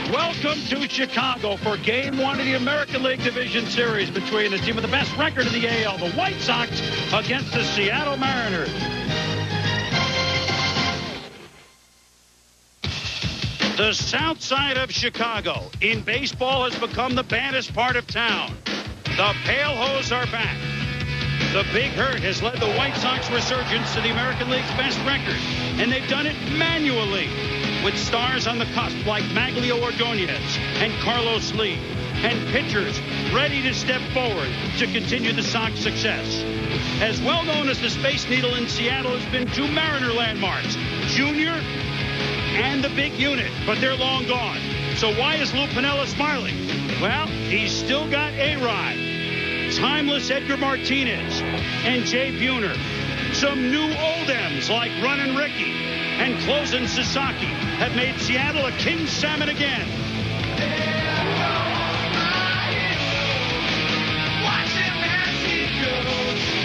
Welcome to Chicago for Game 1 of the American League Division Series between the team with the best record in the AL, the White Sox, against the Seattle Mariners. The south side of Chicago in baseball has become the baddest part of town. The Pale Hose are back. The Big Hurt has led the White Sox resurgence to the American League's best record, and they've done it manually with stars on the cusp like Maglio Ordonez and Carlos Lee, and pitchers ready to step forward to continue the Sox success. As well known as the Space Needle in Seattle has been two Mariner landmarks, Junior and the Big Unit, but they're long gone. So why is Lou Piniella smiling? Well, he's still got A-Rod, timeless Edgar Martinez, and Jay Buhner. Some new old M's like Runnin' Ricky and Closin' Sasaki have made Seattle a king salmon again. Watch him as he goes.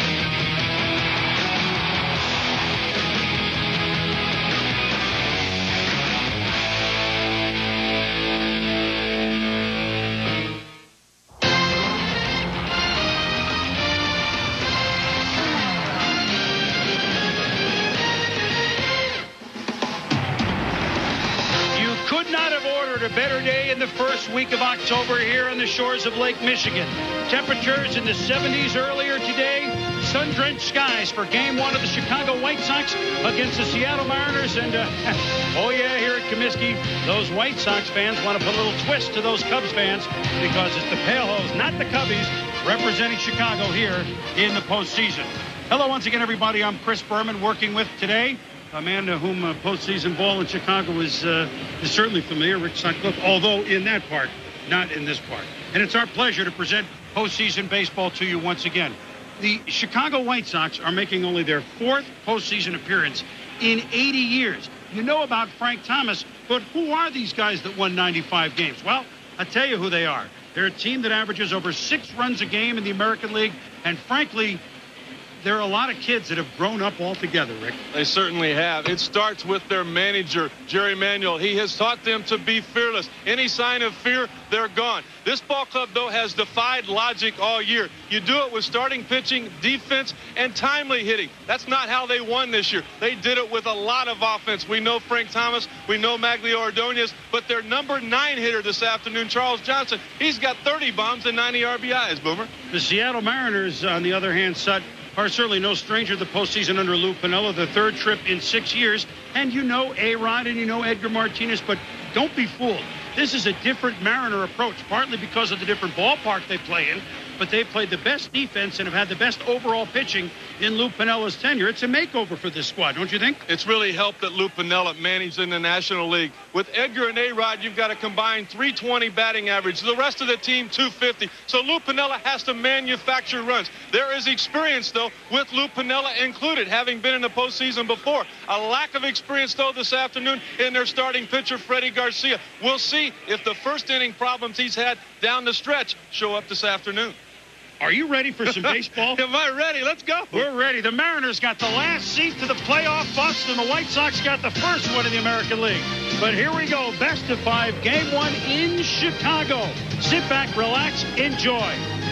A better day in the first week of October here on the shores of Lake Michigan. Temperatures in the 70s earlier today. Sun-drenched skies for Game 1 of the Chicago White Sox against the Seattle Mariners. And, oh yeah, here at Comiskey, those White Sox fans want to put a little twist to those Cubs fans because it's the Pale Hose, not the Cubbies, representing Chicago here in the postseason. Hello once again, everybody. I'm Chris Berman, working with today a man to whom postseason ball in Chicago is certainly familiar, Rick Sutcliffe, although in that part, not in this part. And it's our pleasure to present postseason baseball to you once again. The Chicago White Sox are making only their fourth postseason appearance in 80 years. You know about Frank Thomas, but who are these guys that won 95 games? Well, I'll tell you who they are. They're a team that averages over 6 runs a game in the American League, and frankly, there are a lot of kids that have grown up all together, Rick. They certainly have. It starts with their manager, Jerry Manuel. He has taught them to be fearless. Any sign of fear, they're gone. This ball club, though, has defied logic all year. You do it with starting pitching, defense, and timely hitting. That's not how they won this year. They did it with a lot of offense. We know Frank Thomas. We know Maglio Ordonez. But their number 9 hitter this afternoon, Charles Johnson, he's got 30 bombs and 90 RBIs, Boomer. The Seattle Mariners, on the other hand, Sut, are certainly no stranger to the postseason under Lou Piniella, the third trip in 6 years. And you know A-Rod and you know Edgar Martinez, but don't be fooled. This is a different Mariner approach, partly because of the different ballpark they play in, but they've played the best defense and have had the best overall pitching in Lou Piniella's tenure. It's a makeover for this squad, don't you think? It's really helped that Lou Piniella managed in the National League. With Edgar and A-Rod, you've got a combined .320 batting average. The rest of the team, .250. So Lou Piniella has to manufacture runs. There is experience, though, with Lou Piniella included, having been in the postseason before. A lack of experience, though, this afternoon in their starting pitcher, Freddy Garcia. We'll see if the first inning problems he's had down the stretch show up this afternoon. Are you ready for some baseball? Am I ready? Let's go. We're ready. The Mariners got the last seat to the playoff bus, and the White Sox got the first one in the American League. But here we go. Best of 5, Game 1 in Chicago. Sit back, relax, enjoy.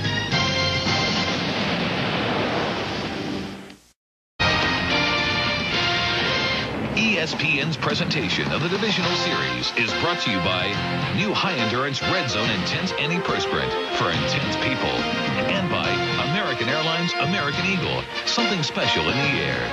ESPN's presentation of the Divisional Series is brought to you by new high-endurance Red Zone Intense Antiperspirant for intense people. And by American Airlines American Eagle, something special in the air.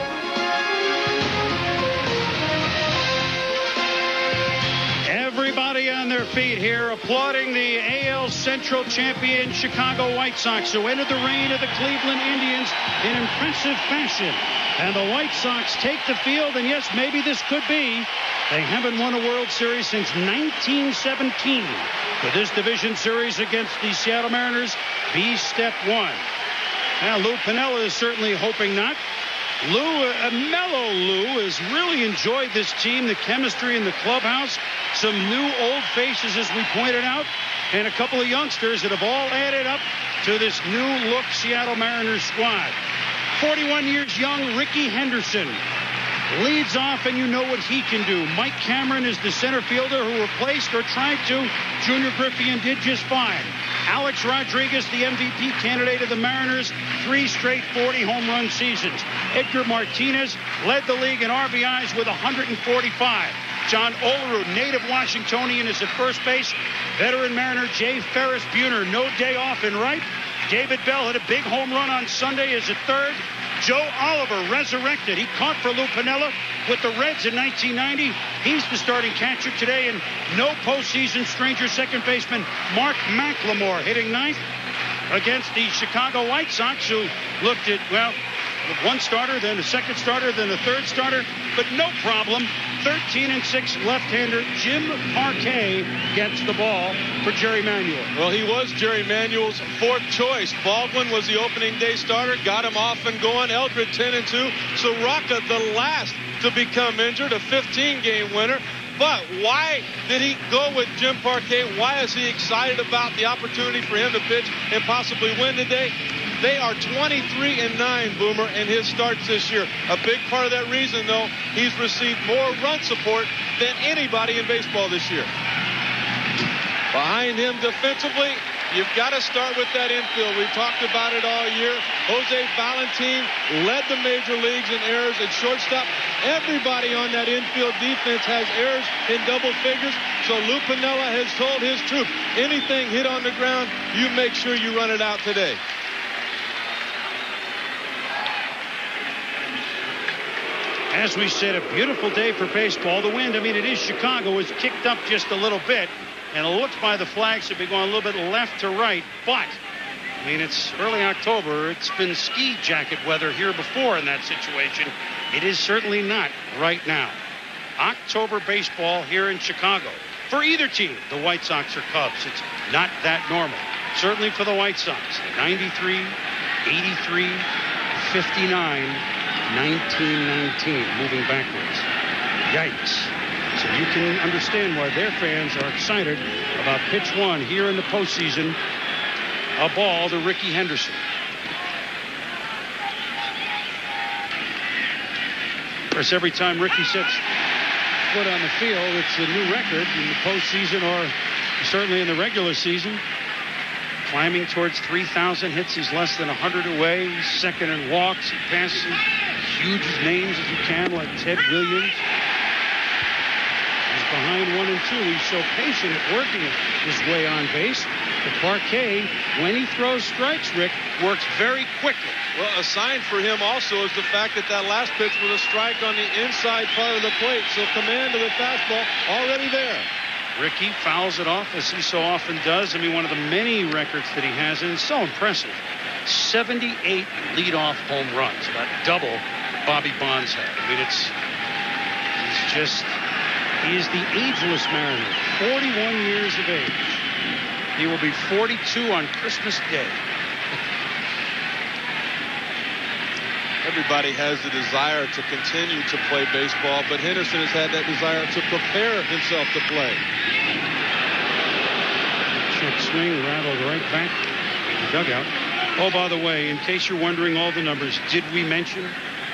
Everybody on their feet here applauding the AL Central champion Chicago White Sox, who ended the reign of the Cleveland Indians in impressive fashion. And the White Sox take the field, and yes, maybe this could be. They haven't won a World Series since 1917. Could this division series against the Seattle Mariners be step 1? Now, Lou Piniella is certainly hoping not. Mellow Lou has really enjoyed this team, the chemistry in the clubhouse, some new old faces, as we pointed out, and a couple of youngsters that have all added up to this new look Seattle Mariners squad. 41 years young, Ricky Henderson. leads off, and you know what he can do. Mike Cameron is the center fielder who replaced or tried to. Junior Griffian did just fine. Alex Rodriguez, the MVP candidate of the Mariners, 3 straight 40 home run seasons. Edgar Martinez led the league in RBIs with 145. John Olerud, native Washingtonian, is at first base. Veteran Mariner Jay Ferris Buhner, no day off in right. David Bell hit a big home run on Sunday as a third. Joe Oliver resurrected. He caught for Lou Piniella with the Reds in 1990. He's the starting catcher today, and no postseason stranger second baseman Mark McLemore hitting ninth against the Chicago White Sox, who looked at, well, one starter, then a second starter, then a third starter, but no problem. 13-6 left-hander Jim Parque gets the ball for Jerry Manuel. Well, he was Jerry Manuel's 4th choice. Baldwin was the opening day starter, got him off and going. Eldred 10-2. Soroka, the last to become injured, a 15-game winner. But why did he go with Jim Parque? Why is he excited about the opportunity for him to pitch and possibly win today? They are 23-9, Boomer, in his starts this year. A big part of that reason, though, he's received more run support than anybody in baseball this year. Behind him defensively, you've got to start with that infield. We've talked about it all year. Jose Valentin led the major leagues in errors at shortstop. Everybody on that infield defense has errors in double figures. So Lou Piniella has told his troops, anything hit on the ground, you make sure you run it out today. As we said, a beautiful day for baseball. The wind, I mean, it is Chicago, is kicked up just a little bit. And it looks by the flags to be going a little bit left to right. But, I mean, it's early October. It's been ski jacket weather here before in that situation. It is certainly not right now. October baseball here in Chicago. For either team, the White Sox or Cubs, it's not that normal. Certainly for the White Sox. 93, 83, 59. 1919, moving backwards. Yikes. So you can understand why their fans are excited about pitch one here in the postseason. A ball to Ricky Henderson. Of course, every time Ricky sets foot on the field, it's a new record in the postseason or certainly in the regular season. Climbing towards 3,000 hits. He's less than 100 away. He's second in walks. He passes huge names as he can, like Ted Williams. He's behind 1 and 2. He's so patient at working his way on base. The Parque, when he throws strikes, Rick, works very quickly. Well, a sign for him also is the fact that that last pitch was a strike on the inside part of the plate. So command of the fastball already there. Ricky fouls it off, as he so often does. I mean, one of the many records that he has, and it's so impressive. 78 leadoff home runs, about double Bobby Bonds had. I mean, he is the ageless Mariner, 41 years of age. He will be 42 on Christmas Day. Everybody has the desire to continue to play baseball, but Henderson has had that desire to prepare himself to play. Check swing, rattled right back in the dugout. Oh, by the way, in case you're wondering all the numbers, did we mention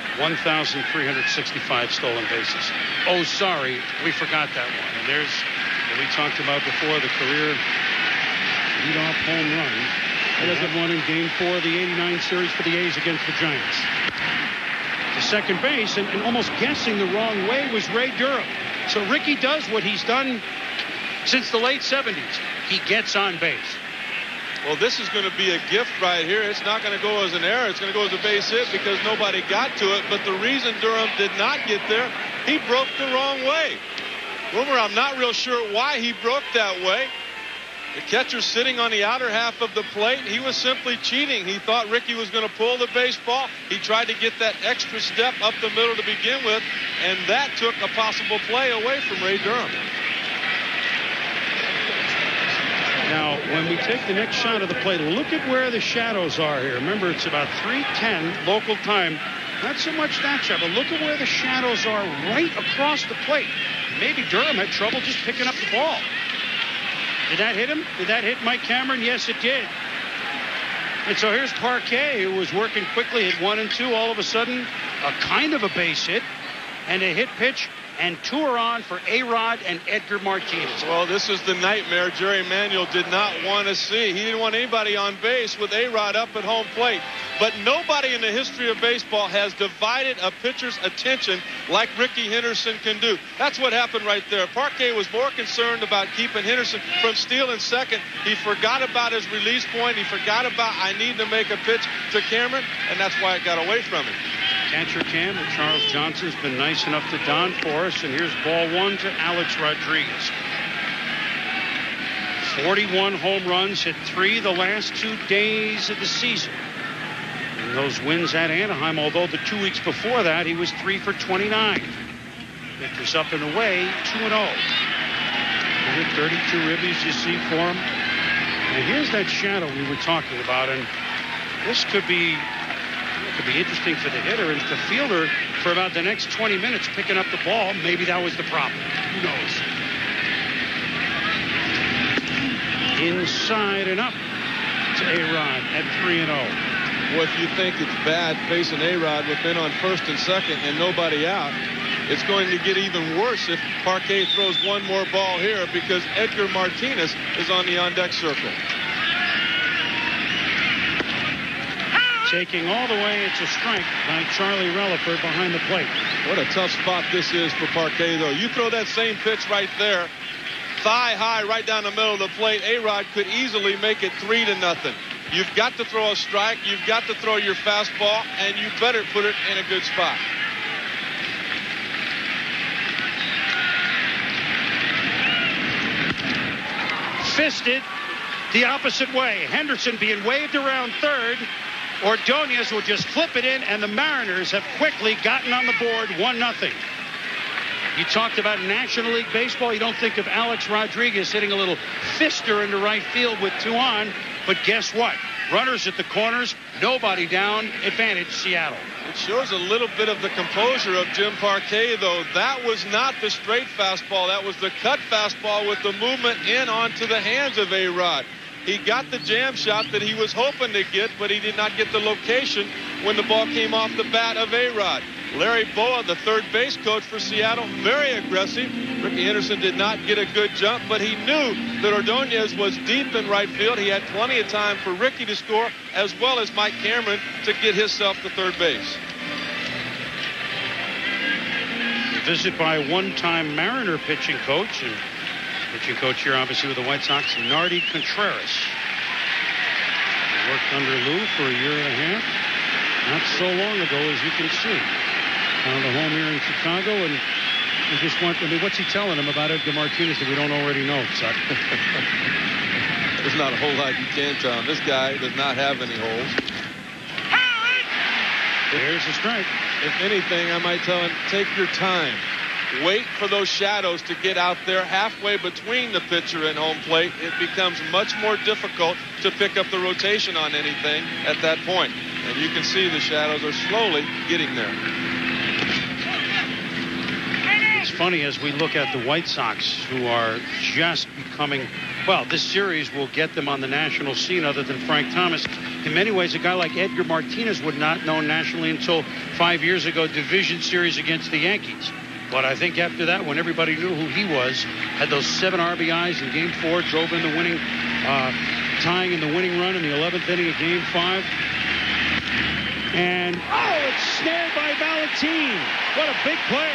1,365 stolen bases? Oh, sorry, we forgot that one. And there's what we talked about before, the career leadoff home run. That was the one in Game 4 of the '89 series for the A's against the Giants. To second base, and almost guessing the wrong way, was Ray Durham. So Ricky does what he's done since the late 70s. He gets on base. Well, this is going to be a gift right here. It's not going to go as an error. It's going to go as a base hit because nobody got to it. But the reason Durham did not get there, he broke the wrong way. Boomer, I'm not real sure why he broke that way. The catcher sitting on the outer half of the plate. He was simply cheating. He thought Ricky was going to pull the baseball. He tried to get that extra step up the middle to begin with, and that took a possible play away from Ray Durham. Now, when we take the next shot of the plate, look at where the shadows are here. Remember, it's about 3:10 local time. Not so much that shot, but look at where the shadows are right across the plate. Maybe Durham had trouble just picking up the ball. Did that hit him? Did that hit Mike Cameron? Yes, it did. And so here's Parque, who was working quickly at 1 and 2. All of a sudden, a kind of a base hit. and a hit pitch, and 2 are on for A-Rod and Edgar Martinez. Well, this is the nightmare Jerry Manuel did not want to see. He didn't want anybody on base with A-Rod up at home plate. But nobody in the history of baseball has divided a pitcher's attention like Ricky Henderson can do. That's what happened right there. Parque was more concerned about keeping Henderson from stealing second. He forgot about his release point. He forgot about, I need to make a pitch to Cameron, and that's why it got away from him. Catcher cam that Charles Johnson's been nice enough to don for us, and here's ball 1 to Alex Rodriguez. 41 home runs, hit 3 the last 2 days of the season. And those wins at Anaheim, although the 2 weeks before that he was 3 for 29. Victor's up and away, 2-0. 32 ribbies you see for him. And here's that shadow we were talking about, and this could be interesting for the hitter and the fielder for about the next 20 minutes picking up the ball. Maybe that was the problem. Who knows? Inside and up to A-Rod at 3-0. Well, if you think it's bad facing A-Rod with men on first and second and nobody out, it's going to get even worse if Parque throws one more ball here because Edgar Martinez is on the on-deck circle. Taking all the way, it's a strike by Charlie Relaford behind the plate. What a tough spot this is for Parque, though. You throw that same pitch right there, thigh high right down the middle of the plate, A-Rod could easily make it 3-0. You've got to throw a strike, you've got to throw your fastball, and you better put it in a good spot. Fisted the opposite way. Henderson being waved around third. Ordonez will just flip it in, and the Mariners have quickly gotten on the board 1-0. You talked about National League Baseball. You don't think of Alex Rodriguez hitting a little fister into right field with 2 on. But guess what? Runners at the corners, nobody down, advantage Seattle. It shows a little bit of the composure of Jim Parque, though. That was not the straight fastball. That was the cut fastball with the movement in onto the hands of A-Rod. He got the jam shot that he was hoping to get, but he did not get the location when the ball came off the bat of A-Rod. Larry Boa, the third base coach for Seattle, very aggressive. Ricky Henderson did not get a good jump, but he knew that Ordonez was deep in right field. He had plenty of time for Ricky to score, as well as Mike Cameron to get himself to third base. A visit by one-time Mariner pitching coach, and pitching coach here, obviously, with the White Sox, Nardi Contreras. He worked under Lou for a year and a half, not so long ago, as you can see. Found a home here in Chicago, and we just want, I mean, what's he telling him about Edgar Martinez that we don't already know, Chuck? There's not a whole lot you can tell him. This guy does not have any holes. There's a strike. If anything, I might tell him, take your time. Wait for those shadows to get out there halfway between the pitcher and home plate. It becomes much more difficult to pick up the rotation on anything at that point. And you can see the shadows are slowly getting there. It's funny as we look at the White Sox, who are just becoming, well, this series will get them on the national scene other than Frank Thomas. In many ways, a guy like Edgar Martinez would not know nationally until 5 years ago, division series against the Yankees. But I think after that, when everybody knew who he was, had those 7 RBIs in Game 4, drove in the winning, tying in the winning run in the 11th inning of Game 5. And, oh, it's snared by Valentin. What a big play.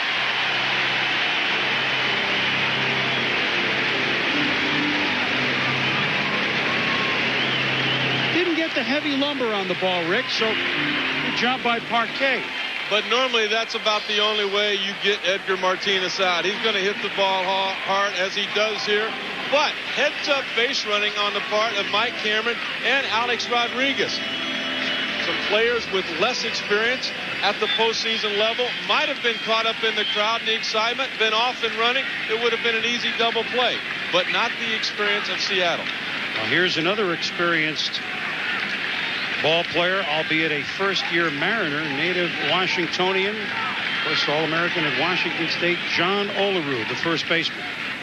Didn't get the heavy lumber on the ball, Rick, so good job by Parque. But normally that's about the only way you get Edgar Martinez out. He's going to hit the ball hard as he does here. But heads-up base running on the part of Mike Cameron and Alex Rodriguez. Some players with less experience at the postseason level might have been caught up in the crowd and the excitement, been off and running. It would have been an easy double play, but not the experience of Seattle. Well, here's another experienced ball player, albeit a first-year Mariner, native Washingtonian, first All-American at Washington State, John Olerud, the first baseman.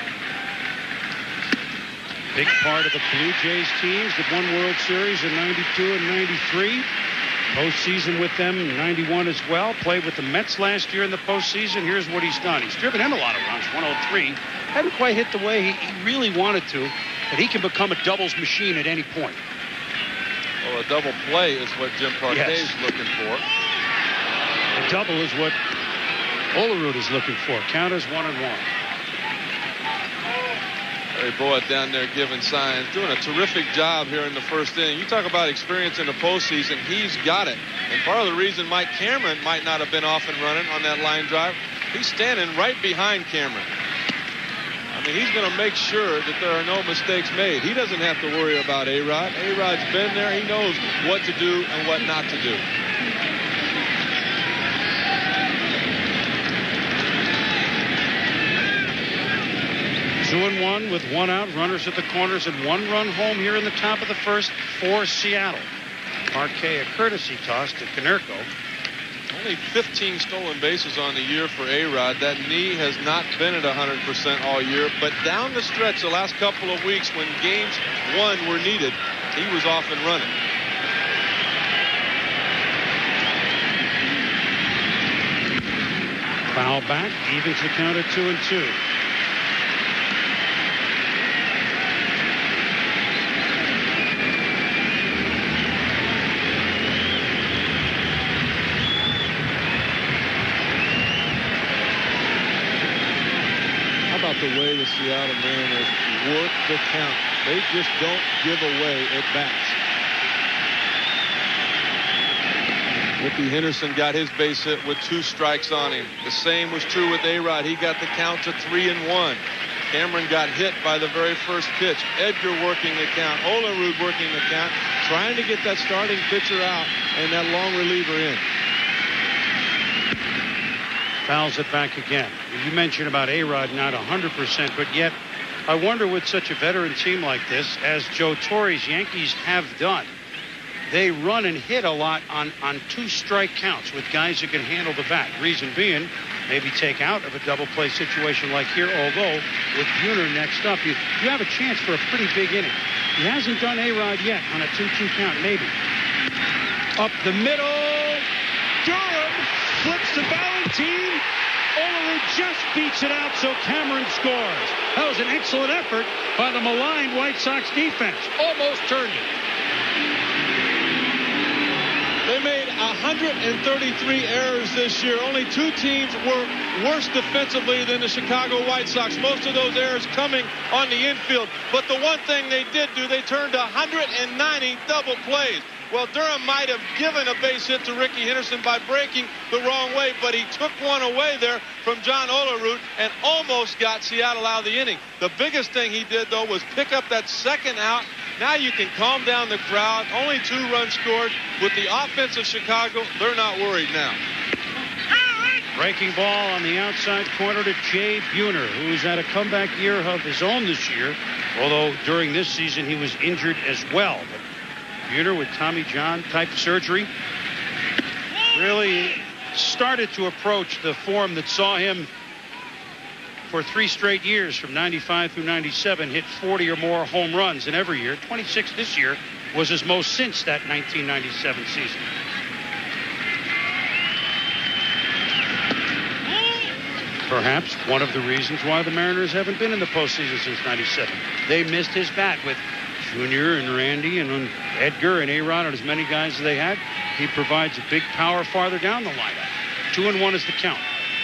Big part of the Blue Jays teams that won World Series in '92 and '93. Postseason with them in 91 as well. Played with the Mets last year in the postseason. Here's what he's done. He's driven in a lot of runs, 103. Hadn't quite hit the way he really wanted to, but he can become a doubles machine at any point. Well, a double play is what Jim Parque is looking for. A double is what Olerud is looking for. Count as 1-1. Barry Boyd down there giving signs, doing a terrific job here in the first inning. You talk about experience in the postseason, he's got it. And part of the reason Mike Cameron might not have been off and running on that line drive, he's standing right behind Cameron. I mean, he's going to make sure that there are no mistakes made. He doesn't have to worry about A-Rod. A-Rod's been there. He knows what to do and what not to do. Two and one with one out, runners at the corners, and one run home here in the top of the first for Seattle. Parque a courtesy toss to Konerko. Only 15 stolen bases on the year for A-Rod. That knee has not been at 100% all year, but down the stretch the last couple of weeks when games won were needed, he was off and running. Foul back, evens the count at 2-2. The way the Seattle Mariners work the count. They just don't give away at bats. Ricky Henderson got his base hit with 2 strikes on him. The same was true with A-Rod. He got the count to 3-1. Cameron got hit by the very first pitch. Edgar working the count. Olerud working the count. Trying to get that starting pitcher out and that long reliever in. Fouls it back again. You mentioned about A-Rod not 100%, but yet I wonder with such a veteran team like this, as Joe Torre's Yankees have done, they run and hit a lot on 2-strike counts with guys who can handle the bat. Reason being, maybe take out of a double play situation like here, although with Buhner next up, you have a chance for a pretty big inning. He hasn't done A-Rod yet on a 2-2 count, maybe. Up the middle, Durham flips to Valentine. Olerud just beats it out, so Cameron scores. That was an excellent effort by the maligned White Sox defense. Almost turned it. They made 133 errors this year. Only 2 teams were worse defensively than the Chicago White Sox. Most of those errors coming on the infield. But the one thing they did do, they turned 190 double plays. Well, Durham might have given a base hit to Ricky Henderson by breaking the wrong way, but he took one away there from John Olerud and almost got Seattle out of the inning. The biggest thing he did, though, was pick up that second out. Now you can calm down the crowd. Only 2 runs scored. With the offense of Chicago, they're not worried now. Breaking ball on the outside corner to Jay Buhner, who's had a comeback year of his own this year, although during this season he was injured as well. But Buhner with Tommy John type surgery really started to approach the form that saw him for 3 straight years from 95 through 97 hit 40 or more home runs in every year. 26 this year was his most since that 1997 season. Perhaps one of the reasons why the Mariners haven't been in the postseason since 97. They missed his bat with Junior and Randy and Edgar and A-Rod and as many guys as they had. He provides a big power farther down the lineup. 2-1 is the count.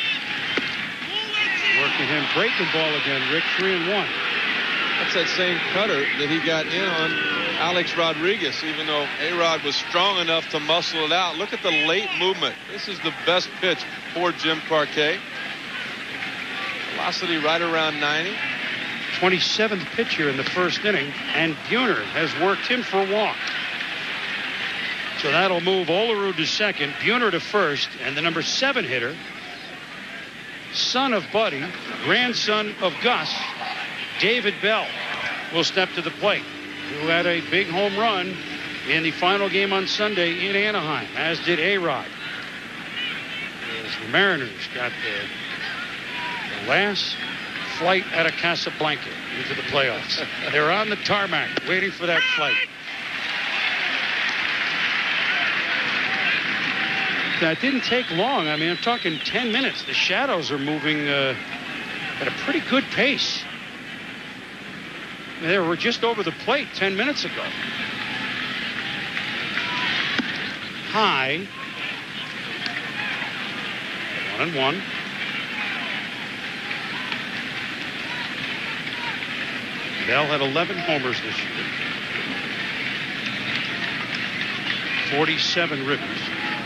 Working him, breaking ball again, Rick, 3-1. That's that same cutter that he got in on Alex Rodriguez, even though A-Rod was strong enough to muscle it out. Look at the late movement. This is the best pitch for Jim Parque. Velocity right around 90. 27th pitch here in the first inning, and Buhner has worked him for a walk. So that'll move Olerud to second, Buhner to first, and the number 7 hitter, son of Buddy, grandson of Gus, David Bell, will step to the plate, who had a big home run in the final game on Sunday in Anaheim, as did A-Rod. As the Mariners got the last flight out of Casablanca into the playoffs. They're on the tarmac waiting for that flight. That didn't take long. I mean, I'm talking 10 minutes. The Shadows are moving at a pretty good pace. They were just over the plate 10 minutes ago. High. 1-1. Bell had 11 homers this year. 47 ribbies.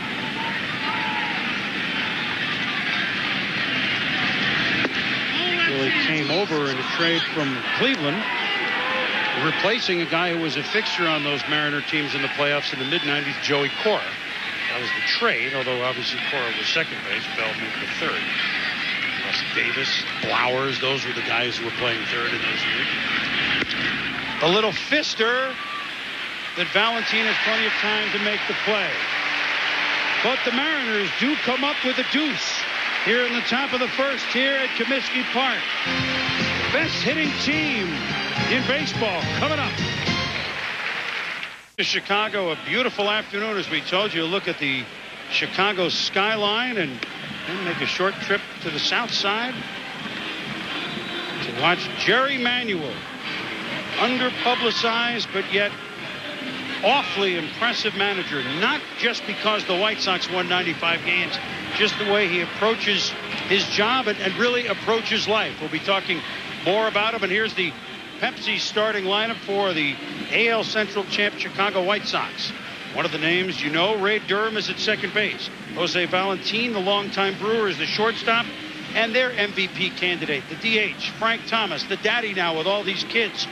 Really came over in a trade from Cleveland, replacing a guy who was a fixture on those Mariner teams in the playoffs in the mid-90s, Joey Cora. That was the trade, although obviously Cora was second base. Bell moved to third. Plus Davis, Flowers, those were the guys who were playing third in those years. A little fister that Valentin has plenty of time to make the play. But the Mariners do come up with a deuce here in the top of the first here at Comiskey Park. Best hitting team in baseball coming up. Chicago, a beautiful afternoon, as we told you. Look at the Chicago skyline and then make a short trip to the south side to watch Jerry Manuel, underpublicized but yet awfully impressive manager, not just because the White Sox won 95 games, just the way he approaches his job and really approaches life. We'll be talking more about him. And here's the Pepsi starting lineup for the AL Central champ Chicago White Sox. One of the names you know, Ray Durham is at second base. Jose Valentin, the longtime Brewer, is the shortstop. And their MVP candidate, the DH, Frank Thomas, the daddy now with all these kids.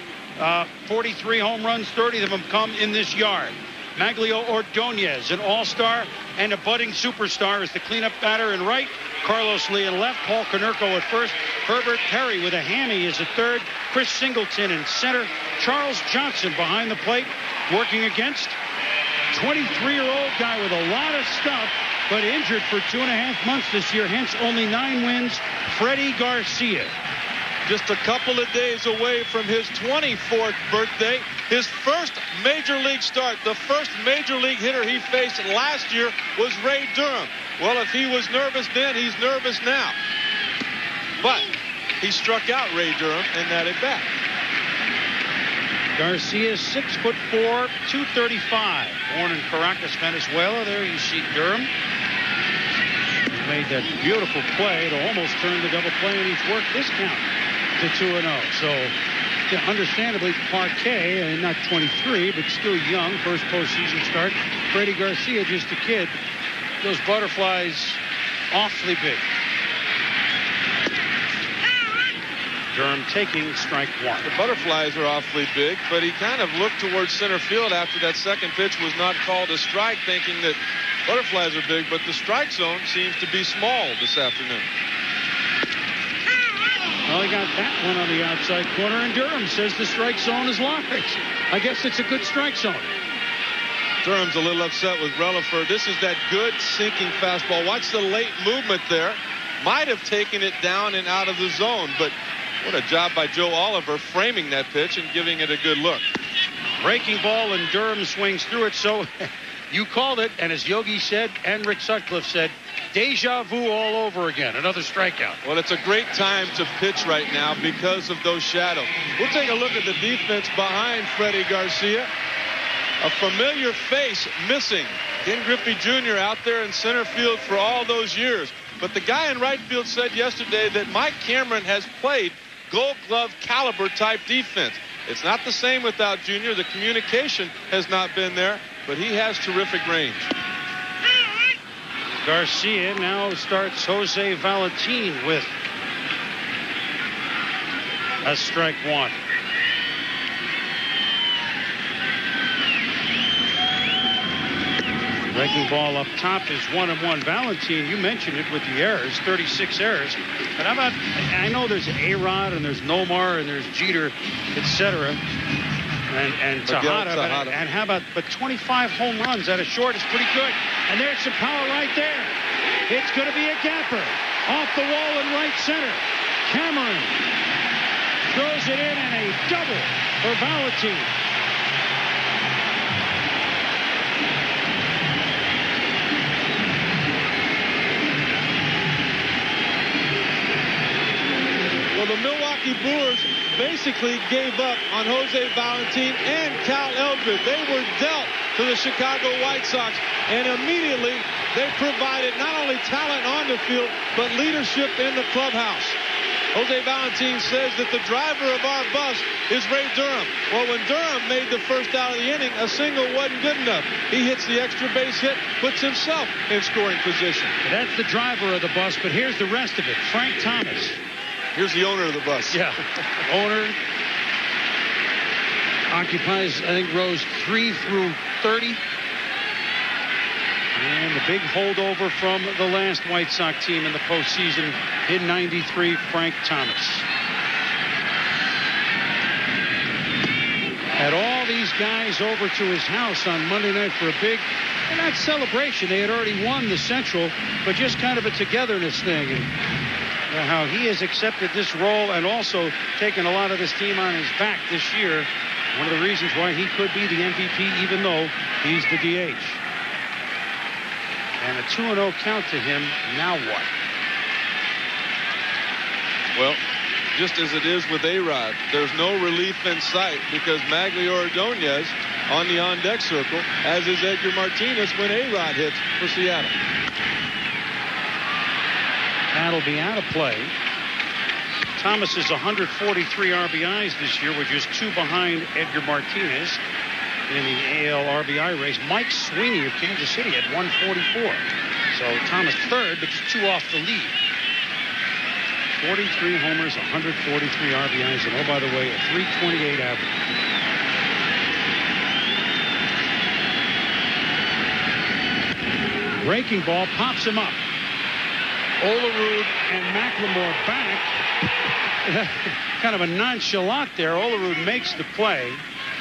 43 home runs, 30 of them come in this yard. Maglio Ordonez, an all-star and a budding superstar, is the cleanup batter in right. Carlos Lee in left. Paul Konerko at first. Herbert Perry with a hammy is at third. Chris Singleton in center. Charles Johnson behind the plate, working against 23-year-old guy with a lot of stuff, but injured for 2.5 months this year, hence only 9 wins, Freddy Garcia. Just a couple of days away from his 24th birthday, his first major league start. The first major league hitter he faced last year was Ray Durham. Well, if he was nervous then, he's nervous now. But he struck out Ray Durham in that at bat. Garcia, 6'4", 235. Born in Caracas, Venezuela. There you see Durham. He made that beautiful play to almost turn the double play, and he's worked this count to 2-0. So, yeah, understandably, Parque, not 23, but still young, first postseason start. Freddy Garcia, just a kid. Those butterflies, awfully big. Durham taking strike one. The butterflies are awfully big, but he kind of looked towards center field after that second pitch was not called a strike, thinking that butterflies are big, but the strike zone seems to be small this afternoon. Well, he got that one on the outside corner, and Durham says the strike zone is large. I guess it's a good strike zone. Durham's a little upset with Relaford. This is that good sinking fastball. Watch the late movement there. Might have taken it down and out of the zone, but what a job by Joe Oliver framing that pitch and giving it a good look. Breaking ball, and Durham swings through it. So you called it, and as Yogi said and Rick Sutcliffe said, deja vu all over again. Another strikeout. Well, it's a great time to pitch right now because of those shadows. We'll take a look at the defense behind Freddy Garcia. A familiar face missing. Ken Griffey Jr. out there in center field for all those years. But the guy in right field said yesterday that Mike Cameron has played Gold Glove caliber type defense. It's not the same without Jr. The communication has not been there, but he has terrific range. Garcia now starts Jose Valentin with a strike one. Breaking ball up top is 1-1. Valentin, you mentioned it with the errors, 36 errors. But how about, I know there's A-Rod and there's Nomar and there's Jeter, etc. and Tejada. And how about, but 25 home runs out of short is pretty good. And there's some power right there. It's going to be a gapper. Off the wall in right center. Cameron throws it in, and a double for Valentin. the Milwaukee Brewers basically gave up on Jose Valentin and Cal Eldred. They were dealt to the Chicago White Sox, and immediately they provided not only talent on the field, but leadership in the clubhouse. Jose Valentin says that the driver of our bus is Ray Durham. Well, when Durham made the first out of the inning, a single wasn't good enough. He hits the extra base hit, puts himself in scoring position. That's the driver of the bus, but here's the rest of it. Frank Thomas. Here's the owner of the bus. Yeah. Owner occupies, I think, rows 3 through 30. And the big holdover from the last White Sox team in the postseason in '93, Frank Thomas. Had all these guys over to his house on Monday night for a big, not celebration. They had already won the Central, but just kind of a togetherness thing. And how he has accepted this role and also taken a lot of this team on his back this year. One of the reasons why he could be the MVP, even though he's the DH. And a 2-0 count to him. Now what? Well, just as it is with A-Rod, there's no relief in sight because Maglio Ordonez on the on-deck circle, as is Edgar Martinez when A-Rod hits for Seattle. That'll be out of play. Thomas is 143 RBIs this year, which is 2 behind Edgar Martinez in the AL RBI race. Mike Sweeney of Kansas City at 144. So Thomas third, but just 2 off the lead. 43 homers, 143 RBIs, and oh, by the way, a 328 average. Breaking ball pops him up. Olerud and McLemore back. Kind of a nonchalant there. Olerud makes the play.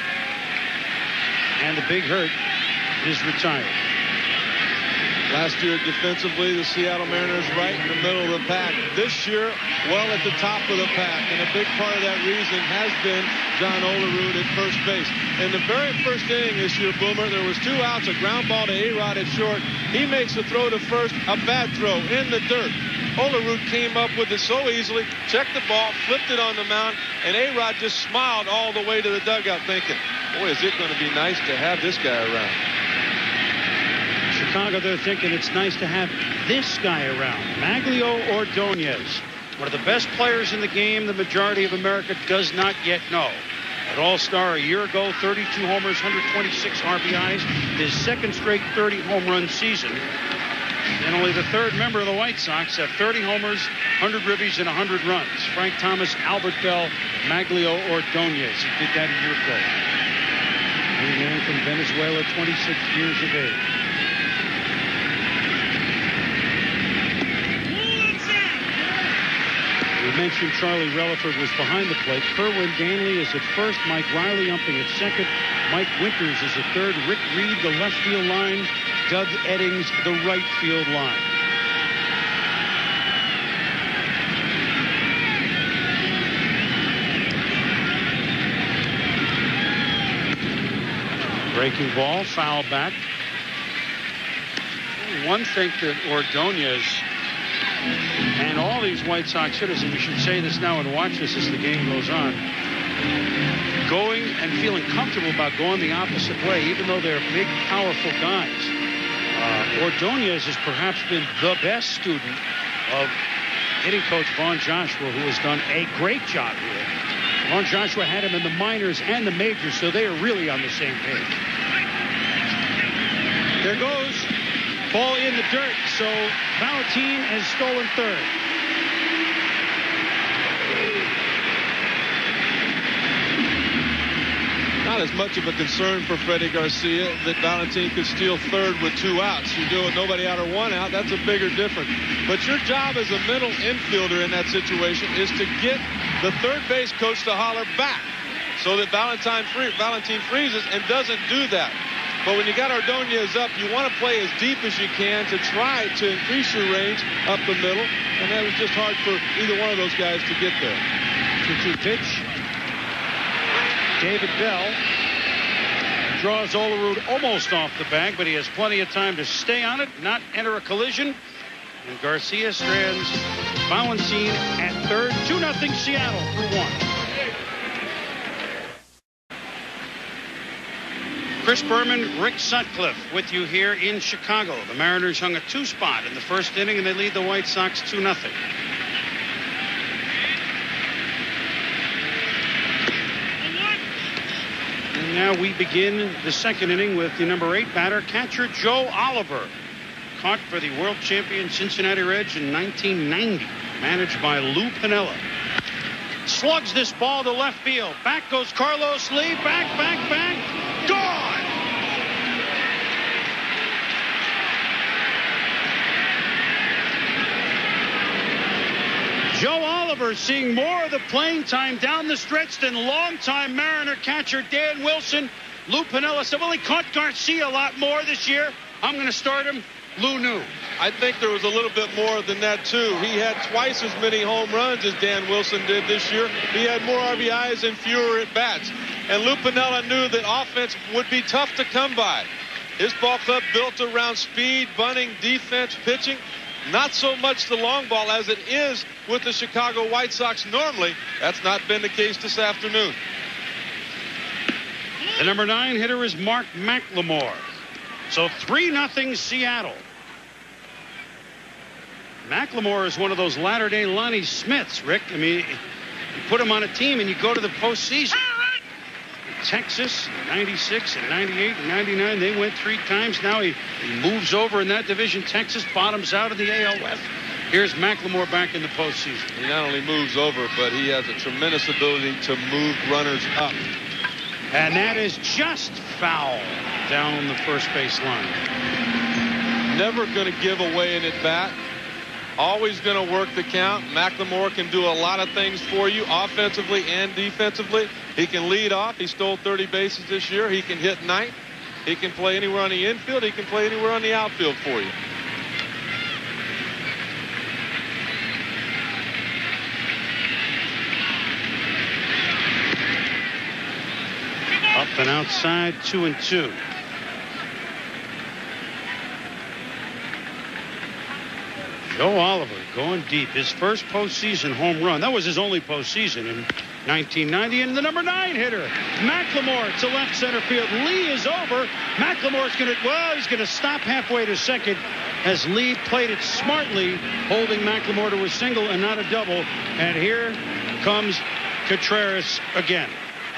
And the big hurt is retired. Last year defensively, the Seattle Mariners right in the middle of the pack. This year, well at the top of the pack. And a big part of that reason has been John Olerud at first base. In the very first inning this year, Boomer, there was 2 outs, a ground ball to A-Rod at short. He makes the throw to first, a bad throw in the dirt. Olerud came up with it so easily, checked the ball, flipped it on the mound, and A-Rod just smiled all the way to the dugout thinking, boy, is it going to be nice to have this guy around. Chicago, they're thinking it's nice to have this guy around. Maglio Ordonez, one of the best players in the game the majority of America does not yet know. An all-star a year ago, 32 homers, 126 RBIs, his second straight 30 home run season. And only the third member of the White Sox at 30 homers, 100 ribbies, and 100 runs. Frank Thomas, Albert Bell, Maglio Ordonez. He did that a year ago. Young man from Venezuela, 26 years of age. We mentioned Charlie Relaford was behind the plate. Kerwin Danley is at first. Mike Riley umping at second. Mike Winters is at third. Rick Reed, the left field line. Doug Eddings, the right field line. Breaking ball, foul back. One thing that Ordonez and all these White Sox hitters, and we should say this now and watch this as the game goes on, going and feeling comfortable about going the opposite way, even though they're big, powerful guys. Ordonez has perhaps been the best student of hitting coach Vaughn Joshua, who has done a great job here. Vaughn Joshua had him in the minors and the majors, so they are really on the same page. There goes. Ball in the dirt, so Valentin has stolen third. Not as much of a concern for Freddy Garcia that Valentin could steal third with 2 outs. You do it nobody out or 1 out, that's a bigger difference. But your job as a middle infielder in that situation is to get the third base coach to holler back so that Valentin freezes and doesn't do that. But when you got Ordonez up, you want to play as deep as you can to try to increase your range up the middle. And that was just hard for either one of those guys to get there. 2-2 pitch. David Bell draws Olerud almost off the bag, but he has plenty of time to stay on it, not enter a collision. And Garcia strands Valentin at third. 2-0 Seattle through 1. Chris Berman, Rick Sutcliffe with you here in Chicago. The Mariners hung a 2-spot in the first inning, and they lead the White Sox 2-0. And now we begin the second inning with the number 8 batter, catcher Joe Oliver. Caught for the world champion Cincinnati Reds in 1990, managed by Lou Piniella. Slugs this ball to left field. Back goes Carlos Lee. Back. Gone! Joe Oliver seeing more of the playing time down the stretch than longtime Mariner catcher Dan Wilson. Lou Piniella said, well, he caught Garcia a lot more this year. I'm going to start him. Lou knew. I think there was a little bit more than that, too. He had twice as many home runs as Dan Wilson did this year. He had more RBIs and fewer at-bats. And Lou Piniella knew that offense would be tough to come by. His ball club built around speed, bunting, defense, pitching. Not so much the long ball as it is with the Chicago White Sox normally. That's not been the case this afternoon. The number 9 hitter is Mark McLemore. So 3-0 Seattle. McLemore is one of those latter-day Lonnie Smiths, Rick. I mean, you put him on a team and you go to the postseason. Texas, 96 and 98 and 99. They went 3 times. Now he moves over in that division. Texas bottoms out of the AL West. Here's McLemore back in the postseason. He not only moves over, but he has a tremendous ability to move runners up. And that is just foul down the first base line. Never going to give away an at-bat. Always going to work the count. McLemore can do a lot of things for you offensively and defensively. He can lead off. He stole 30 bases this year. He can hit ninth. He can play anywhere on the infield. He can play anywhere on the outfield for you. Up and outside, 2-2. Joe Oliver going deep. His first postseason home run. That was his only postseason in 1990. And the number 9 hitter, McLemore to left center field. Lee is over. McLemore's going to, he's going to stop halfway to second as Lee played it smartly, holding McLemore to a single and not a double. And here comes Contreras again.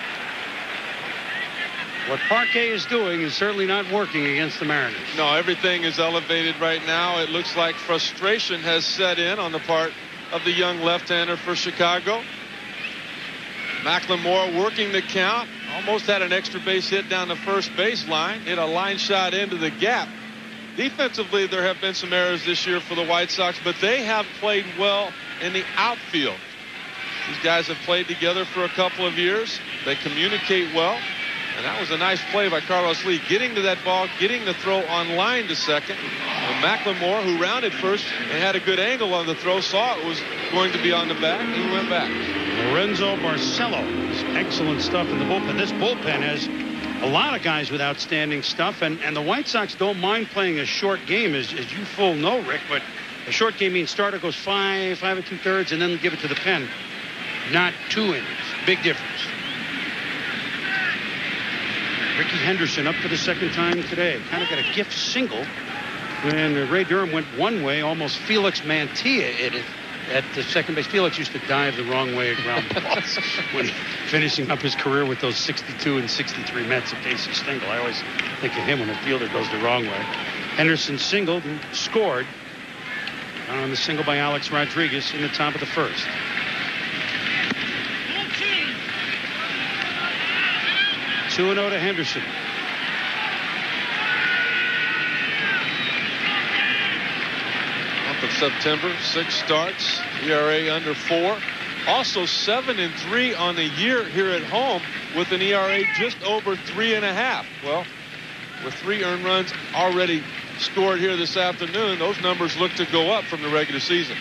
What Parque is doing is certainly not working against the Mariners. No, everything is elevated right now. It looks like frustration has set in on the part of the young left-hander for Chicago. McLemore working the count. Almost had an extra base hit down the first baseline. Hit a line shot into the gap. Defensively, there have been some errors this year for the White Sox, but they have played well in the outfield. These guys have played together for a couple of years. They communicate well. And that was a nice play by Carlos Lee, getting to that ball, getting the throw on line to second. And McLemore, who rounded first and had a good angle on the throw, saw it was going to be on the back. He went back. Lorenzo Barcelo. Excellent stuff in the bullpen. This bullpen has a lot of guys with outstanding stuff. And the White Sox don't mind playing a short game, as you full know, Rick. But a short game means starter goes 5 2/3, and then give it to the pen. Not 2 innings. Big difference. Ricky Henderson up for the second time today. Kind of got a gift single when Ray Durham went one way, almost Felix Mantilla at the second base. Felix used to dive the wrong way at ground balls when finishing up his career with those 62 and 63 Mets at Casey Stengel. I always think of him when a fielder goes the wrong way. Henderson singled and scored on the single by Alex Rodriguez in the top of the first. 2-0 to Henderson. Month of September, 6 starts, ERA under 4. Also 7-3 on the year here at home with an ERA just over 3.5. Well, with 3 earned runs already scored here this afternoon, those numbers look to go up from the regular season.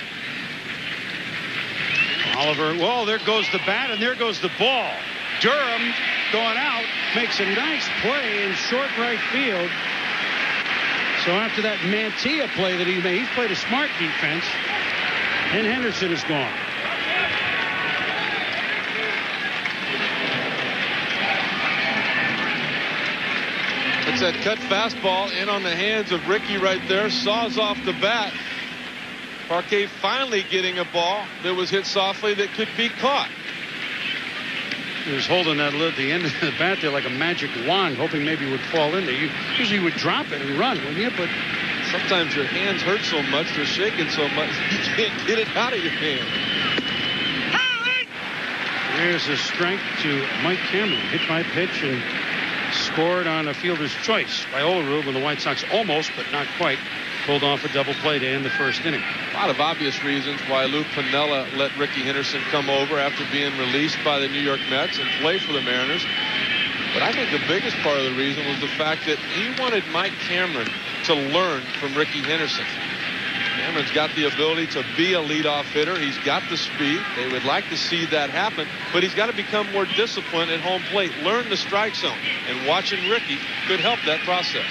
Oliver, well, there goes the bat and there goes the ball. Durham going out, makes a nice play in short right field. So after that Mantilla play that he made, he's played a smart defense. And Henderson is gone. It's that cut fastball in on the hands of Ricky right there. Saws off the bat. Parque finally getting a ball that was hit softly that could be caught. He was holding that at the end of the bat there like a magic wand, hoping maybe it would fall in there. You usually would drop it and run, wouldn't you? But sometimes your hands hurt so much, they're shaking so much, you can't get it out of your hand. There's a strike to Mike Cameron. Hit by pitch and scored on a fielder's choice by Olerud when the White Sox almost, but not quite, pulled off a double play to end the first inning. A lot of obvious reasons why Lou Piniella let Ricky Henderson come over after being released by the New York Mets and play for the Mariners. But I think the biggest part of the reason was the fact that he wanted Mike Cameron to learn from Ricky Henderson. Cameron's got the ability to be a leadoff hitter. He's got the speed. They would like to see that happen, but he's got to become more disciplined at home plate, learn the strike zone, and watching Ricky could help that process.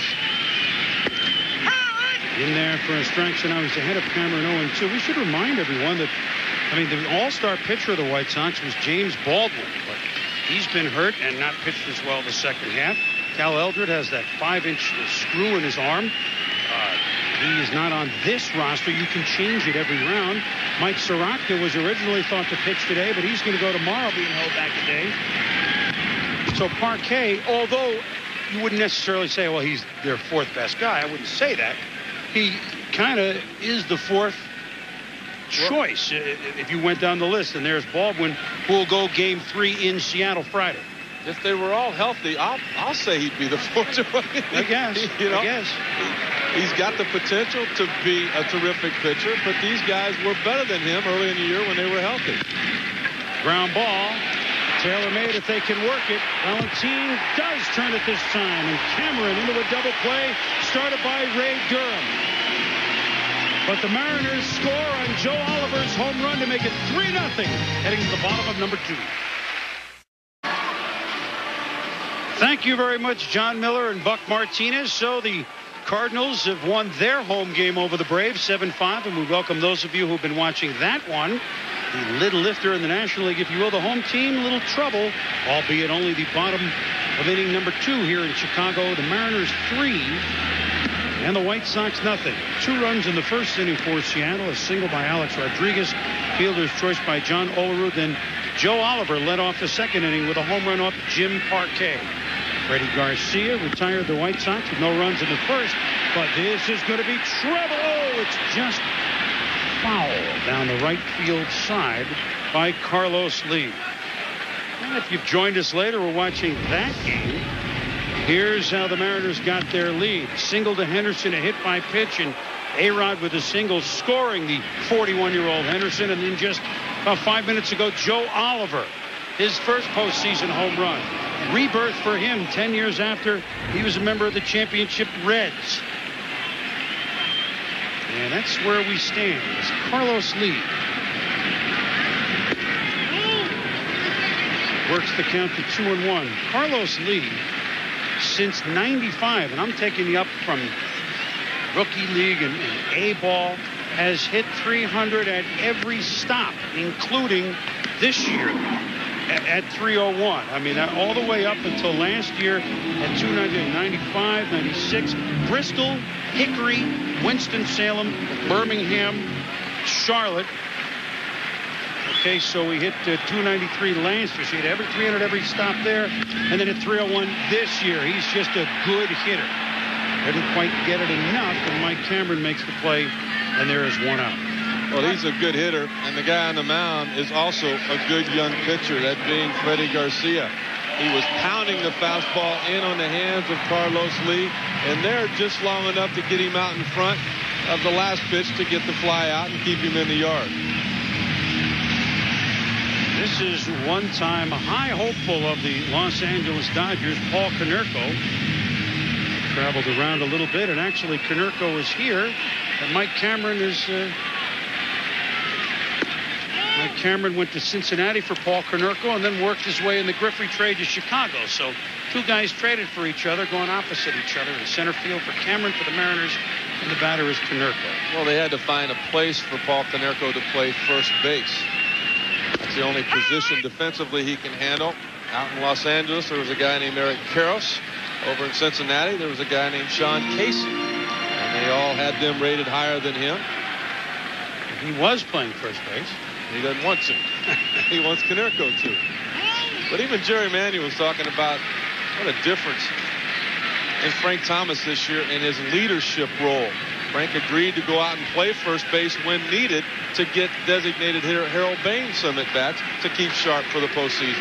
In there for a strike, so now he's ahead of Cameron 0-2. We should remind everyone that, the all-star pitcher of the White Sox was James Baldwin, but he's been hurt and not pitched as well the second half. Cal Eldred has that 5-inch screw in his arm. He is not on this roster. You can change it every round. Mike Soroka was originally thought to pitch today, but he's going to go tomorrow, being held back a day. So Parque, although you wouldn't necessarily say, well, he's their fourth best guy, I wouldn't say that. He kind of is the fourth choice if you went down the list. And there's Baldwin, who will go game 3 in Seattle Friday. If they were all healthy, I'll say he'd be the fourth choice. I guess. I guess. He's got the potential to be a terrific pitcher, but these guys were better than him early in the year when they were healthy. Ground ball. Taylor-made if they can work it. Valentin does turn it this time. And Cameron into a double play started by Ray Durham. But the Mariners score on Joe Oliver's home run to make it 3-0, heading to the bottom of number 2. Thank you very much, John Miller and Buck Martinez. So the Cardinals have won their home game over the Braves 7-5, and we welcome those of you who've been watching that one. The little lifter in the National League, if you will. The home team, a little trouble, albeit only the bottom of inning number 2 here in Chicago. The Mariners 3 and the White Sox nothing. 2 runs in the first inning for Seattle, a single by Alex Rodriguez, fielder's choice by John Olerud. Then Joe Oliver led off the second inning with a home run off Jim Parque. Freddy Garcia retired the White Sox with no runs in the first, but this is going to be trouble. Oh, it's just foul down the right field side by Carlos Lee. And if you've joined us later, we're watching that game. Here's how the Mariners got their lead. Single to Henderson, a hit by pitch, and A-Rod with a single, scoring the 41-year-old Henderson. And then just about 5 minutes ago, Joe Oliver, his first postseason home run. Rebirth for him 10 years after he was a member of the championship Reds. And that's where we stand. It's Carlos Lee works the count to 2-1. Carlos Lee, since 95, and I'm taking you up from rookie league and A-ball, has hit 300 at every stop, including this year at 301. I mean, all the way up until last year at 295, 96. Bristol, Hickory, Winston-Salem, Birmingham, Charlotte. Okay, so we hit 293 last year. So he hit every 300 every stop there. And then at 301 this year. He's just a good hitter. Didn't quite get it enough, and Mike Cameron makes the play, and there is one out. Well, he's a good hitter, and the guy on the mound is also a good young pitcher, that being Freddy Garcia. He was pounding the fastball in on the hands of Carlos Lee, and they're just long enough to get him out in front of the last pitch to get the fly out and keep him in the yard. This is one-time high hopeful of the Los Angeles Dodgers, Paul Konerko. Traveled around a little bit, and actually Konerko is here, and Mike Cameron is... Mike Cameron went to Cincinnati for Paul Konerko and then worked his way in the Griffey trade to Chicago. So 2 guys traded for each other, going opposite each other in center field for Cameron for the Mariners. and the batter is Konerko. Well, they had to find a place for Paul Konerko to play first base. That's the only position defensively he can handle. Out in Los Angeles, there was a guy named Eric Karros. Over in Cincinnati, there was a guy named Sean Casey. And they all had them rated higher than him. He was playing first base. He doesn't want to. He wants Konerko to. But even Jerry Manuel was talking about what a difference in Frank Thomas this year in his leadership role. Frank agreed to go out and play first base when needed to get designated hitter Harold Bain some at-bats to keep sharp for the postseason.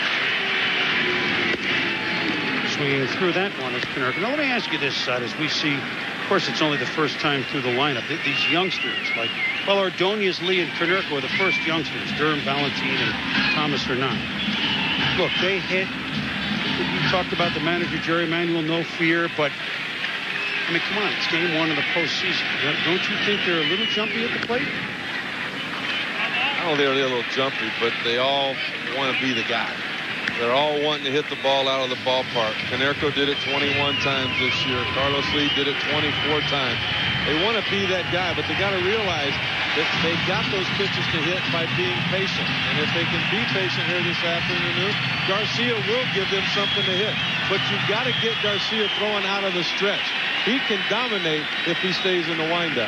Swinging through that one is Konerko. Now let me ask you this, as we see, of course it's only the first time through the lineup. These youngsters, like, well, Ordonez, Lee, and Konerko are the first youngsters. Durham, Valentine, and Thomas are not. Look, they hit. You talked about the manager, Jerry Manuel, no fear, but I mean, come on, it's game one of the postseason. Don't you think they're a little jumpy at the plate? Oh, they're a little jumpy, but they all want to be the guy. They're all wanting to hit the ball out of the ballpark. Konerko did it 21 times this year. Carlos Lee did it 24 times. They want to be that guy, but they got to realize that they got those pitches to hit by being patient. And if they can be patient here this afternoon, Garcia will give them something to hit. But you've got to get Garcia throwing out of the stretch. He can dominate if he stays in the windup.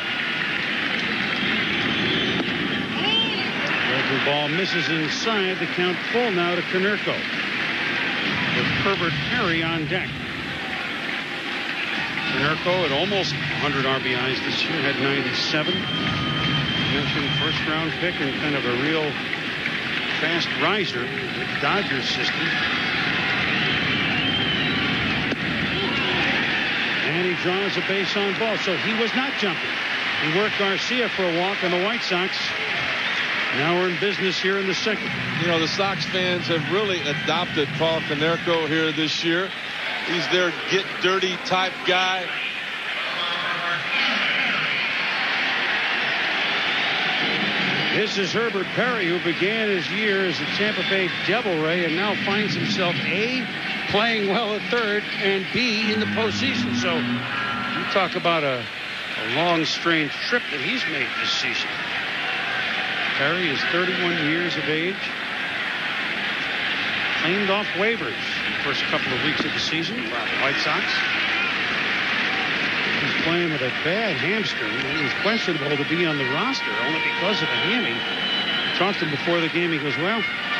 The ball misses inside. The count full now to Konerko. With Herbert Perry on deck. Konerko at almost 100 RBIs this year, had 97. You mentioned first-round pick and kind of a real fast riser with the Dodgers system. And he draws a base on ball, so he was not jumping. He worked Garcia for a walk on the White Sox. Now we're in business here in the second. You know, the Sox fans have really adopted Paul Konerko here this year. He's their get-dirty type guy. This is Herbert Perry, who began his year as a Tampa Bay Devil Ray and now finds himself A, playing well at third, and B, in the postseason. So you talk about a long, strange trip that he's made this season. Perry is 31 years of age. Claimed off waivers the first couple of weeks of the season by the White Sox. He's playing with a bad hamstring. He was questionable to be on the roster only because of a hammy. Talked to him before the game. He goes, well,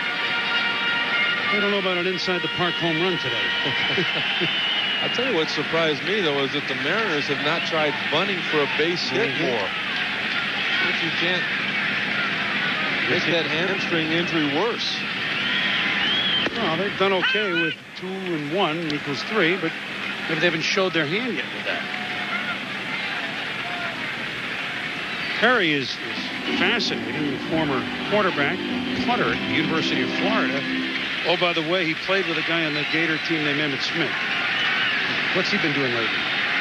I don't know about an inside the park home run today. I'll tell you what surprised me, though, is that the Mariners have not tried bunting for a base hit more. If you can't make that hamstring injury worse. Well, they've done okay with 2 and 1 equals 3, but maybe they haven't showed their hand yet with that. Perry is fascinating. The former quarterback, punter at the University of Florida. Oh, by the way, he played with a guy on the Gator team named Emmitt Smith. What's he been doing lately?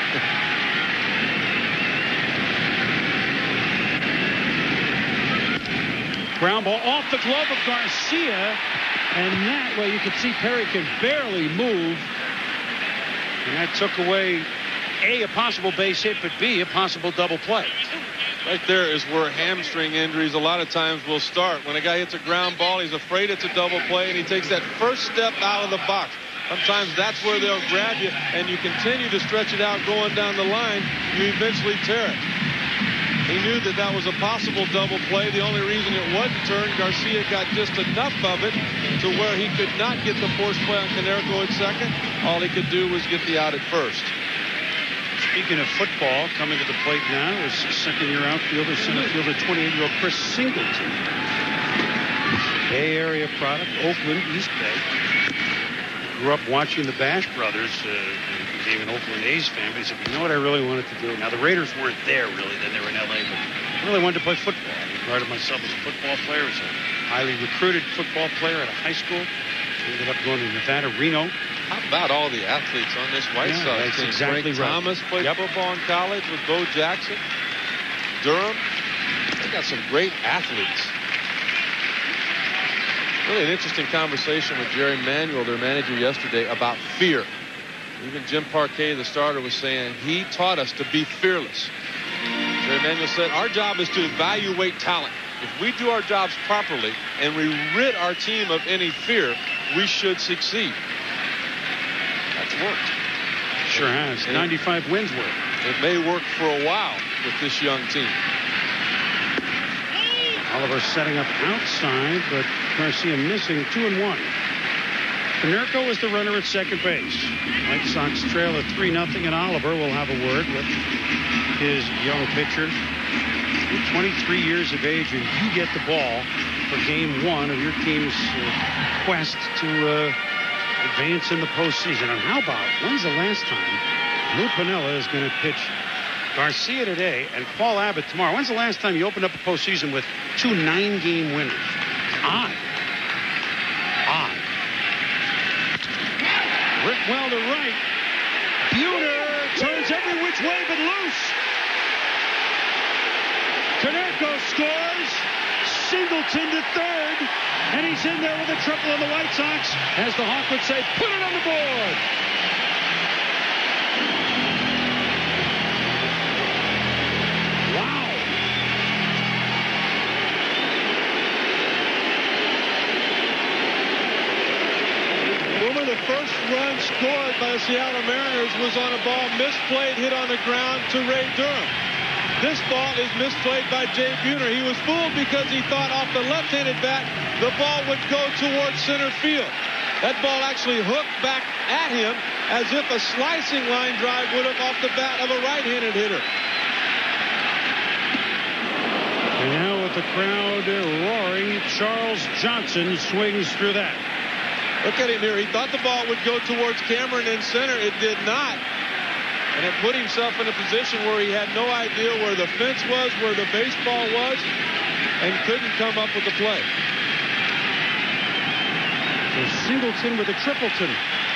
Ground ball off the glove of Garcia. And that way you can see Perry can barely move. And that took away A, possible base hit, but B, a possible double play. Right there is where hamstring injuries a lot of times will start. When a guy hits a ground ball, he's afraid it's a double play, and he takes that first step out of the box. Sometimes that's where they'll grab you, and you continue to stretch it out going down the line, you eventually tear it. He knew that that was a possible double play. The only reason it wasn't turned, Garcia got just enough of it to where he could not get the force play on Konerko at second. All he could do was get the out at first. Speaking of football, coming to the plate now is second-year outfielder, center fielder, 28-year-old Chris Singleton. Bay Area product, Oakland, East Bay. Grew up watching the Bash Brothers. Became an Oakland A's fan. But he said, you know what I really wanted to do? Now, the Raiders weren't there, really. Then they were in L.A., but I really wanted to play football. I regarded myself as a football player, as a highly recruited football player at a high school. Ended up going to Nevada, Reno. How about all the athletes on this White Sox? That's exactly Frank right. Thomas played football in college with Bo Jackson. Durham. They got some great athletes. Really an interesting conversation with Jerry Manuel, their manager, yesterday about fear. Even Jim Parque, the starter, was saying he taught us to be fearless. Jerry Manuel said our job is to evaluate talent. If we do our jobs properly and we rid our team of any fear, we should succeed. That's worked. Sure has. 95 wins work. It may work for a while with this young team. Oliver setting up outside, but Garcia missing 2-1. Panerco is the runner at second base. White Sox trail at 3-0, and Oliver will have a word with his young pitcher. You're 23 years of age, and you get the ball for game one of your team's quest to advance in the postseason. And how about, when's the last time Lou Piniella is going to pitch Garcia today and Paul Abbott tomorrow? When's the last time you opened up a postseason with 2 9-game winners? Odd. Rickwell to right. Buhner turns every which way but loose. Panerco scores. Singleton to third. And he's in there with a triple on the White Sox. As the Hawk would say, put it on the board. Wow. One of the first runs scored by the Seattle Mariners was on a ball misplayed, hit on the ground to Ray Durham. This ball is misplayed by Jay Buhner. He was fooled because he thought off the left-handed bat the ball would go towards center field. That ball actually hooked back at him as if a slicing line drive would have off the bat of a right-handed hitter. And now with the crowd roaring, Charles Johnson swings through that. Look at him here. He thought the ball would go towards Cameron in center. It did not. And it put himself in a position where he had no idea where the fence was, where the baseball was, and couldn't come up with the play. So Singleton with a tripleton.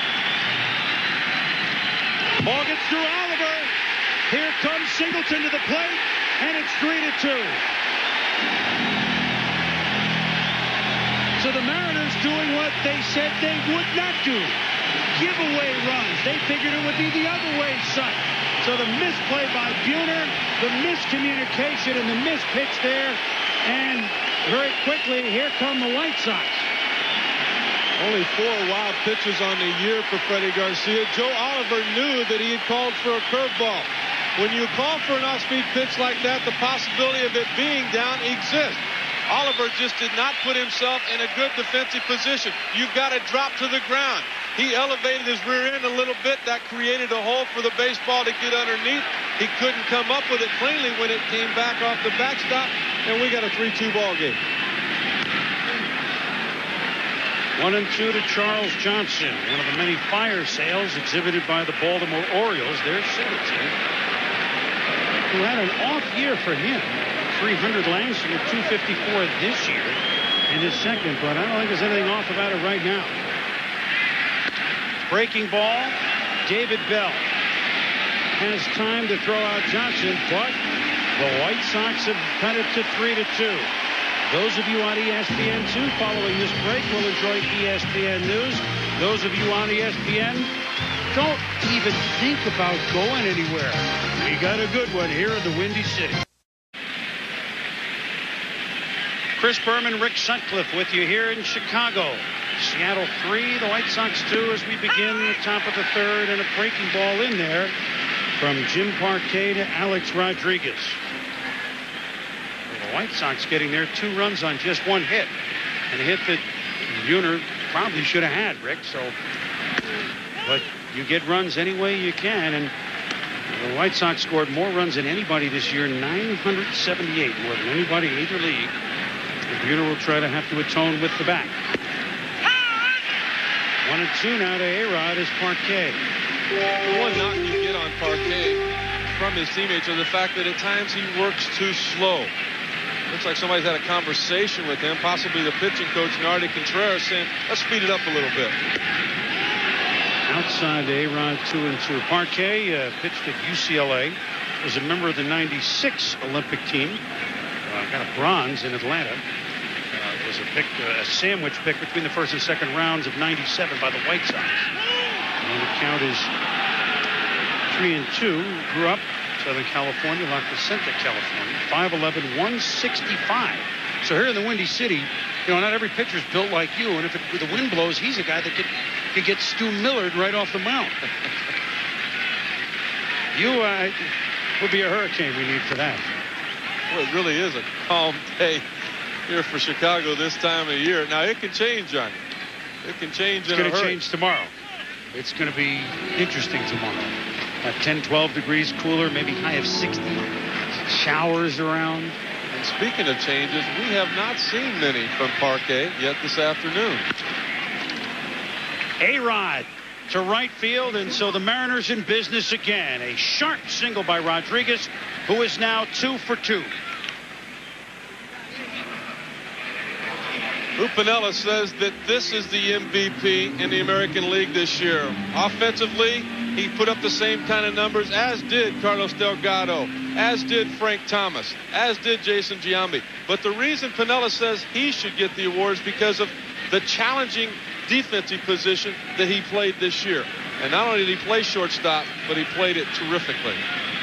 Ball gets through Oliver. Here comes Singleton to the plate, and it's 3-2. So the Mariners doing what they said they would not do. Giveaway runs. They figured it would be the other way, son. So the misplay by Buhner, the miscommunication and the mispitch there. And very quickly, here come the White Sox. Only 4 wild pitches on the year for Freddy Garcia. Joe Oliver knew that he had called for a curveball. When you call for an off-speed pitch like that, the possibility of it being down exists. Oliver just did not put himself in a good defensive position. You've got to drop to the ground. He elevated his rear end a little bit. That created a hole for the baseball to get underneath. He couldn't come up with it cleanly when it came back off the backstop, and we got a 3-2 ball game. 1-2 to Charles Johnson, one of the many fire sales exhibited by the Baltimore Orioles. There's Singleton, who had an off year for him. 300 last year, 254 this year in his second, but I don't think there's anything off about it right now. Breaking ball, David Bell has time to throw out Johnson, but the White Sox have cut it to 3-2. Those of you on ESPN2 following this break will enjoy ESPN News. Those of you on ESPN, don't even think about going anywhere. We got a good one here in the Windy City. Chris Berman, Rick Sutcliffe with you here in Chicago. Seattle 3, the White Sox 2 as we begin the top of the third, and a breaking ball in there from Jim Parque to Alex Rodriguez. The White Sox getting their 2 runs on just 1 hit, and a hit that Buhner probably should have had, Rick. So, but you get runs any way you can, and the White Sox scored more runs than anybody this year, 978, more than anybody in either league. And Buhner will try to have to atone with the bat. 1-2 now to A-Rod is Parque. The one knock you get on Parque from his teammates is the fact that at times he works too slow. Looks like somebody's had a conversation with him, possibly the pitching coach, Nardi Contreras, saying, let's speed it up a little bit. Outside to A-Rod, 2-2. Parque pitched at UCLA, was a member of the '96 Olympic team. Got a bronze in Atlanta. Was a sandwich pick between the first and second rounds of '97 by the White Sox. And the count is 33-2. Grew up Southern California, La Crescenta, California. 5'11", 165. So here in the Windy City, not every pitcher's built like you. And if the wind blows, he's a guy that could get Stu Millard right off the mound. You would be a hurricane we need for that. Well, it really is a calm day here for Chicago this time of year. Now, it can change, John. It can change in a hurry. It's going to change tomorrow. It's going to be interesting tomorrow. 10, 12 degrees cooler, maybe high of 60. Showers around. And speaking of changes, we have not seen many from Parque yet this afternoon. A-Rod to right field, and so the Mariners in business again. A sharp single by Rodriguez, who is now 2 for 2. Lou Piniella says that this is the MVP in the American League this year. Offensively, he put up the same kind of numbers as did Carlos Delgado, as did Frank Thomas, as did Jason Giambi. But the reason Piniella says he should get the awards because of the challenging defensive position that he played this year. And not only did he play shortstop, but he played it terrifically.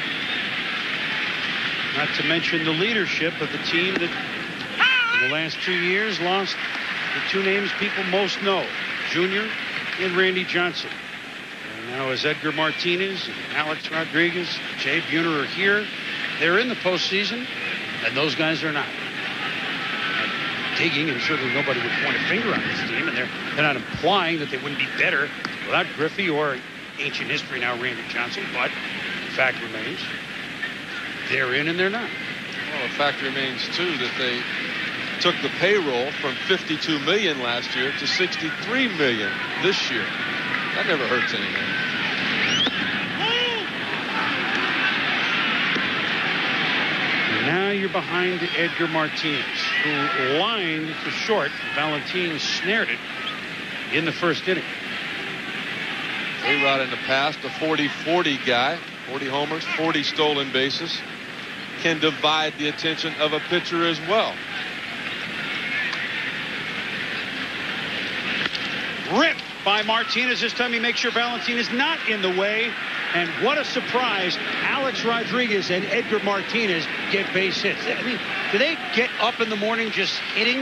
Not to mention the leadership of the team that in the last 2 years lost the two names people most know, Junior and Randy Johnson. And now as Edgar Martinez and Alex Rodriguez, Jay Buhner are here, they're in the postseason, and those guys are not. Digging, and certainly nobody would point a finger on this team, and they're not implying that they wouldn't be better without Griffey or ancient history now Randy Johnson, but the fact remains they're in and they're not. Well, the fact remains too that they took the payroll from $52 million last year to $63 million this year. That never hurts anything. Now you're behind Edgar Martinez, who lined to short. Valentin snared it in the first inning. A-Rod in the past, a 40-40 guy, 40 homers, 40 stolen bases, can divide the attention of a pitcher as well. Ripped by Martinez. This time he makes sure Valentin is not in the way. And what a surprise. Alex Rodriguez and Edgar Martinez get base hits. I mean, do they get up in the morning just hitting?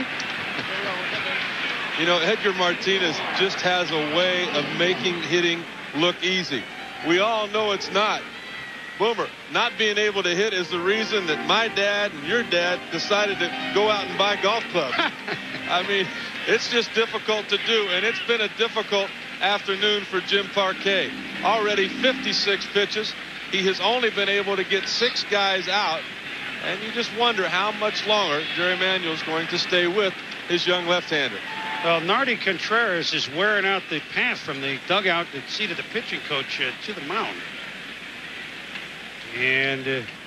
Edgar Martinez just has a way of making hitting look easy. We all know it's not. Boomer, not being able to hit is the reason that my dad and your dad decided to go out and buy golf clubs. I mean, it's just difficult to do, and it's been a difficult afternoon for Jim Parque. Already 56 pitches. He has only been able to get 6 guys out, and you just wonder how much longer Jerry Manuel is going to stay with his young left-hander. Well, Nardi Contreras is wearing out the path from the dugout, the seat of the pitching coach, to the mound. And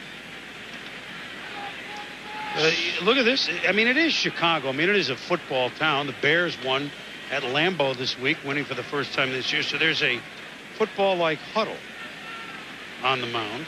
look at this. I mean, it is Chicago. I mean, it is a football town. The Bears won at Lambeau this week, winning for the first time this year. So there's a football-like huddle on the mound.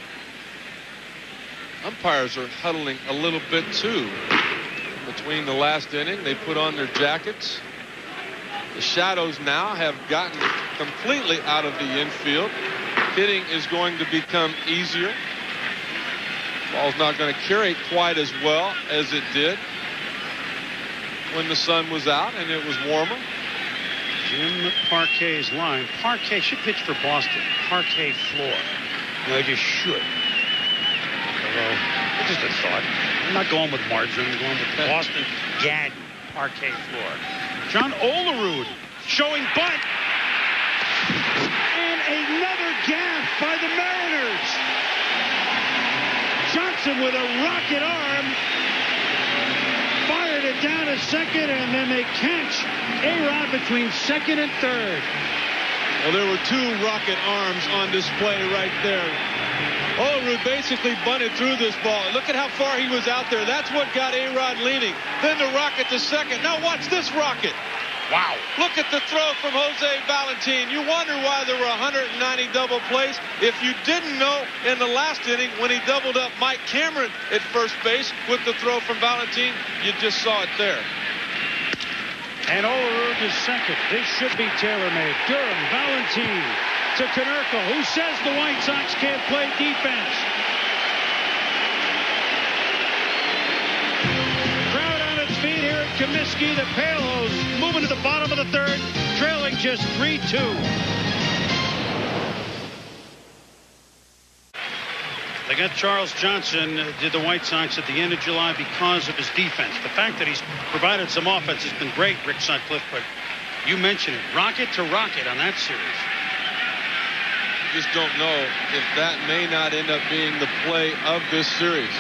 Umpires are huddling a little bit, too. Between the last inning, they put on their jackets. The shadows now have gotten completely out of the infield. Hitting is going to become easier. Ball's not going to carry quite as well as it did when the sun was out and it was warmer. Jim Parque's line. Parque should pitch for Boston. Parque floor. I just should. Although, it's just a thought. I'm not going with margarine. I'm going with Boston Gad Parque floor. John Olerud showing bunt. And another gaff by the Mariners. Johnson with a rocket arm. Fired it down to second, and then they catch A-Rod between second and third. Well, there were 2 rocket arms on display right there. Olerud basically bunted through this ball. Look at how far he was out there. That's what got A-Rod leaning. Then the rocket to second. Now watch this rocket. Wow. Look at the throw from Jose Valentin. You wonder why there were 190 double plays. If you didn't know in the last inning when he doubled up Mike Cameron at first base with the throw from Valentin, you just saw it there. And Olerud is second. This should be tailor-made. Durham, Valentin, to Konerko. Who says the White Sox can't play defense? Crowd on its feet here at Comiskey. The Palos moving to the bottom of the third, trailing just 3-2. They got Charles Johnson, did the White Sox at the end of July because of his defense. The fact that he's provided some offense has been great, Rick Sutcliffe, but you mentioned it, rocket to rocket on that series. You just don't know if that may not end up being the play of this series.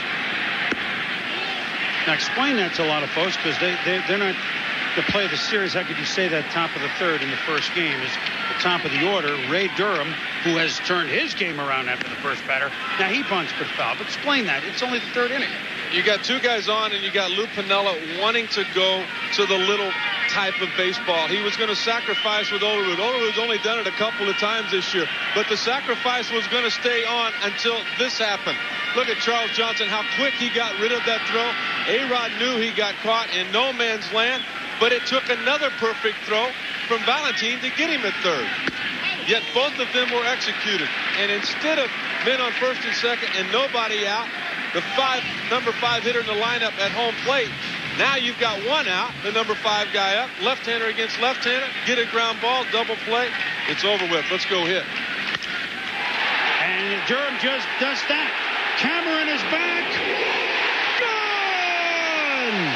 Now explain that to a lot of folks, because they're not the play of the series. How could you say that top of the third in the first game is the top of the order? Ray Durham, who has turned his game around after the first batter. Now he bunts but foul. But explain that. It's only the third inning. You got two guys on, and you got Lou Piniella wanting to go to the little type of baseball. He was going to sacrifice with Olerud. Olerud's only done it a couple of times this year, but the sacrifice was going to stay on until this happened. Look at Charles Johnson, how quick he got rid of that throw. A-Rod knew he got caught in no man's land, but it took another perfect throw from Valentin to get him at third. Yet both of them were executed. And instead of men on first and second and nobody out, the number 5 hitter in the lineup at home plate, now you've got one out, the number 5 guy up, left-hander against left-hander, get a ground ball, double play, it's over with. Let's go hit. And Durham just does that. Cameron is back. Gone!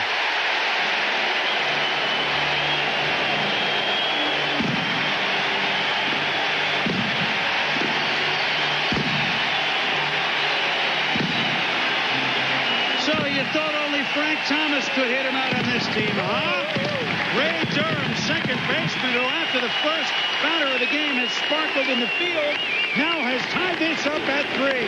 So you thought only Frank Thomas could hit him out on this team, huh? Ray Durham, second baseman, who after the first batter of the game has sparkled in the field, now has tied this up at 3.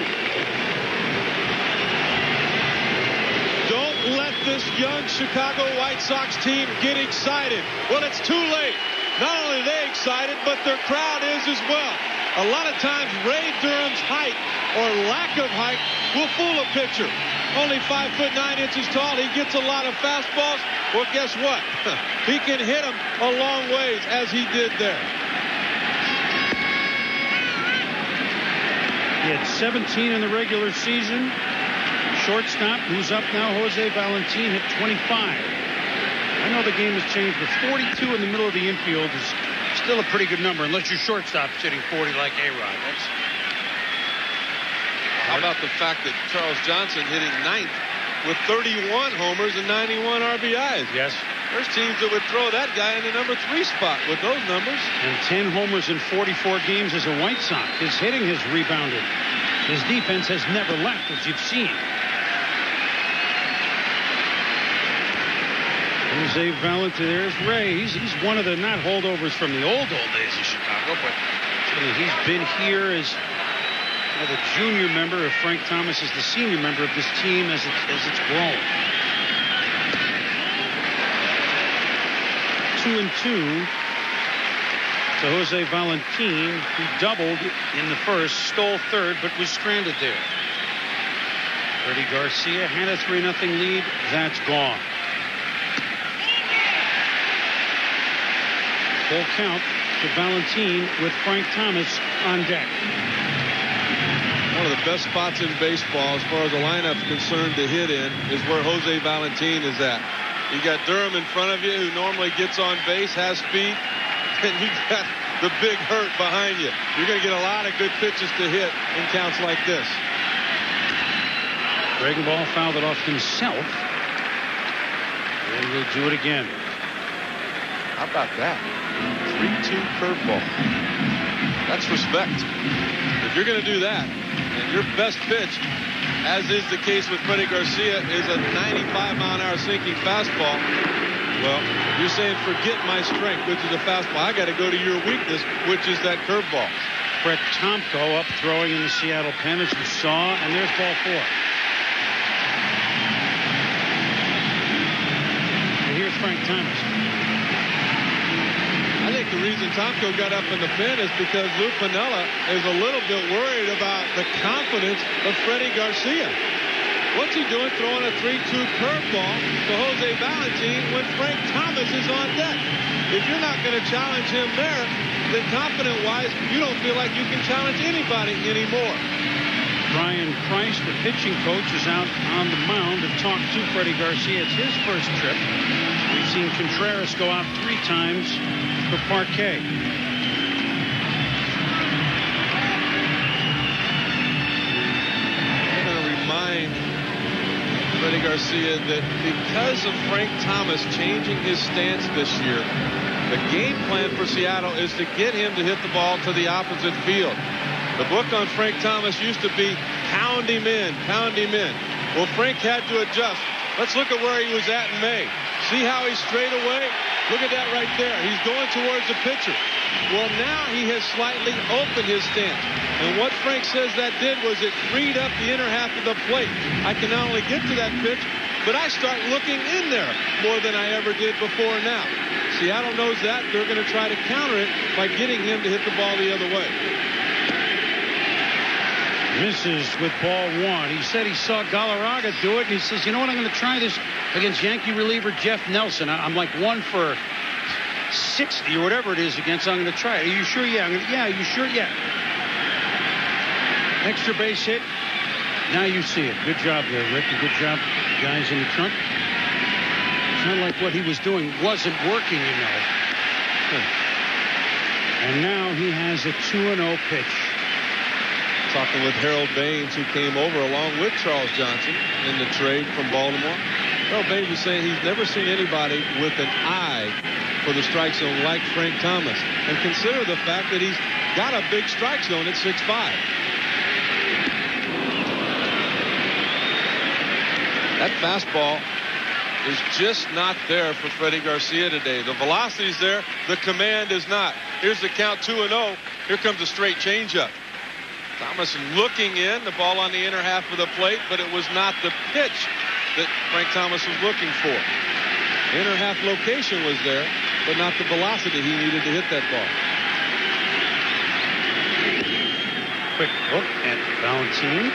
Don't let this young Chicago White Sox team get excited. Well, it's too late. Not only are they excited, but their crowd is as well. A lot of times, Ray Durham's height or lack of height will fool a pitcher. Only 5'9" tall. He gets a lot of fastballs. Well, guess what? He can hit them a long ways, as he did there. He had 17 in the regular season. Shortstop, who's up now, Jose Valentin, hit 25. I know the game has changed, but 42 in the middle of the infield is still a pretty good number, unless your shortstop's hitting 40 like A-Rod. How about the fact that Charles Johnson hitting 9th with 31 homers and 91 RBIs? Yes. There's teams that would throw that guy in the number 3 spot with those numbers. And 10 homers in 44 games as a White Sox. His hitting has rebounded. His defense has never left, as you've seen. Jose Valentin, there's Ray. He's one of the, not holdovers from the old days of Chicago, but he's been here as the junior member of Frank Thomas, is the senior member of this team as it's grown. 2-2 to Jose Valentin, who doubled in the first, stole third, but was stranded there. Freddy Garcia had a 3-0 lead. That's gone. Full count to Valentin with Frank Thomas on deck. One of the best spots in baseball as far as the lineup's concerned to hit in is where Jose Valentin is at. You got Durham in front of you, who normally gets on base, has speed, and you got the big hurt behind you. You're going to get a lot of good pitches to hit in counts like this. Ball fouled it off himself. And we'll do it again. How about that? 3-2 curveball. That's respect. If you're going to do that, and your best pitch, as is the case with Freddy Garcia, is a 95-mile-an-hour sinking fastball, well, you're saying forget my strength, which is a fastball. I got to go to your weakness, which is that curveball. Brett Tomko up throwing in the Seattle pen, as you saw, and there's ball 4. And here's Frank Thomas. I think the reason Tomko got up in the pen is because Lou Piniella is a little bit worried about the confidence of Freddy Garcia. What's he doing throwing a 3-2 curveball to Jose Valentin when Frank Thomas is on deck? If you're not going to challenge him there, then confident-wise, you don't feel like you can challenge anybody anymore. Brian Price, the pitching coach, is out on the mound to talk to Freddy Garcia. It's his first trip. We've seen Contreras go out 3 times for Parque. I'm going to remind Freddy Garcia that because of Frank Thomas changing his stance this year, the game plan for Seattle is to get him to hit the ball to the opposite field. The book on Frank Thomas used to be pound him in, pound him in. Well, Frank had to adjust. Let's look at where he was at in May. See how he's straight away? Look at that right there. He's going towards the pitcher. Well, now he has slightly opened his stance. And what Frank says that did was it freed up the inner half of the plate. I can not only get to that pitch, but I start looking in there more than I ever did before now. Seattle knows that. They're going to try to counter it by getting him to hit the ball the other way. Misses with ball 1. He said he saw Galarraga do it, and he says, you know what, I'm going to try this against Yankee reliever Jeff Nelson. I'm like 1 for 60 or whatever it is against. I'm going to try it. Are you sure? Yeah. Yeah, you sure? Yeah. Extra base hit. Now you see it. Good job there, Rick. Good job, guys in the trunk. It's not like what he was doing wasn't working, you know. And now he has a 2-0 pitch. Talking with Harold Baines, who came over along with Charles Johnson in the trade from Baltimore. Harold Baines was saying he's never seen anybody with an eye for the strike zone like Frank Thomas. And consider the fact that he's got a big strike zone at 6'5". That fastball is just not there for Freddy Garcia today. The velocity's there. The command is not. Here's the count, 2-0. Here comes a straight changeup. Thomas looking in, the ball on the inner half of the plate, but it was not the pitch that Frank Thomas was looking for. The inner half location was there, but not the velocity he needed to hit that ball. Quick look at Valentin.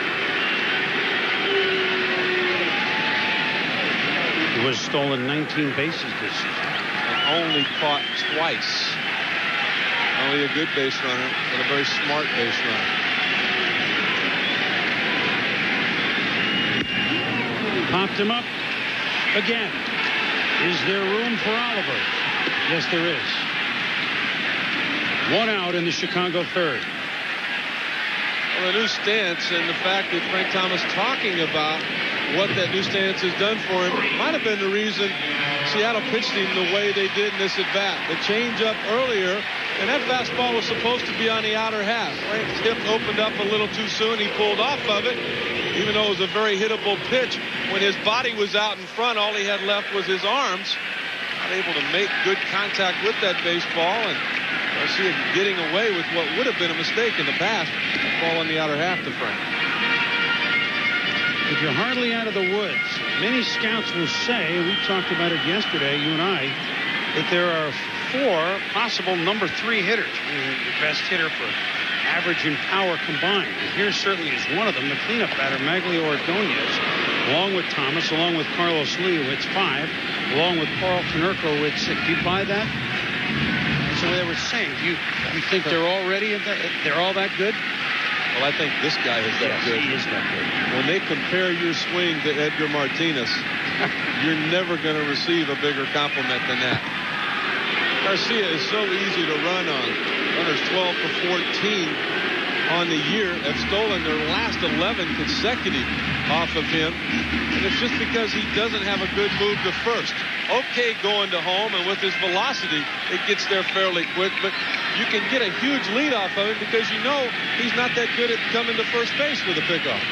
He was stolen 19 bases this season. And only caught twice. Only a good base runner, but a very smart base runner. Popped him up again. Is there room for Oliver? Yes, there is. 1 out in the Chicago third. Well, the new stance and the fact that Frank Thomas talking about what that new stance has done for him might have been the reason Seattle pitched him the way they did in this at-bat. The change-up earlier, and that fastball was supposed to be on the outer half. Frank's hip opened up a little too soon. He pulled off of it, even though it was a very hittable pitch. When his body was out in front, all he had left was his arms. Not able to make good contact with that baseball, and Garcia getting away with what would have been a mistake in the past. Ball on the outer half to Frank. If you're hardly out of the woods, many scouts will say, we talked about it yesterday, you and I, that there are 4 possible number 3 hitters, meaning your best hitter for average and power combined. And here certainly is one of them, the cleanup batter, Maglio Ordonez, along with Thomas, along with Carlos Lee, who hits 5, along with Carl Konerko, who hits 6. Do you buy that? That's the way they were saying. Do you think they're already, they're all that good? Well, I think this guy is that good. He is that good. When they compare your swing to Edgar Martinez, you're never going to receive a bigger compliment than that. Garcia is so easy to run on. Runners 12 for 14 on the year have stolen their last 11 consecutive off of him. And it's just because he doesn't have a good move to first. Okay going to home, and with his velocity, it gets there fairly quick. But you can get a huge lead off of him because you know he's not that good at coming to first base with a pickoff.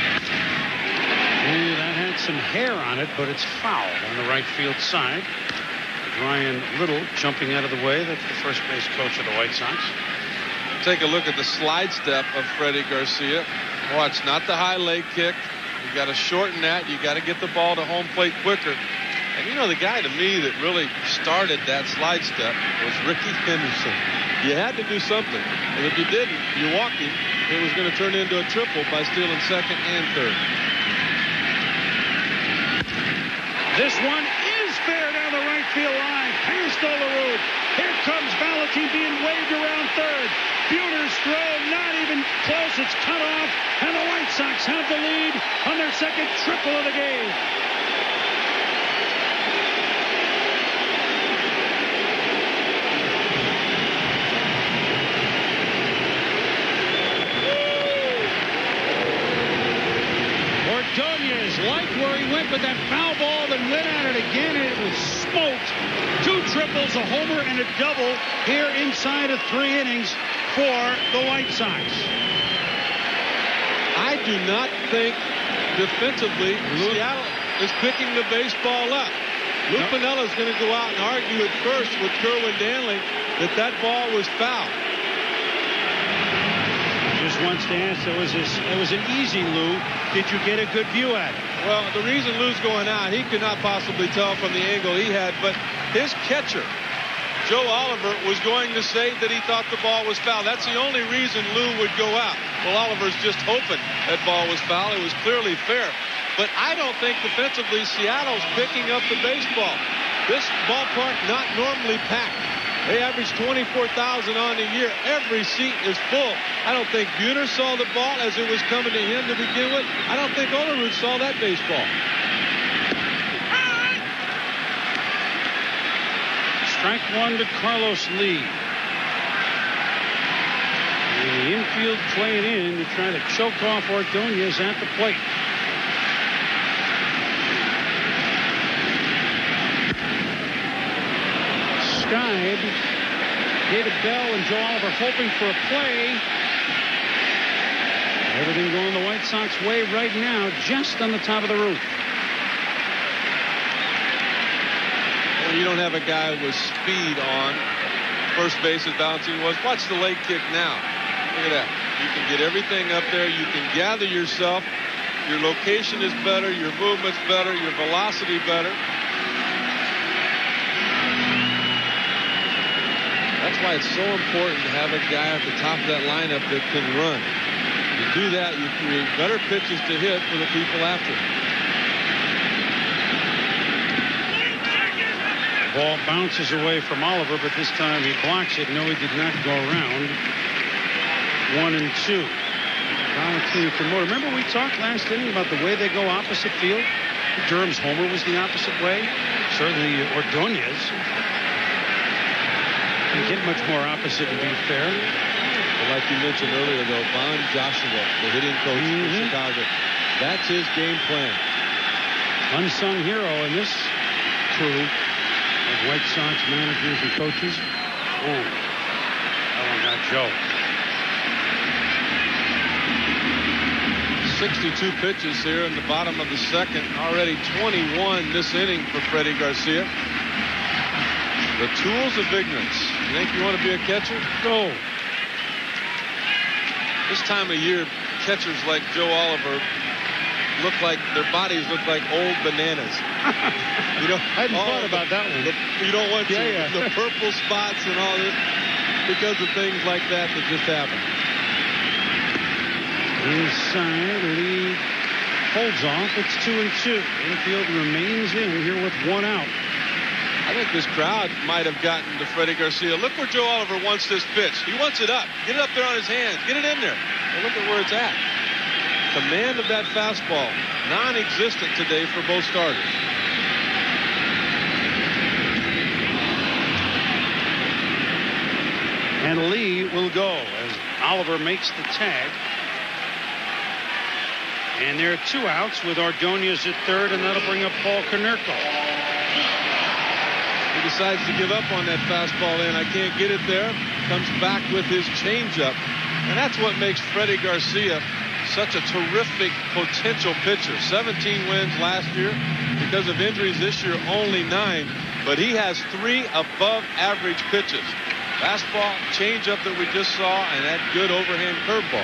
Ooh, that had some hair on it, but it's foul on the right field side. Ryan Little jumping out of the way. That's the first base coach of the White Sox. Take a look at the slide step of Freddy Garcia. Watch, not the high leg kick. You got to shorten that. You got to get the ball to home plate quicker. And you know, the guy to me that really started that slide step was Ricky Henderson. You had to do something. And if you didn't, you walked him. It was going to turn into a triple by stealing second and third. This one is fair down the right field line. Past Olerud. Here comes Valentin being waved around third. Buhner's throw not even close. It's cut off. And the White Sox have the lead on their second triple of the game. Ordonez liked where he went with that foul ball, then went at it again, and it was smoked. 2 triples, a homer, and a double here inside of 3 innings for the White Sox. I do not think defensively Seattle is picking the baseball up. Lou Piniella is going to go out and argue at first with Kerwin Danley that ball was foul. Just wants to ask, it was an easy, Lou. Did you get a good view at it? Well, the reason Lou's going out, he could not possibly tell from the angle he had, but his catcher, Joe Oliver, was going to say that he thought the ball was foul. That's the only reason Lou would go out. Well, Oliver's just hoping that ball was foul. It was clearly fair. But I don't think defensively Seattle's picking up the baseball. This ballpark not normally packed. They average 24,000 on the year. Every seat is full. I don't think Buhner saw the ball as it was coming to him to begin with. I don't think Olerud saw that baseball. Strike 1 to Carlos Lee. And the infield playing in to try to choke off Ordonez at the plate. Skied, David Bell and Joe Oliver hoping for a play. Everything going the White Sox way right now, just on the top of the roof. Well, you don't have a guy with speed on first base as Valentin was. Watch the leg kick now. Look at that. You can get everything up there. You can gather yourself. Your location is better. Your movement's better. Your velocity better. That's why it's so important to have a guy at the top of that lineup that can run. You do that, you create better pitches to hit for the people after. Ball bounces away from Oliver, but this time he blocks it. No, he did not go around. 1 and 2. Valentin for more. Remember we talked last inning about the way they go opposite field? Durham's homer was the opposite way. Certainly Ordonez. Can't get much more opposite to be fair. But like you mentioned earlier, though, Von Joshua, the hitting coach for Chicago, that's his game plan. Unsung hero in this crew of White Sox managers and coaches. Oh, that one got Joe. 62 pitches here in the bottom of the second. Already 21 this inning for Freddy Garcia. The tools of ignorance. You think you want to be a catcher? Go. This time of year, catchers like Joe Oliver look like, their bodies look like old bananas. You know, I hadn't thought about that one. You don't want the purple spots and all this because of things like that just happen. Inside, Lee holds off. It's 2 and 2. Infield remains in here with 1 out. I think this crowd might have gotten to Freddy Garcia. Look where Joe Oliver wants this pitch. He wants it up. Get it up there on his hands. Get it in there. Well, look at where it's at. Command of that fastball, non-existent today for both starters. And Lee will go as Oliver makes the tag. And there are 2 outs with Ordonez at third, and that'll bring up Paul Konerko. He decides to give up on that fastball in. I can't get it there. Comes back with his changeup. And that's what makes Freddy Garcia such a terrific potential pitcher. 17 wins last year. Because of injuries this year, only 9. But he has 3 above average pitches. Fastball, changeup that we just saw, and that good overhand curveball.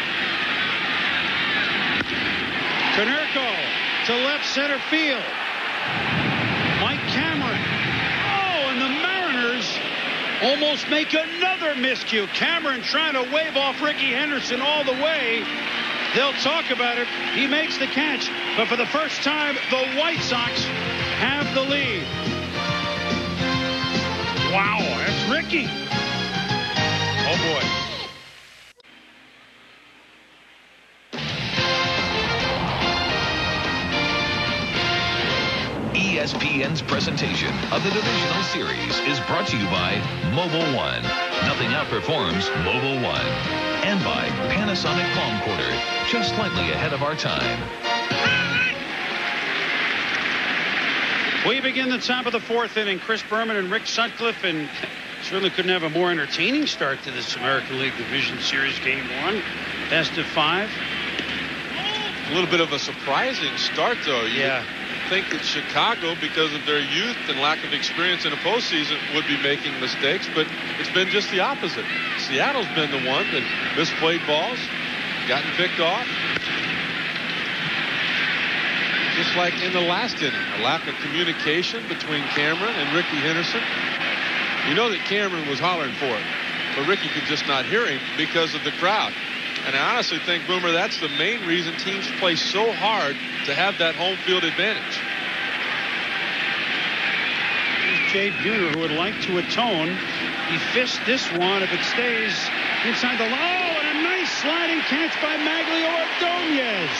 Konerko to left center field. Mike Cameron. Oh, and the Mariners almost make another miscue. Cameron trying to wave off Ricky Henderson all the way. They'll talk about it. He makes the catch. But for the first time, the White Sox have the lead. Wow, that's Ricky. Oh, boy. ESPN's presentation of the divisional series is brought to you by Mobile One. Nothing outperforms Mobile One. And by Panasonic Palmcorder, just slightly ahead of our time. We begin the top of the fourth inning. Chris Berman and Rick Sutcliffe, and certainly couldn't have a more entertaining start to this American League Division Series Game 1. Best of 5. A little bit of a surprising start, though. Yeah. Think that Chicago, because of their youth and lack of experience in the postseason, would be making mistakes, but it's been just the opposite. Seattle's been the one that misplayed balls, gotten picked off. Just like in the last inning, a lack of communication between Cameron and Ricky Henderson. You know that Cameron was hollering for it, but Ricky could just not hear him because of the crowd. And I honestly think, Boomer, that's the main reason teams play so hard to have that home field advantage. Jay Buhner, who would like to atone. He fished this one if it stays inside the line. Oh, and a nice sliding catch by Maglio Ordonez.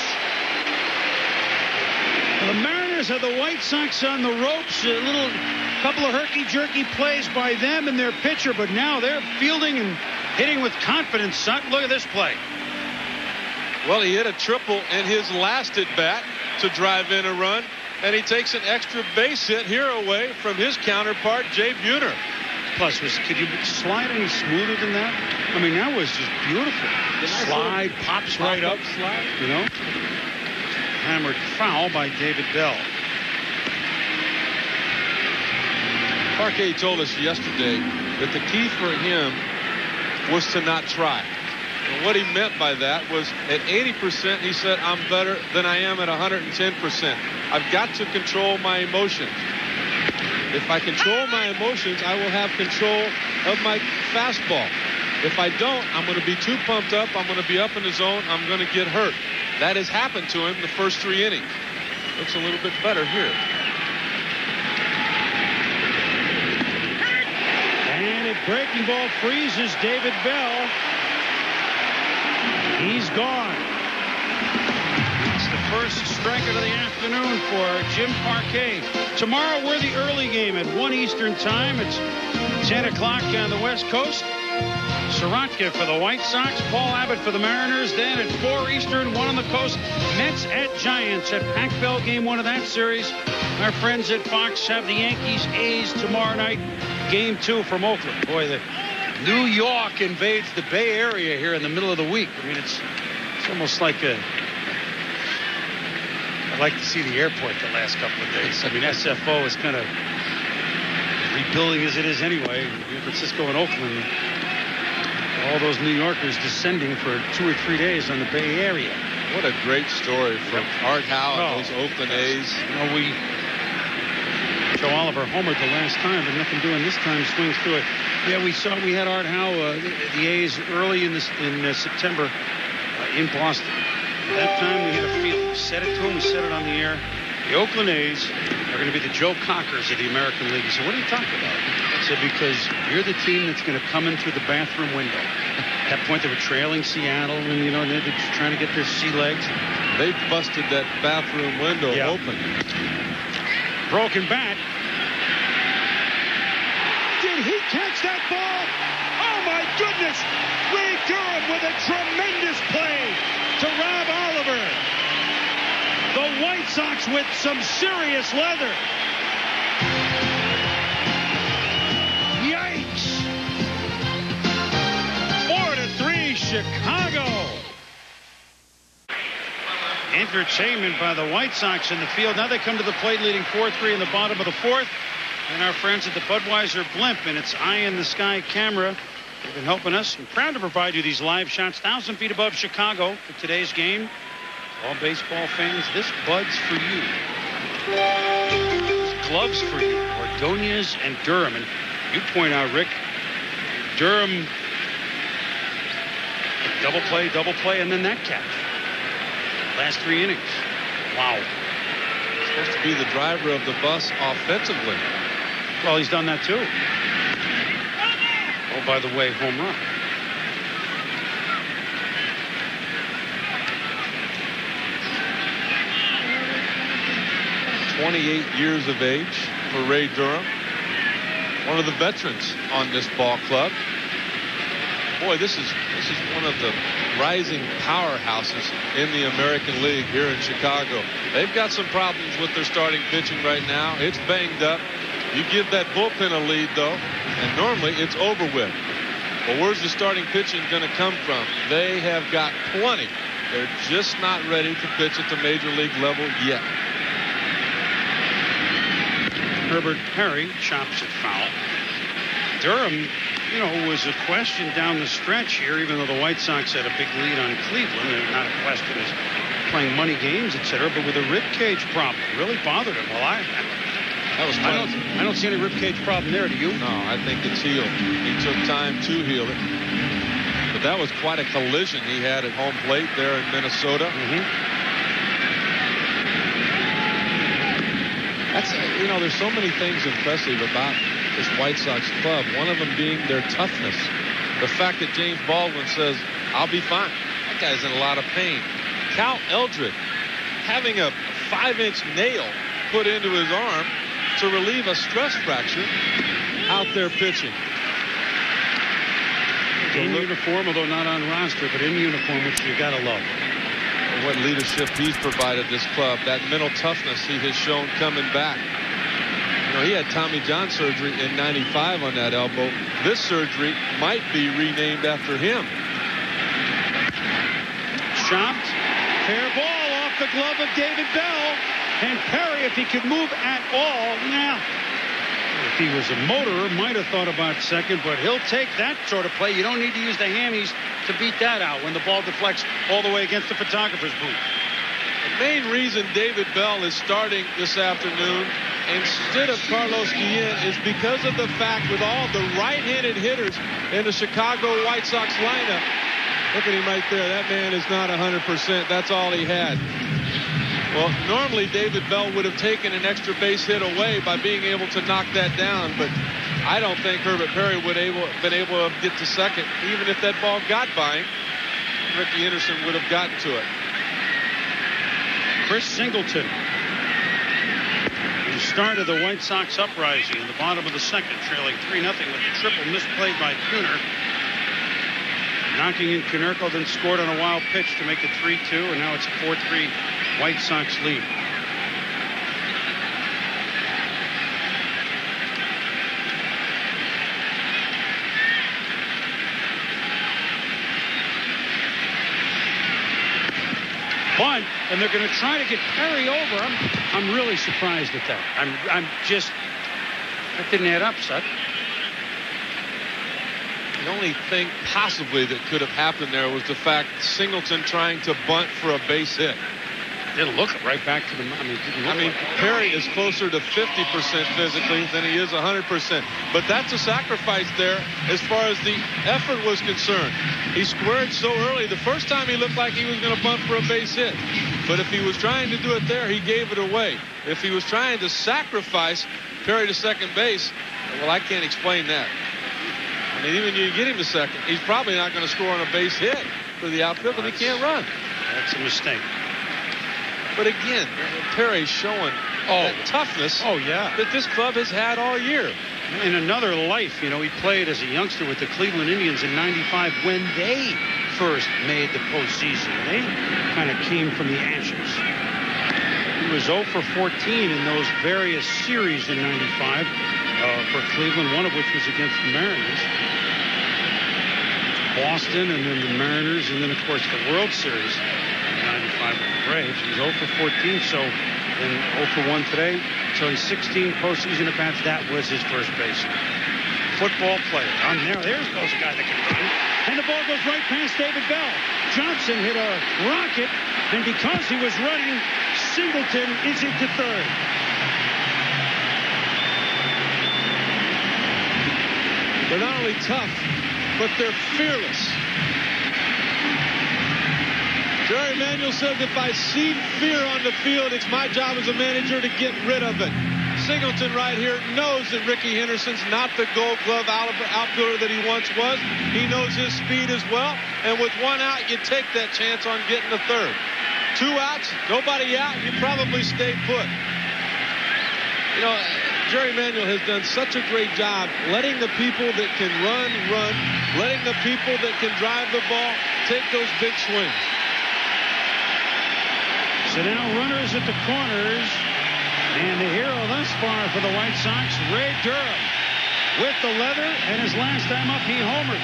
The Mariners have the White Sox on the ropes. A little couple of herky-jerky plays by them and their pitcher, but now they're fielding and hitting with confidence. Sutton, look at this play. Well, he hit a triple in his last at-bat to drive in a run, and he takes an extra base hit here away from his counterpart, Jay Buhner. Plus, could you slide any smoother than that? I mean, that was just beautiful. The slide, pops right up, slide. You know? Hammered foul by David Bell. Parque told us yesterday that the key for him was to not try. And what he meant by that was at 80%, he said, I'm better than I am at 110%. I've got to control my emotions. If I control my emotions, I will have control of my fastball. If I don't, I'm going to be too pumped up. I'm going to be up in the zone. I'm going to get hurt. That has happened to him the first 3 innings. Looks a little bit better here. And a breaking ball freezes David Bell. He's gone. It's the first striker of the afternoon for Jim Parque. Tomorrow we're the early game at 1 Eastern time. It's 10 o'clock on the West Coast. Sorotka for the White Sox, Paul Abbott for the Mariners. Then at 4 Eastern, 1 on the coast, Mets at Giants at Pac-Bell Game 1 of that series. Our friends at Fox have the Yankees A's tomorrow night, Game 2 from Oakland. Boy, the New York invades the Bay Area here in the middle of the week. I mean, it's almost like I'd like to see the airport the last couple of days. I mean, SFO is kind of rebuilding as it is anyway. San Francisco and Oakland, all those New Yorkers descending for 2 or 3 days on the Bay Area. What a great story from Art Howe and those Oakland A's. You know, Joe Oliver homered the last time, but nothing doing this time. Swings through it. Yeah, we had Art Howe, the A's, early in September in Boston. At that time, we had a feeling. We said it to him. We said it on the air. The Oakland A's are going to be the Joe Cockers of the American League. He said, what are you talking about? I said, because you're the team that's going to come in through the bathroom window. At that point, they were trailing Seattle, and, you know, they're just trying to get their sea legs. They busted that bathroom window open. Broken bat. Did he catch that ball? Oh, my goodness. Ray Durham with a tremendous play to Rob Oliver. The White Sox with some serious leather. Yikes. 4-3 Chicago. Entertainment by the White Sox in the field. Now they come to the plate leading 4-3 in the bottom of the fourth. And our friends at the Budweiser Blimp and its Eye in the Sky camera have been helping us. I'm proud to provide you these live shots 1,000 feet above Chicago for today's game. All baseball fans, this Bud's for you. This gloves for you. Ordonez and Durham. And you point out, Rick, Durham, double play, and then that catch. Last 3 innings. Wow. Supposed to be the driver of the bus offensively. Well, he's done that too. Oh, by the way, home run. "28 years of age for Ray Durham, one of the veterans on this ball club. Boy, this is one of the rising powerhouses in the American League here in Chicago. They've got some problems with their starting pitching right now. It's banged up. You give that bullpen a lead, though, and normally it's over with. Well, where's the starting pitching going to come from? They have got plenty. They're just not ready to pitch at the major league level yet. Herbert Perry chops it foul. Durham, you know, was a question down the stretch here, even though the White Sox had a big lead on Cleveland. They're not a question as playing money games, etc., but with a rib cage problem. Really bothered him. Well, I don't see any rib cage problem there, do you? No, I think it's healed. He took time to heal it. But that was quite a collision he had at home plate there in Minnesota. That's, you know, there's so many things impressive about this White Sox club. One of them being their toughness. The fact that James Baldwin says, "I'll be fine." That guy's in a lot of pain. Cal Eldred having a 5-inch nail put into his arm to relieve a stress fracture, out there pitching. In uniform, although not on roster, but in uniform, which you gotta love. What leadership he's provided this club, that mental toughness he has shown coming back. You know, he had Tommy John surgery in '95 on that elbow. This surgery might be renamed after him. Chopped, fair ball off the glove of David Bell, and Perry, if he could move at all, now. If he was a motorer, might have thought about second, but he'll take that sort of play. You don't need to use the hammies to beat that out when the ball deflects all the way against the photographer's booth. The main reason David Bell is starting this afternoon instead of Carlos Guillen is because of the fact with all the right-handed hitters in the Chicago White Sox lineup. Look at him right there. That man is not 100%. That's all he had. Well, normally David Bell would have taken an extra base hit away by being able to knock that down, but I don't think Herbert Perry would have been able to get to second. Even if that ball got by him, Ricky Henderson would have gotten to it. Chris Singleton, the start of the White Sox uprising in the bottom of the second, trailing 3-0 with a triple misplayed by Kuhner. Knocking in Konerko, then scored on a wild pitch to make it 3-2, and now it's a 4-3 White Sox lead. Bunt, and they're going to try to get Perry over. I'm really surprised at that. I'm just, that didn't add up, Seth. The only thing possibly that could have happened there was the fact Singleton trying to bunt for a base hit. Didn't look right back to the. I mean, Perry is closer to 50% physically than he is 100%. But that's a sacrifice there as far as the effort was concerned. He squared so early. The first time he looked like he was going to bunt for a base hit. But if he was trying to do it there, he gave it away. If he was trying to sacrifice Perry to second base, well, I can't explain that. I mean, even you get him to second, he's probably not going to score on a base hit for the outfield, and he can't run. That's a mistake. But again, Perry's showing that toughness that this club has had all year. In another life, you know, he played as a youngster with the Cleveland Indians in '95 when they first made the postseason. They kind of came from the ashes. He was 0 for 14 in those various series in '95 for Cleveland, one of which was against the Mariners. Boston, and then the Mariners, and then, of course, the World Series in '95 with the Braves. He was 0 for 14, so then 0 for 1 today. So in 16 postseason at-bats, that was his first base. Football player. There's goes a guy that can run. And the ball goes right past David Bell. Johnson hit a rocket, and because he was running, Singleton is into third. They're not only tough, but they're fearless. Jerry Manuel says, if I see fear on the field, it's my job as a manager to get rid of it. Singleton right here knows that Ricky Henderson's not the Gold Glove outfielder that he once was. He knows his speed as well. And with one out, you take that chance on getting a third. 2 outs, nobody out, you probably stay put. You know, Jerry Manuel has done such a great job letting the people that can run, letting the people that can drive the ball take those big swings. So now runners at the corners, and the hero thus far for the White Sox, Ray Durham, with the leather, and his last time up, he homered.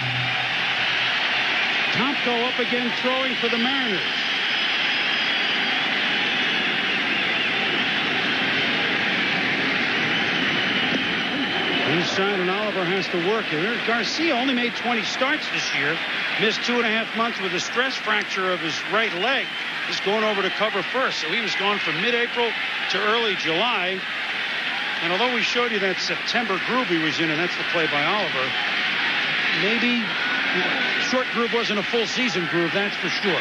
Tomko up again throwing for the Mariners. Inside, and Oliver has to work here. Garcia only made 20 starts this year. Missed 2.5 months with a stress fracture of his right leg. He's going over to cover first. So he was gone from mid-April to early July. And although we showed you that September groove he was in, and that's the play by Oliver, maybe short groove wasn't a full season groove, that's for sure.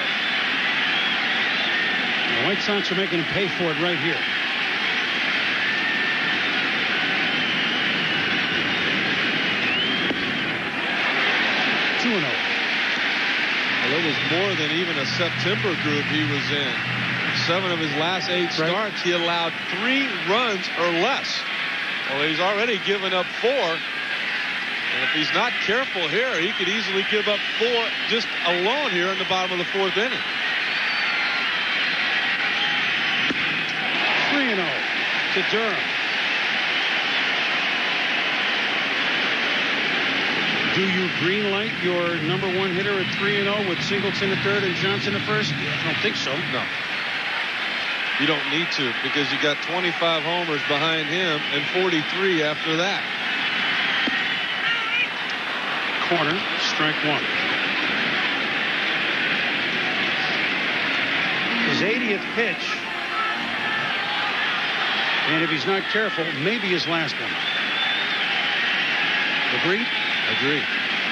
The White Sox are making him pay for it right here. 2-0. Well, it was more than even a September group he was in. 7 of his last 8 starts, he allowed 3 runs or less. Well, he's already given up 4. And if he's not careful here, he could easily give up 4 just alone here in the bottom of the 4th inning. 3-0 to Durham. Do you green light your number 1 hitter at 3-0 with Singleton at third and Johnson at first? I don't think so. No. You don't need to, because you got 25 homers behind him and 43 after that. Corner, strike 1. His 80th pitch. And if he's not careful, maybe his last one. Agreed? Agreed.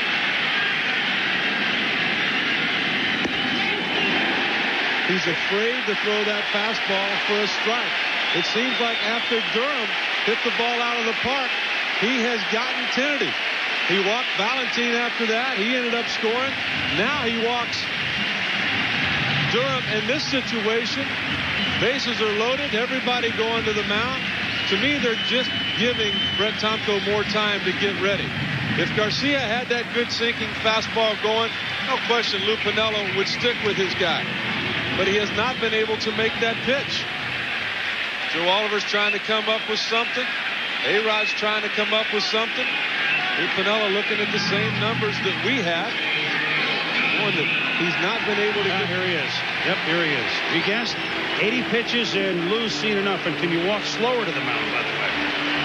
He's afraid to throw that fastball for a strike. It seems like after Durham hit the ball out of the park, he has gotten tentative. He walked Valentin after that. He ended up scoring. Now he walks Durham in this situation. Bases are loaded. Everybody going to the mound. To me, they're just giving Brett Tomko more time to get ready. If Garcia had that good sinking fastball going, no question Lou Piniella would stick with his guy. But he has not been able to make that pitch. Joe Oliver's trying to come up with something. A-Rod's trying to come up with something. Lou Piniella looking at the same numbers that we have. One that he's not been able to get. Here he is. Yep, here he is. We guessed 80 pitches, and Lou's seen enough. And can you walk slower to the mound, by the way?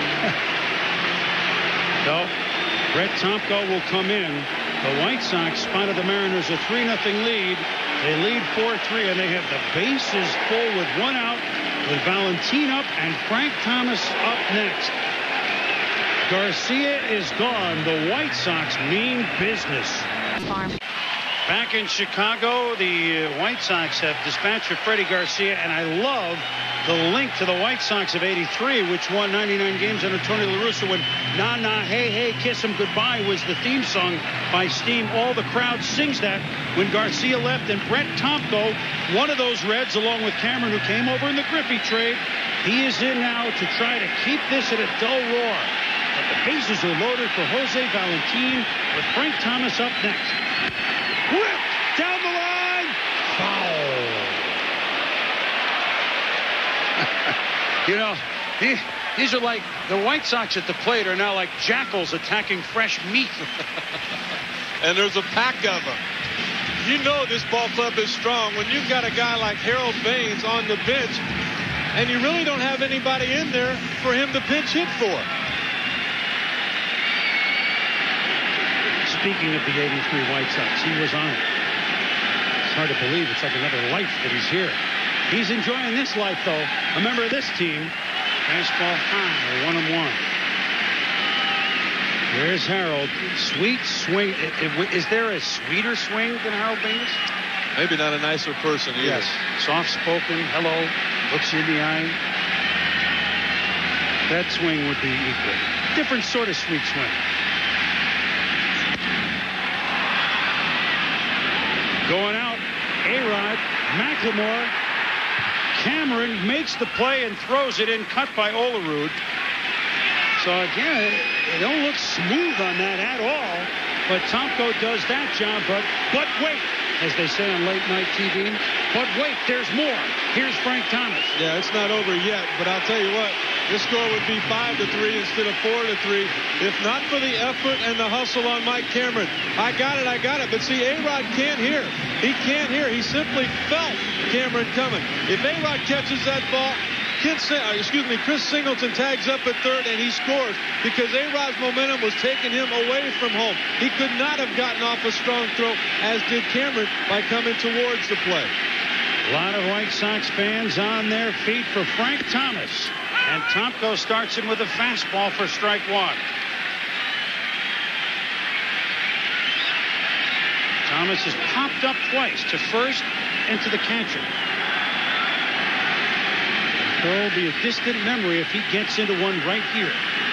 So, Brett Tomko will come in. The White Sox spotted the Mariners a 3-0 lead. They lead 4-3, and they have the bases full with 1 out, with Valentin up and Frank Thomas up next. Garcia is gone. The White Sox mean business. Back in Chicago, the White Sox have dispatched of Freddy Garcia, and I love the link to the White Sox of '83, which won 99 games under Tony La Russa, when "Na Na Hey Hey Kiss 'Em Goodbye" was the theme song by Steam. All the crowd sings that when Garcia left, and Brett Tomko, one of those Reds, along with Cameron, who came over in the Griffey trade, he is in now to try to keep this at a dull roar. But the bases are loaded for Jose Valentin, with Frank Thomas up next. Whipped down the line. Foul. You know, these are like the White Sox at the plate are now like jackals attacking fresh meat. And there's a pack of them. You know this ball club is strong when you've got a guy like Harold Baines on the bench, and you really don't have anybody in there for him to pinch hit for. Speaking of the '83 White Sox, he was on it. It's hard to believe. It's like another life that he's here. He's enjoying this life, though. A member of this team. Fastball high, 1-1. There's Harold. Sweet swing. Is there a sweeter swing than Harold Baines? Maybe not a nicer person either. Yes. Soft-spoken, hello, looks you in the eye. That swing would be equal. Different sort of sweet swing. Going out, A-Rod, McLemore. Cameron makes the play and throws it in, cut by Olerud. So again, it don't look smooth on that at all. But Tomko does that job. But wait, as they say on late night TV. But wait, there's more. Here's Frank Thomas. Yeah, it's not over yet. But I'll tell you what, this score would be 5-3 instead of 4-3 if not for the effort and the hustle on Mike Cameron. I got it. But see, A-Rod can't hear. He can't hear. He simply felt Cameron coming. If A-Rod catches that ball, Chris Singleton tags up at third and he scores because A-Rod's momentum was taking him away from home. He could not have gotten off a strong throw, as did Cameron, by coming towards the play. A lot of White Sox fans on their feet for Frank Thomas. And Tomko starts him with a fastball for strike one. Thomas has popped up twice, to first and to the catcher. There will be a distant memory if he gets into one right here.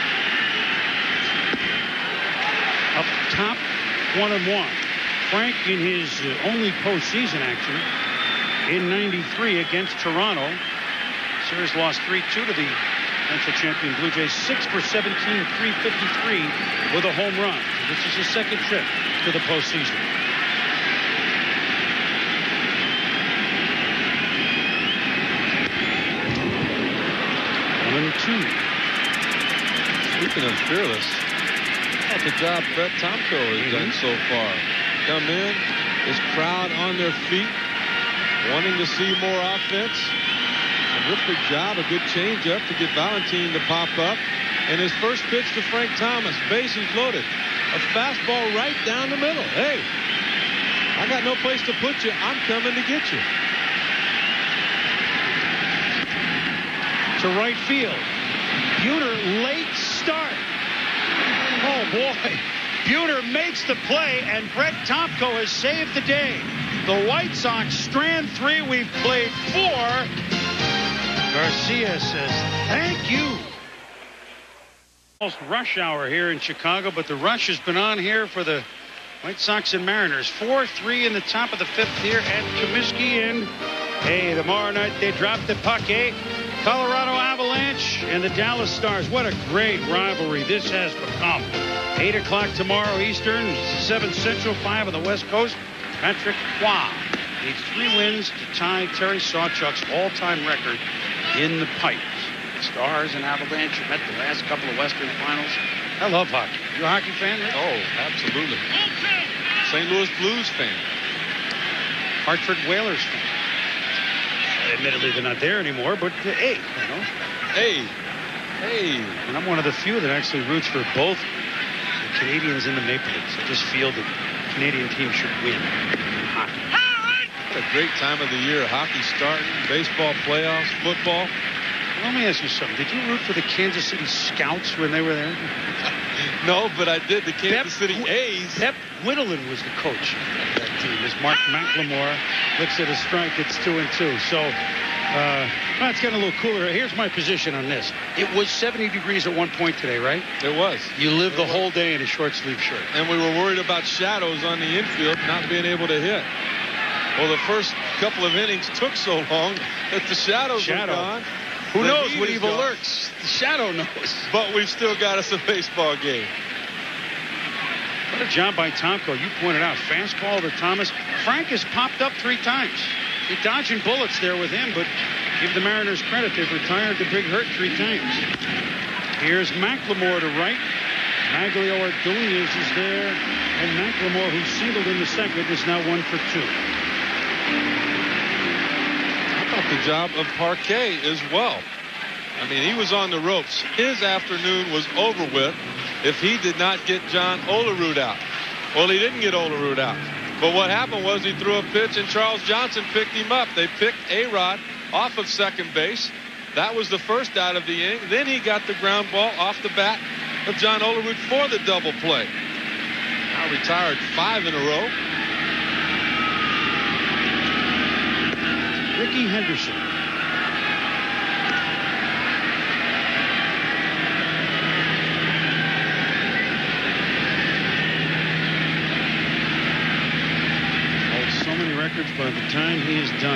Up top, 1-1. Frank in his only postseason action in '93 against Toronto. Series lost 3-2 to the eventual champion Blue Jays. 6 for 17, 353 with a home run. So this is his second trip to the postseason. Speaking of fearless, what the job Brett Tomko has done so far. Come in, his crowd on their feet, wanting to see more offense. Terrific job, a good changeup to get Valentin to pop up. And his first pitch to Frank Thomas, bases loaded. A fastball right down the middle. Hey, I got no place to put you. I'm coming to get you. To right field. Buhner, late start. Oh, boy. Buhner makes the play, and Brett Tomko has saved the day. The White Sox strand 3. We've played 4. Garcia says, thank you. Almost rush hour here in Chicago, but the rush has been on here for the White Sox and Mariners. 4-3 in the top of the 5th here at Comiskey. And, hey, tomorrow night they drop the Parque. Colorado Avalanche and the Dallas Stars. What a great rivalry this has become. 8 o'clock tomorrow Eastern, 7 Central, 5 on the West Coast. Patrick Roy needs 3 wins to tie Terry Sawchuk's all-time record in the pipes. Stars and Avalanche met the last couple of Western finals. I love hockey. You a hockey fan, Rick? Oh, absolutely. St. Louis Blues fan. Hartford Whalers fan. Admittedly, they're not there anymore, but hey, you know. Hey. And I'm one of the few that actually roots for both the Canadians and the Maple Leafs. I just feel the Canadian team should win in hockey. What a great time of the year. Hockey starting, baseball playoffs, football. Let me ask you something. Did you root for the Kansas City Scouts when they were there? No, but I did the Kansas City A's. Pep Whittleman was the coach of that team. As Mark McLemore looks at a strike, it's 2-2. So it's getting a little cooler. Here's my position on this. It was 70 degrees at one point today, right? It was. You lived the whole day in a short sleeve shirt. And we were worried about shadows on the infield not being able to hit. Well, the first couple of innings took so long that the shadows were gone. Who knows what evil lurks? The shadow knows. But we've still got us a baseball game. What a job by Tomko. You pointed out, fastball to Thomas. Frank has popped up 3 times. You're dodging bullets there with him, but give the Mariners credit. They've retired the Big Hurt 3 times. Here's McLemore to right. Maglio Ordonez is there. And McLemore, who singled in the second, is now 1 for 2. The job of Parque as well. I mean, he was on the ropes. His afternoon was over with if he did not get John Olerud out. Well, he didn't get Olerud out. But what happened was he threw a pitch and Charles Johnson picked him up. They picked A-Rod off of second base. That was the first out of the inning. Then he got the ground ball off the bat of John Olerud for the double play. Now retired 5 in a row. Ricky Henderson. Holds so many records by the time he is done.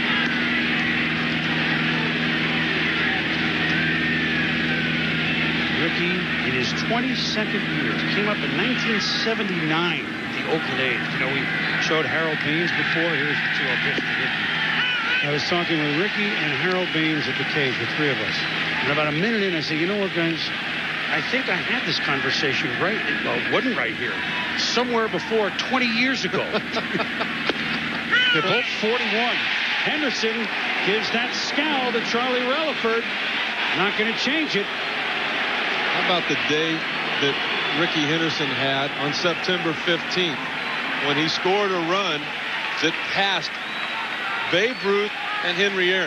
Ricky, in his 22nd year, came up in 1979 with the Oakland A's. You know, we showed Harold Baines before. Here's the two of Ricky. I was talking with Ricky and Harold Baines at the cage, the three of us. And about a minute in, I said, you know what, guys? I think I had this conversation right. Well, it wasn't right here. Somewhere before 20 years ago. They're both 41. Henderson gives that scowl to Charlie Relaford. Not going to change it. How about the day that Ricky Henderson had on September 15th when he scored a run that passed Babe Ruth and Henry Aaron?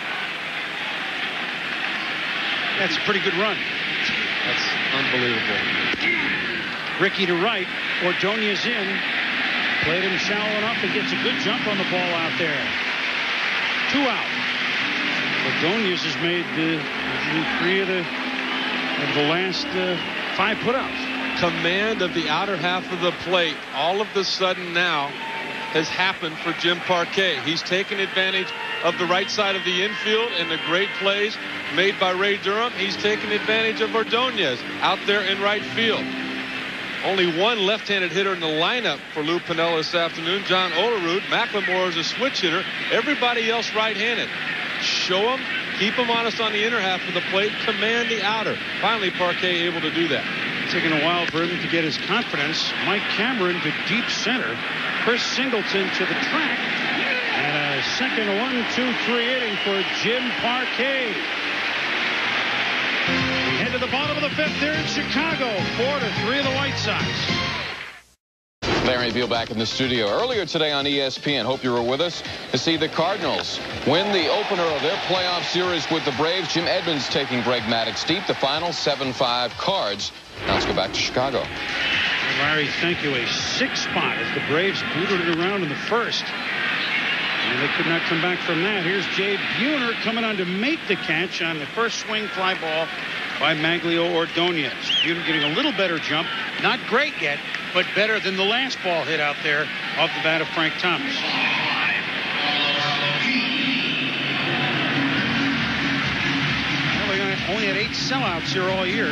That's a pretty good run. That's unbelievable. Ricky to right. Ordonez in. Played him shallow enough and gets a good jump on the ball out there. 2 out. Ordonez has made three of the last 5 putouts. Command of the outer half of the plate all of the sudden now has happened for Jim Parque. He's taken advantage of the right side of the infield and the great plays made by Ray Durham. He's taken advantage of Ordonez out there in right field. Only one left-handed hitter in the lineup for Lou Piniella this afternoon, John Olerud. McLemore is a switch hitter. Everybody else right-handed. Show them. Keep him honest on the inner half of the plate. Command the outer. Finally, Parque able to do that. Taking a while for him to get his confidence. Mike Cameron to deep center. Chris Singleton to the track. And a second 1-2-3 inning for Jim Parque. We head to the bottom of the 5th here in Chicago. 4-3 of the White Sox. Larry Beal back in the studio earlier today on ESPN. Hope you were with us to see the Cardinals win the opener of their playoff series with the Braves. Jim Edmonds taking Greg Maddux deep. The final 7-5 Cards. Now let's go back to Chicago. Larry, thank you. A 6 spot as the Braves booted it around in the first. And they could not come back from that. Here's Jay Buhner coming on to make the catch on the first swing fly ball by Maglio Ordonez. Buhner getting a little better jump. Not great yet, but better than the last ball hit out there off the bat of Frank Thomas. Well, they only had 8 sellouts here all year.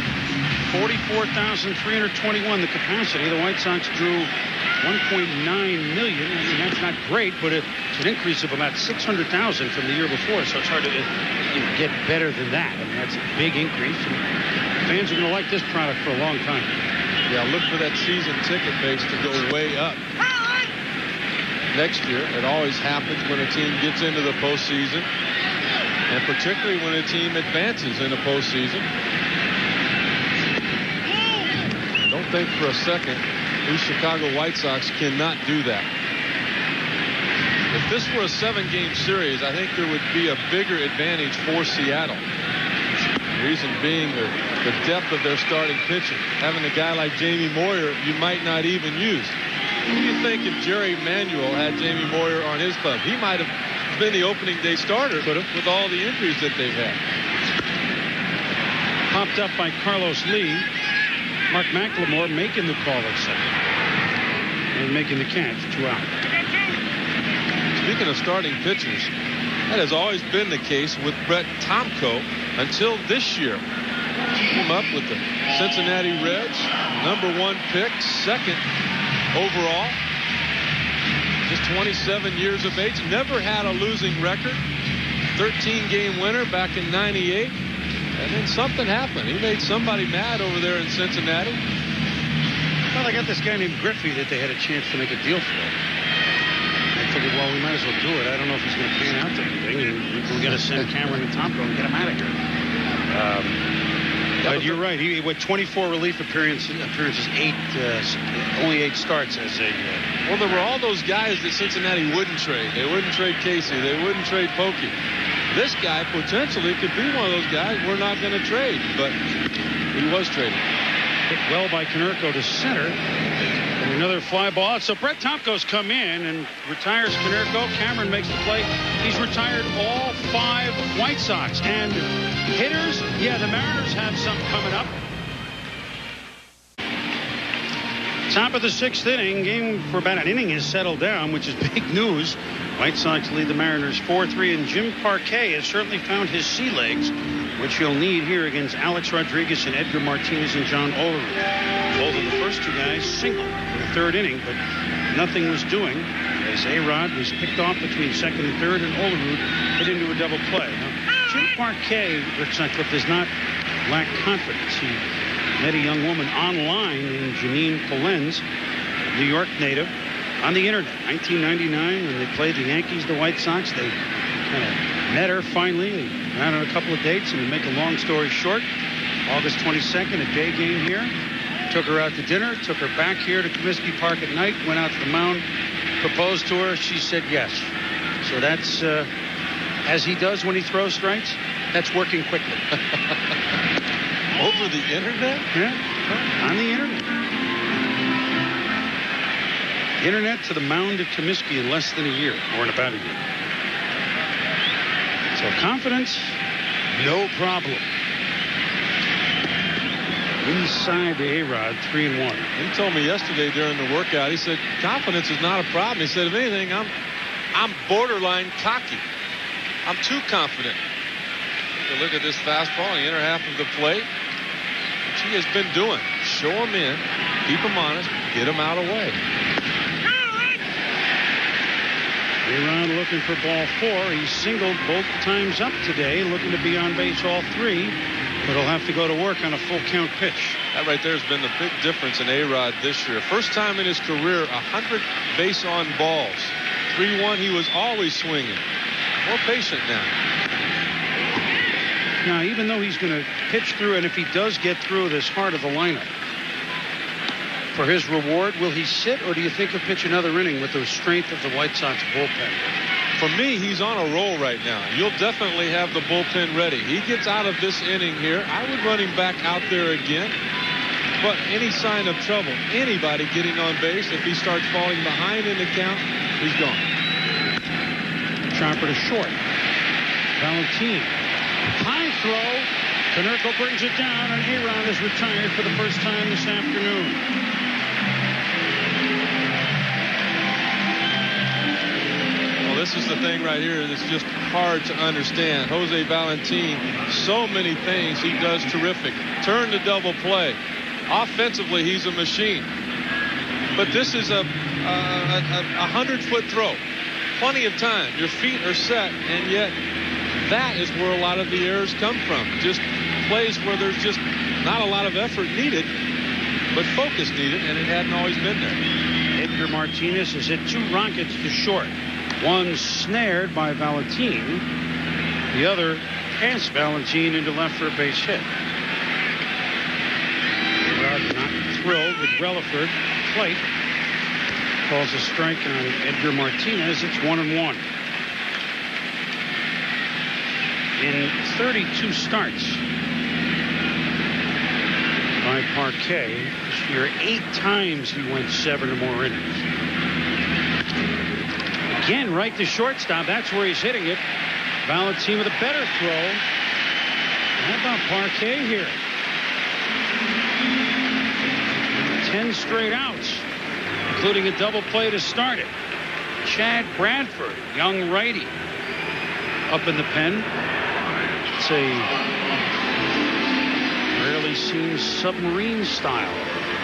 44,321 the capacity. The White Sox drew 1.9 million. I mean, that's not great, but it's an increase of about 600,000 from the year before, so it's hard to get better than that. I mean, that's a big increase. And fans are going to like this product for a long time. Yeah, look for that season ticket base to go way up next year. It always happens when a team gets into the postseason, and particularly when a team advances in the postseason. Don't think for a second these Chicago White Sox cannot do that. If this were a 7-game series, I think there would be a bigger advantage for Seattle. Reason being the depth of their starting pitching. Having a guy like Jamie Moyer you might not even use. What do you think if Jerry Manuel had Jamie Moyer on his club? He might have been the opening day starter with all the injuries that they've had. Popped up by Carlos Lee. Mark McLemore making the call at second. And making the catch. 2 out. Speaking of starting pitchers, that has always been the case with Brett Tomko until this year. Came up with the Cincinnati Reds, #1 pick, 2nd overall. Just 27 years of age. Never had a losing record. 13-game winner back in '98. And then something happened. He made somebody mad over there in Cincinnati. Well, they got this guy named Griffey that they had a chance to make a deal for. I figured, well, we might as well do it. I don't know if he's going to pan out to anything. And we're going to send Cameron and Tomko and get him out of here. But you're right. He with 24 relief appearances, only 8 starts as a. Well, there were all those guys that Cincinnati wouldn't trade. They wouldn't trade Casey. They wouldn't trade Pokey. This guy potentially could be one of those guys we're not going to trade, but he was traded. Hit well by Konerko to center. And another fly ball. So Brett Tomko's come in and retires Konerko. Cameron makes the play. He's retired all 5 White Sox. And hitters, yeah, the Mariners have some coming up. Top of the 6th inning. Game for about an inning has settled down, which is big news. White Sox lead the Mariners 4-3, and Jim Parque has certainly found his sea legs, which he'll need here against Alex Rodriguez and Edgar Martinez and John Olerud. Both of the first 2 guys singled in the 3rd inning, but nothing was doing as A-Rod was picked off between 2nd and 3rd, and Olerud hit into a double play. Now, Jim Parque, Rick Sutcliffe, does not lack confidence. He met a young woman online named Janine Polenz, New York native, on the internet. 1999, when they played the Yankees, the White Sox, they kind of met her finally. They ran on a couple of dates, and to make a long story short, August 22nd, a day game here. Took her out to dinner, took her back here to Comiskey Park at night, went out to the mound, proposed to her. She said yes. So that's, as he does when he throws strikes, that's working quickly. Over the internet? Yeah, on the internet. Internet to the mound at Comiskey in less than a year, or in about a year. So confidence, no problem. Inside the A-Rod, 3-1. He told me yesterday during the workout, he said, confidence is not a problem. He said, if anything, I'm borderline cocky. I'm too confident. You look at this fastball in the inner half of the plate. Which he has been doing. Show him in, keep him honest, get him out of the way. A-Rod looking for ball 4. He singled both times up today, looking to be on base all 3. But he'll have to go to work on a full count pitch. That right there has been the big difference in A-Rod this year. First time in his career, 100 base on balls. 3-1, he was always swinging. More patient now. Now, even though he's going to pitch through, and if he does get through this heart of the lineup, for his reward, will he sit, or do you think he'll pitch another inning with the strength of the White Sox bullpen? For me, he's on a roll right now. You'll definitely have the bullpen ready. He gets out of this inning here. I would run him back out there again. But any sign of trouble, anybody getting on base, if he starts falling behind in the count, he's gone. Chopper to short. Valentin. High throw. Konerko brings it down, and A-Rod is retired for the first time this afternoon. This is the thing right here that's just hard to understand. Jose Valentin, so many things he does terrific. Turn to double play. Offensively, he's a machine. But this is a 100-foot throw. Plenty of time. Your feet are set, and yet that is where a lot of the errors come from. Just plays where there's just not a lot of effort needed, but focus needed, and it hadn't always been there. Edgar Martinez has hit 2 rockets to short. One snared by Valentin. The other past Valentin into left for a base hit. A-Rod not thrilled with Relaford plate. Calls a strike on Edgar Martinez. It's 1-1. In 32 starts by Parque this year, 8 times he went 7 or more innings. Again, right to shortstop. That's where he's hitting it. Valentin with a better throw. How about Parque here? 10 straight outs, including a double play to start it. Chad Bradford, young righty, up in the pen. It's a rarely seen submarine style.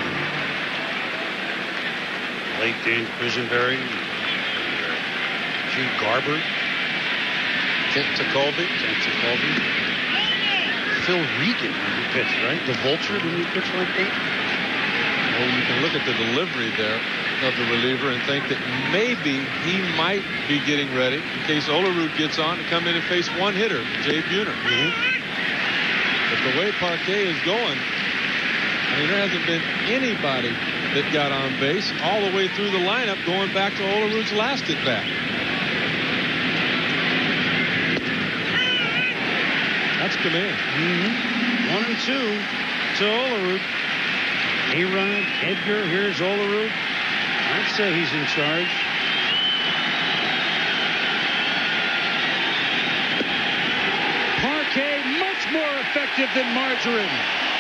Late Dan Quisenberry. G. Garber. Kent Tekulve. Phil Regan when he pitched, right? The Vulture when he pitched like that? Well, you can look at the delivery there of the reliever and think that maybe he might be getting ready in case Olerud gets on to come in and face one hitter, Jay Buhner. But the way Parque is going, I mean, there hasn't been anybody that got on base all the way through the lineup going back to Olerud's last at bat. That's command. 1-2 to Olerud. A-Rod, Edgar, here's Olerud. I'd say he's in charge. Parque much more effective than Margarine.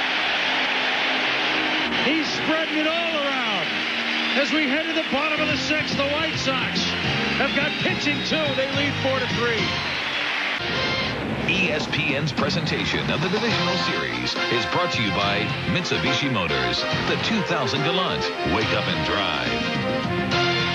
He's spreading it all around. As we head to the bottom of the sixth, the White Sox have got pitching too. They lead 4-3. ESPN's presentation of the divisional series is brought to you by Mitsubishi Motors, the 2000 Galant. Wake up and drive.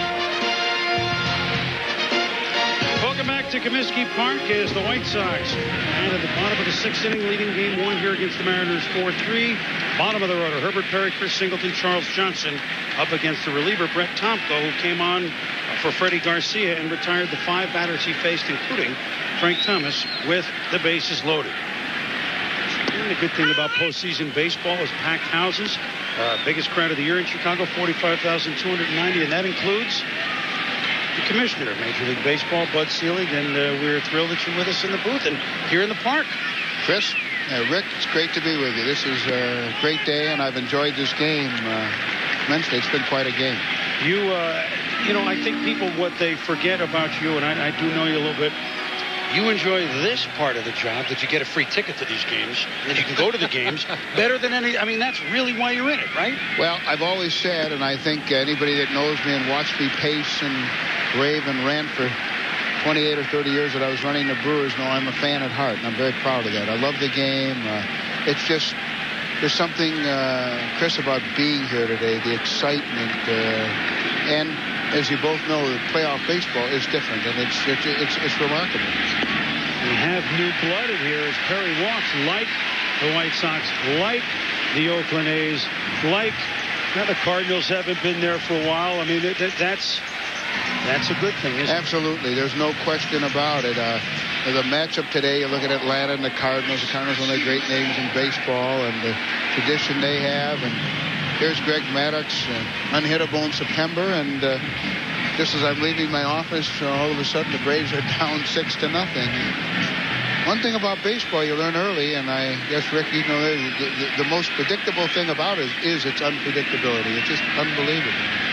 Welcome back to Comiskey Park as the White Sox and at the bottom of the sixth inning, leading game one here against the Mariners 4-3. Bottom of the order, Herbert Perry, Chris Singleton, Charles Johnson up against the reliever Brett Tomko, who came on for Freddy Garcia and retired the 5 batters he faced, including Frank Thomas, with the bases loaded. And the good thing about postseason baseball is packed houses. Biggest crowd of the year in Chicago, 45,290, and that includes the commissioner of Major League Baseball, Bud Selig, and we're thrilled that you're with us in the booth and here in the park. Chris, Rick, it's great to be with you. This is a great day, and I've enjoyed this game immensely. It's been quite a game. You know, I think people, what they forget about you, and I do know you a little bit, you enjoy this part of the job, that you get a free ticket to these games, and then you can go to the games better than any. I mean, that's really why you're in it, right? Well, I've always said, and I think anybody that knows me and watched me pace and rave and rant for 28 or 30 years that I was running the Brewers know I'm a fan at heart, and I'm very proud of that. I love the game. It's just, there's something, Chris, about being here today, the excitement, and as you both know, playoff baseball is different, and it's remarkable. We have new blood in here as Perry walks, like the White Sox, like the Oakland A's, like the Cardinals haven't been there for a while. I mean, that's a good thing, isn't it? Absolutely. There's no question about it. The matchup today, you look at Atlanta and the Cardinals. The Cardinals, one of the great names in baseball, and the tradition they have. And here's Greg Maddux, unhittable in September, and just as I'm leaving my office, all of a sudden the Braves are down 6-0. One thing about baseball you learn early, and I guess, Rick, you know, the most predictable thing about it is its unpredictability. It's just unbelievable.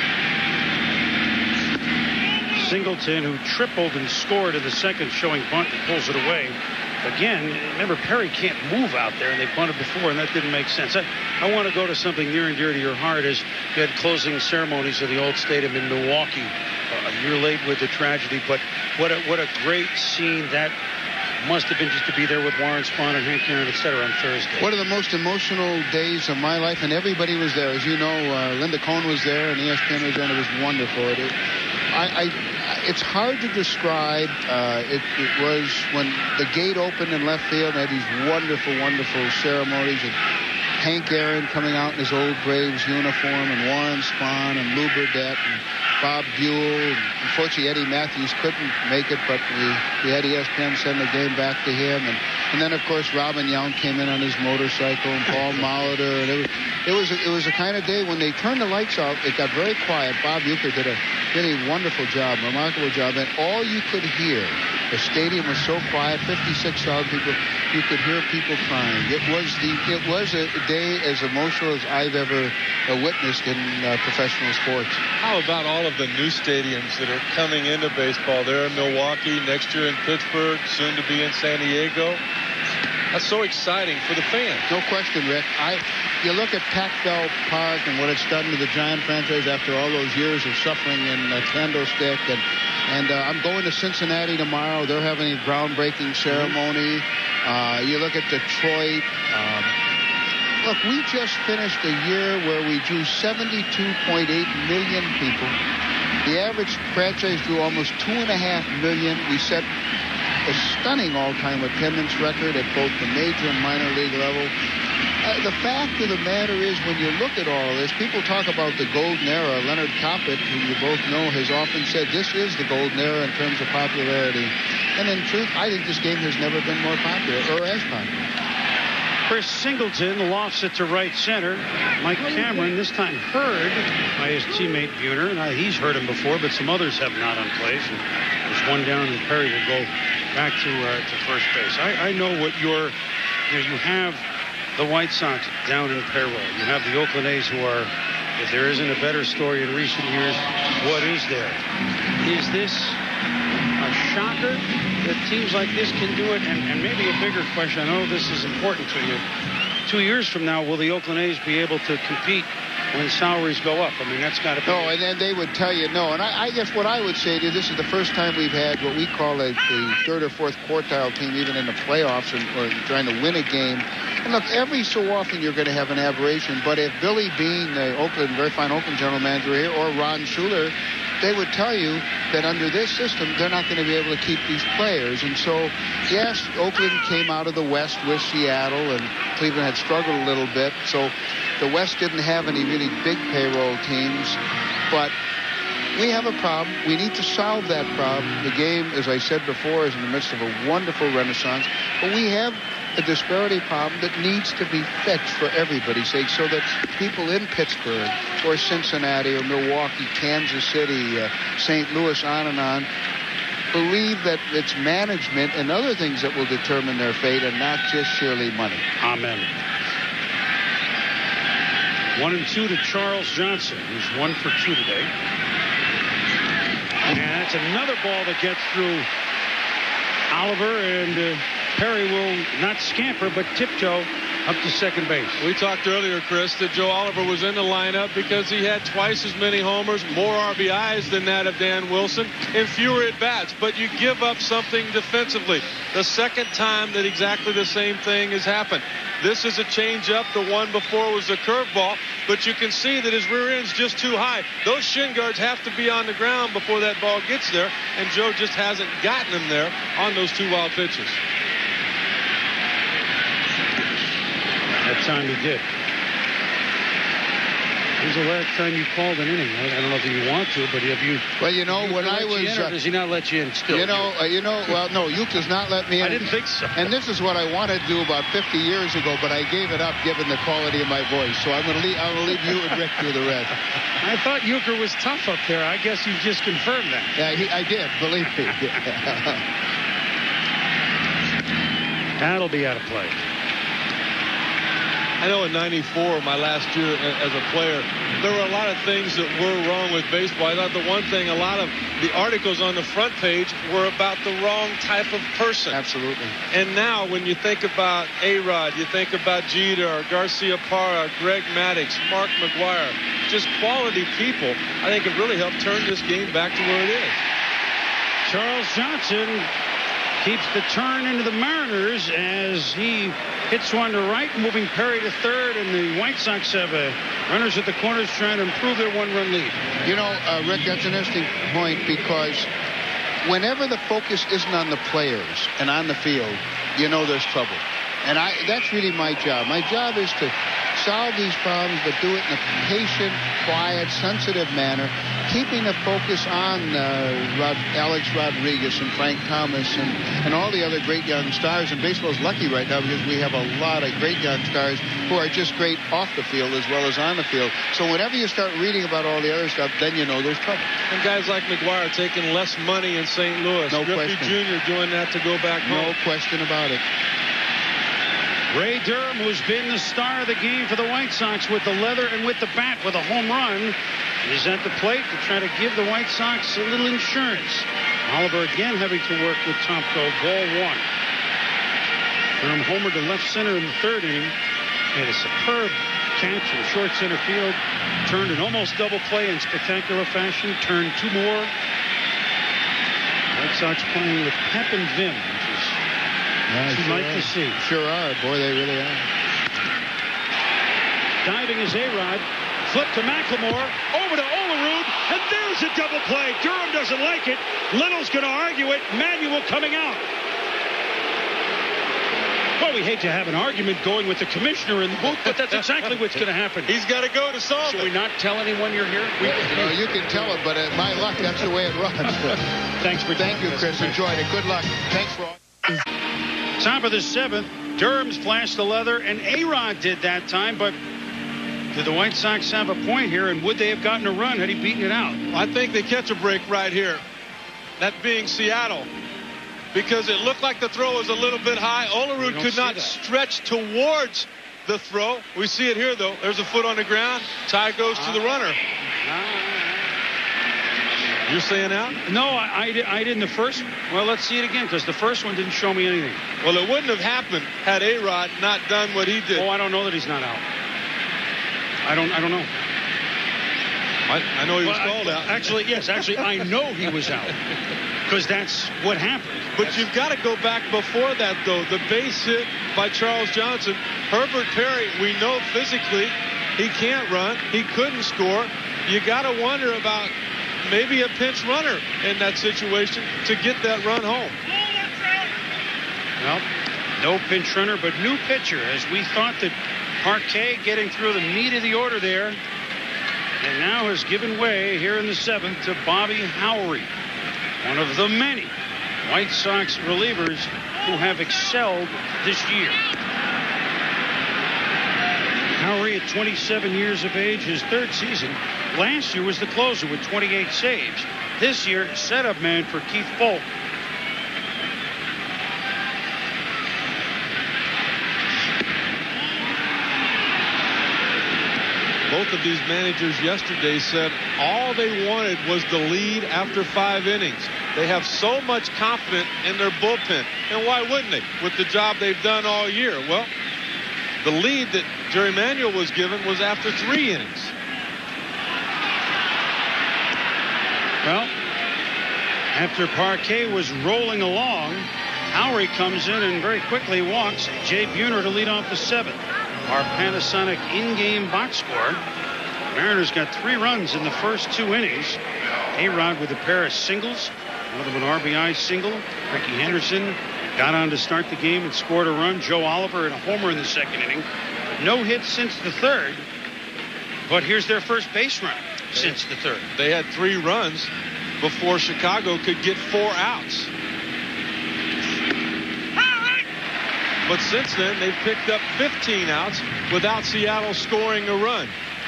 Singleton, who tripled and scored in the second, showing bunt, and pulls it away. Again, remember, Perry can't move out there, and they bunted before, and that didn't make sense. I want to go to something near and dear to your heart, as you had closing ceremonies of the old stadium in Milwaukee a year late with the tragedy. But what a great scene that must have been, just to be there with Warren Spahn and Hank Aaron, etc. on Thursday. One of the most emotional days of my life, and everybody was there. As you know, Linda Cohn was there, and ESPN was there, and it was wonderful. It's hard to describe. It was when the gate opened in left field, and had these wonderful, wonderful ceremonies, and Hank Aaron coming out in his old Braves uniform, and Warren Spahn, and Lou Burdett, and Bob Buell. Unfortunately, Eddie Matthews couldn't make it, but we had ESPN send the game back to him. And then, of course, Robin Young came in on his motorcycle, and Paul Molitor. And it was a kind of day when they turned the lights out, it got very quiet. Bob Uecker did a really wonderful job, remarkable job. And all you could hear, the stadium was so quiet, 56,000 people, you could hear people crying. It was a day as emotional as I've ever witnessed in professional sports. How about all of the new stadiums that are coming into baseball? They're in Milwaukee, next year in Pittsburgh, soon to be in San Diego. That's so exciting for the fans. No question, Rick. You look at Pac-Bell Park and what it's done to the Giant franchise after all those years of suffering in Candlestick, and I'm going to Cincinnati tomorrow. They're having a groundbreaking ceremony. You look at Detroit. Look, we just finished a year where we drew 72.8 million people. The average franchise drew almost 2.5 million. We set a stunning all-time attendance record at both the major and minor league level. The fact of the matter is, when you look at all this, people talk about the golden era. Leonard Coppett, who you both know, has often said this is the golden era in terms of popularity. And in truth, I think this game has never been more popular, or as popular. Chris Singleton lofts it to right center. Mike Cameron, this time heard by his teammate Buhner. Now, he's heard him before, but some others have not on plays. And there's one down, and Perry will go back to first base. I know what you have the White Sox down in payroll. You have the Oakland A's, who are If there isn't a better story in recent years, what is there? Is this a shocker that teams like this can do it? And maybe a bigger question, I know this is important to you. 2 years from now, will the Oakland A's be able to compete when salaries go up? I mean, that's got to be... No, and then they would tell you no. And I guess what I would say to you, this is the first time we've had what we call a third or fourth quartile team, even in the playoffs, or trying to win a game. And look, every so often you're going to have an aberration. But if Billy Beane, the very fine Oakland general manager here, or Ron Schuler, they would tell you that under this system, they're not going to be able to keep these players. And so, yes, Oakland came out of the West with Seattle, and Cleveland had struggled a little bit. So the West didn't have any really big payroll teams. But we have a problem. We need to solve that problem. The game, as I said before, is in the midst of a wonderful renaissance. But we have a disparity problem that needs to be fixed for everybody's sake, so that people in Pittsburgh or Cincinnati or Milwaukee, Kansas City, St. Louis, on and on, believe that it's management and other things that will determine their fate and not just surely money. Amen. 1-2 to Charles Johnson, who's 1 for 2 today. And that's another ball that gets through Oliver, and Perry will not scamper but tiptoe up to second base. We talked earlier, Chris, that Joe Oliver was in the lineup because he had twice as many homers, more RBIs than that of Dan Wilson, and fewer at-bats. But you give up something defensively. The second time that exactly the same thing has happened. This is a changeup. The one before was a curveball, but you can see that his rear end's just too high. Those shin guards have to be on the ground before that ball gets there, and Joe just hasn't gotten them there on those 2 wild pitches. That time he did. When's the last time you called an inning? I don't know if you want to, but have you... Well, you know, when I was... does he not let you in still? Well, no, Uke does not let me in. I didn't think so. And this is what I wanted to do about 50 years ago, but I gave it up given the quality of my voice. So I'm going to leave you and Rick do the rest. I thought Euchre was tough up there. I guess you just confirmed that. Yeah, I did, believe me. That'll be out of play. I know in '94, my last year as a player, there were a lot of things that were wrong with baseball. I thought the one thing, a lot of the articles on the front page were about the wrong type of person. Absolutely. And now when you think about A-Rod, you think about Jeter, or Garcia, Greg Maddux, Mark McGwire, just quality people, I think it really helped turn this game back to where it is. Charles Johnson keeps the turn into the Mariners as he hits one to right, moving Perry to third, and the White Sox have runners at the corners trying to improve their 1-run lead. You know, Rick, that's an interesting point, because whenever the focus isn't on the players and on the field, you know there's trouble. And that's really my job. My job is to solve these problems, but do it in a patient, quiet, sensitive manner, keeping the focus on Alex Rodriguez and Frank Thomas and all the other great young stars. And baseball's lucky right now because we have a lot of great young stars who are just great off the field as well as on the field. So whenever you start reading about all the other stuff, then you know there's trouble. And guys like McGwire taking less money in St. Louis. No Griffey question. Jr. doing that to go back home. No question about it. Ray Durham, who's been the star of the game for the White Sox with the leather and with the bat with a home run, is at the plate to try to give the White Sox a little insurance. Oliver again having to work with Tomko. Ball 1. Durham homered to left center in the third inning. Made a superb catch in short center field. Turned an almost double play in spectacular fashion. Turned 2 more. White Sox playing with pep and vim, which is too light to see. Sure are. Boy, they really are. Diving is A-Rod. Flip to McLemore. Over to Olerud. And there's a double play. Durham doesn't like it. Little's going to argue it. Manuel coming out. Well, we hate to have an argument going with the commissioner in the booth, but that's exactly what's going to happen. He's got to go to solve Should it. we not tell anyone you're here? You can tell it, but at my luck, that's the way it runs. Thanks for Thank you, Chris. Enjoyed it. Good luck. Thanks for all. Top of the 7th. Durham's flashed the leather, and A-Rod did that time, but did the White Sox have a point here, and would they have gotten a run had he beaten it out? I think they catch a break right here. That being Seattle. Because it looked like the throw was a little bit high. Olerud could not stretch towards the throw. We see it here, though. There's a foot on the ground. Tie goes to the runner. You're saying out? No, I didn't the first. Well, let's see it again, because the first one didn't show me anything. Well, it wouldn't have happened had A-Rod not done what he did. Oh, I don't know that he's not out. I don't know. I know he was called out. Actually, yes. Actually, I know he was out, because that's what happened. But you've got to go back before that, though. The base hit by Charles Johnson. Herbert Perry, we know physically he can't run. He couldn't score. You got to wonder about maybe a pinch runner in that situation to get that run home. Well, no pinch runner, but new pitcher, as we thought that Parque getting through the meat of the order there, and now has given way here in the 7th to Bobby Howry, one of the many White Sox relievers who have excelled this year. Howry, at 27 years of age, his 3rd season. Last year was the closer with 28 saves. This year, setup man for Keith Polk. Both of these managers yesterday said all they wanted was the lead after 5 innings. They have so much confidence in their bullpen. And why wouldn't they with the job they've done all year? Well, the lead that Jerry Manuel was given was after 3 innings. Well, after Parque was rolling along, Howry comes in and very quickly walks Jay Buhner to lead off the 7th. Our Panasonic in-game box score. Mariners got 3 runs in the first 2 innings. A-Rod with a pair of singles, one of them an RBI single. Ricky Henderson got on to start the game and scored a run. Joe Oliver and a homer in the 2nd inning. No hits since the 3rd. But here's their first base run since the 3rd. They had 3 runs before Chicago could get 4 outs. But since then, they've picked up 15 outs without Seattle scoring a run.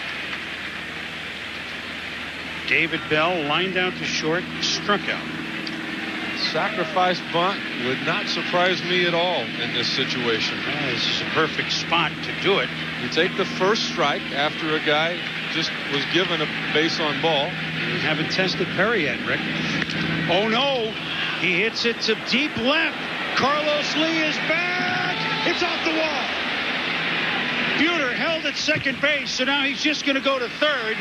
David Bell lined out to short, struck out. Sacrifice bunt would not surprise me at all in this situation. This is a perfect spot to do it. You take the first strike after a guy just was given a base on ball. We haven't tested Perry yet, Rick. Oh, no. He hits it to deep left. Carlos Lee is back. It's off the wall. Buhner held at second base, so now he's just going to go to 3rd.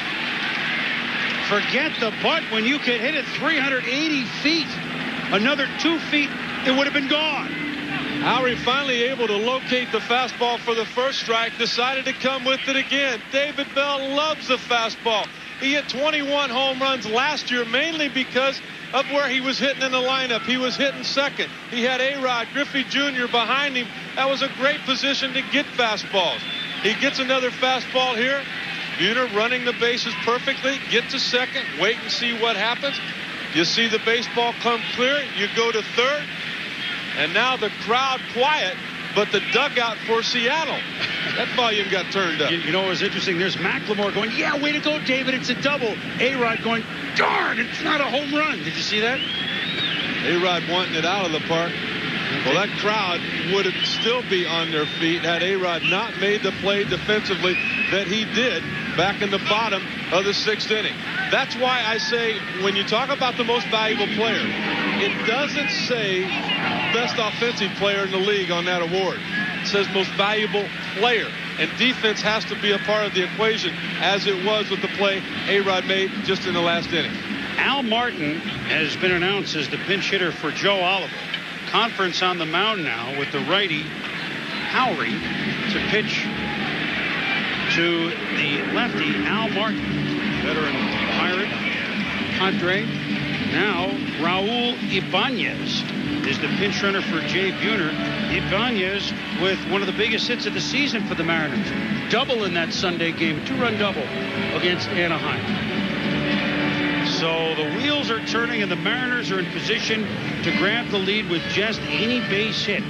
Forget the bunt when you could hit it 380 feet. Another 2 feet, it would have been gone. Howry finally able to locate the fastball for the first strike, decided to come with it again. David Bell loves the fastball. He hit 21 home runs last year, mainly because of where he was hitting in the lineup. He was hitting second. He had A-Rod Griffey Jr. behind him. That was a great position to get fastballs. He gets another fastball here. Buhner running the bases perfectly. Get to second. Wait and see what happens. You see the baseball come clear. You go to 3rd. And now the crowd quiet, but the dugout for Seattle, that volume got turned up. You know what was interesting? There's McLemore going, yeah, way to go, David. It's a double. A-Rod going, darn, it's not a home run. Did you see that? A-Rod wanting it out of the park. Well, that crowd would still be on their feet had A-Rod not made the play defensively that he did back in the bottom of the 6th inning. That's why I say when you talk about the most valuable player, it doesn't say best offensive player in the league on that award. It says most valuable player. And defense has to be a part of the equation, as it was with the play A-Rod made just in the last inning. Al Martin has been announced as the pinch hitter for Joe Oliver. Conference on the mound now with the righty Howry to pitch to the lefty Al Martin, veteran Pirate, Padre. Now Raul Ibanez is the pinch runner for Jay Buhner. Ibanez with one of the biggest hits of the season for the Mariners. Double in that Sunday game, 2-run double against Anaheim. So the wheels are turning and the Mariners are in position to grab the lead with just any base hit.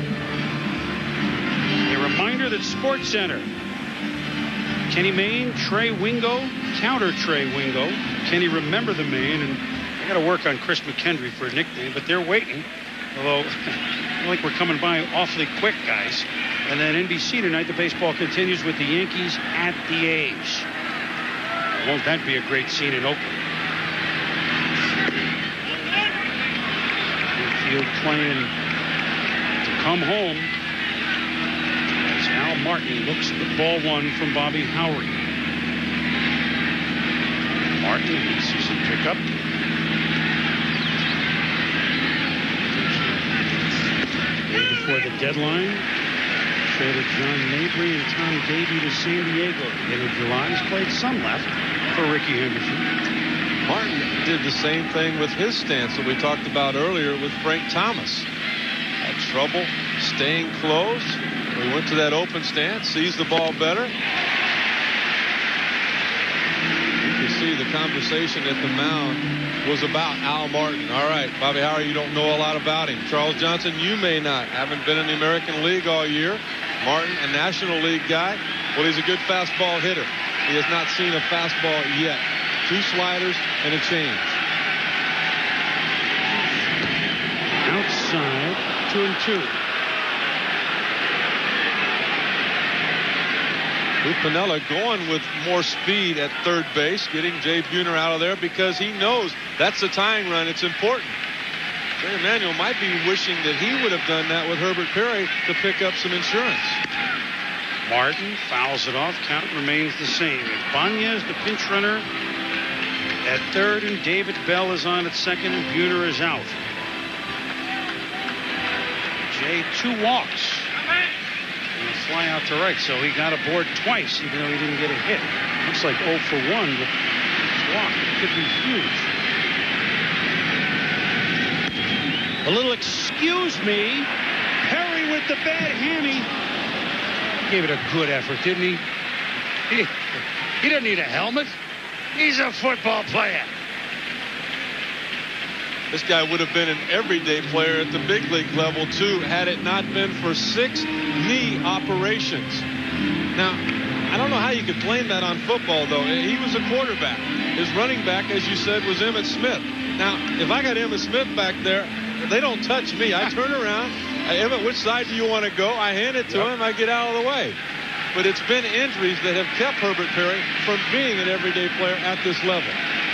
A reminder that SportsCenter, Kenny Mayne, Trey Wingo, counter Trey Wingo. Kenny remember the Mayne, and I got to work on Chris McKendry for a nickname, but they're waiting. Although feel like we're coming by awfully quick, guys. And then NBC tonight, the baseball continues with the Yankees at the A's. Won't that be a great scene in Oakland? Infield playing to come home as Al Martin looks at the ball one from Bobby Howard. Martin sees him pick up. Day before the deadline, traded John Mabry and Tom Davey to San Diego at the end of July. He's played some left for Ricky Henderson. Martin did the same thing with his stance that we talked about earlier with Frank Thomas. Had trouble staying close. He went to that open stance, sees the ball better. You can see the conversation at the mound was about Al Martin. All right, Bobby Howard, you don't know a lot about him. Charles Johnson, you may not. Haven't been in the American League all year. Martin, a National League guy. Well, he's a good fastball hitter. He has not seen a fastball yet. 2 sliders and a change. Outside, 2-2. Lou Piniella going with more speed at third base, getting Jay Buhner out of there because he knows that's the tying run. It's important. Jerry Manuel might be wishing that he would have done that with Herbert Perry to pick up some insurance. Martin fouls it off. Count remains the same. Ibanez, the pinch runner, at third, and David Bell is on at second, and Buhner is out. Jay, 2 walks. And a fly out to right, so he got aboard twice, even though he didn't get a hit. Looks like 0 for 1, but walk. It could be huge. A little excuse me. Perry with the bad hammy. Gave it a good effort, didn't he? He doesn't need a helmet. He's a football player. This guy would have been an everyday player at the big league level, too, had it not been for 6 knee operations. Now, I don't know how you could blame that on football, though. He was a quarterback. His running back, as you said, was Emmitt Smith. Now, if I got Emmitt Smith back there, they don't touch me. I turn around. Emmitt, which side do you want to go? I hand it to him. I get out of the way. But it's been injuries that have kept Herbert Perry from being an everyday player at this level.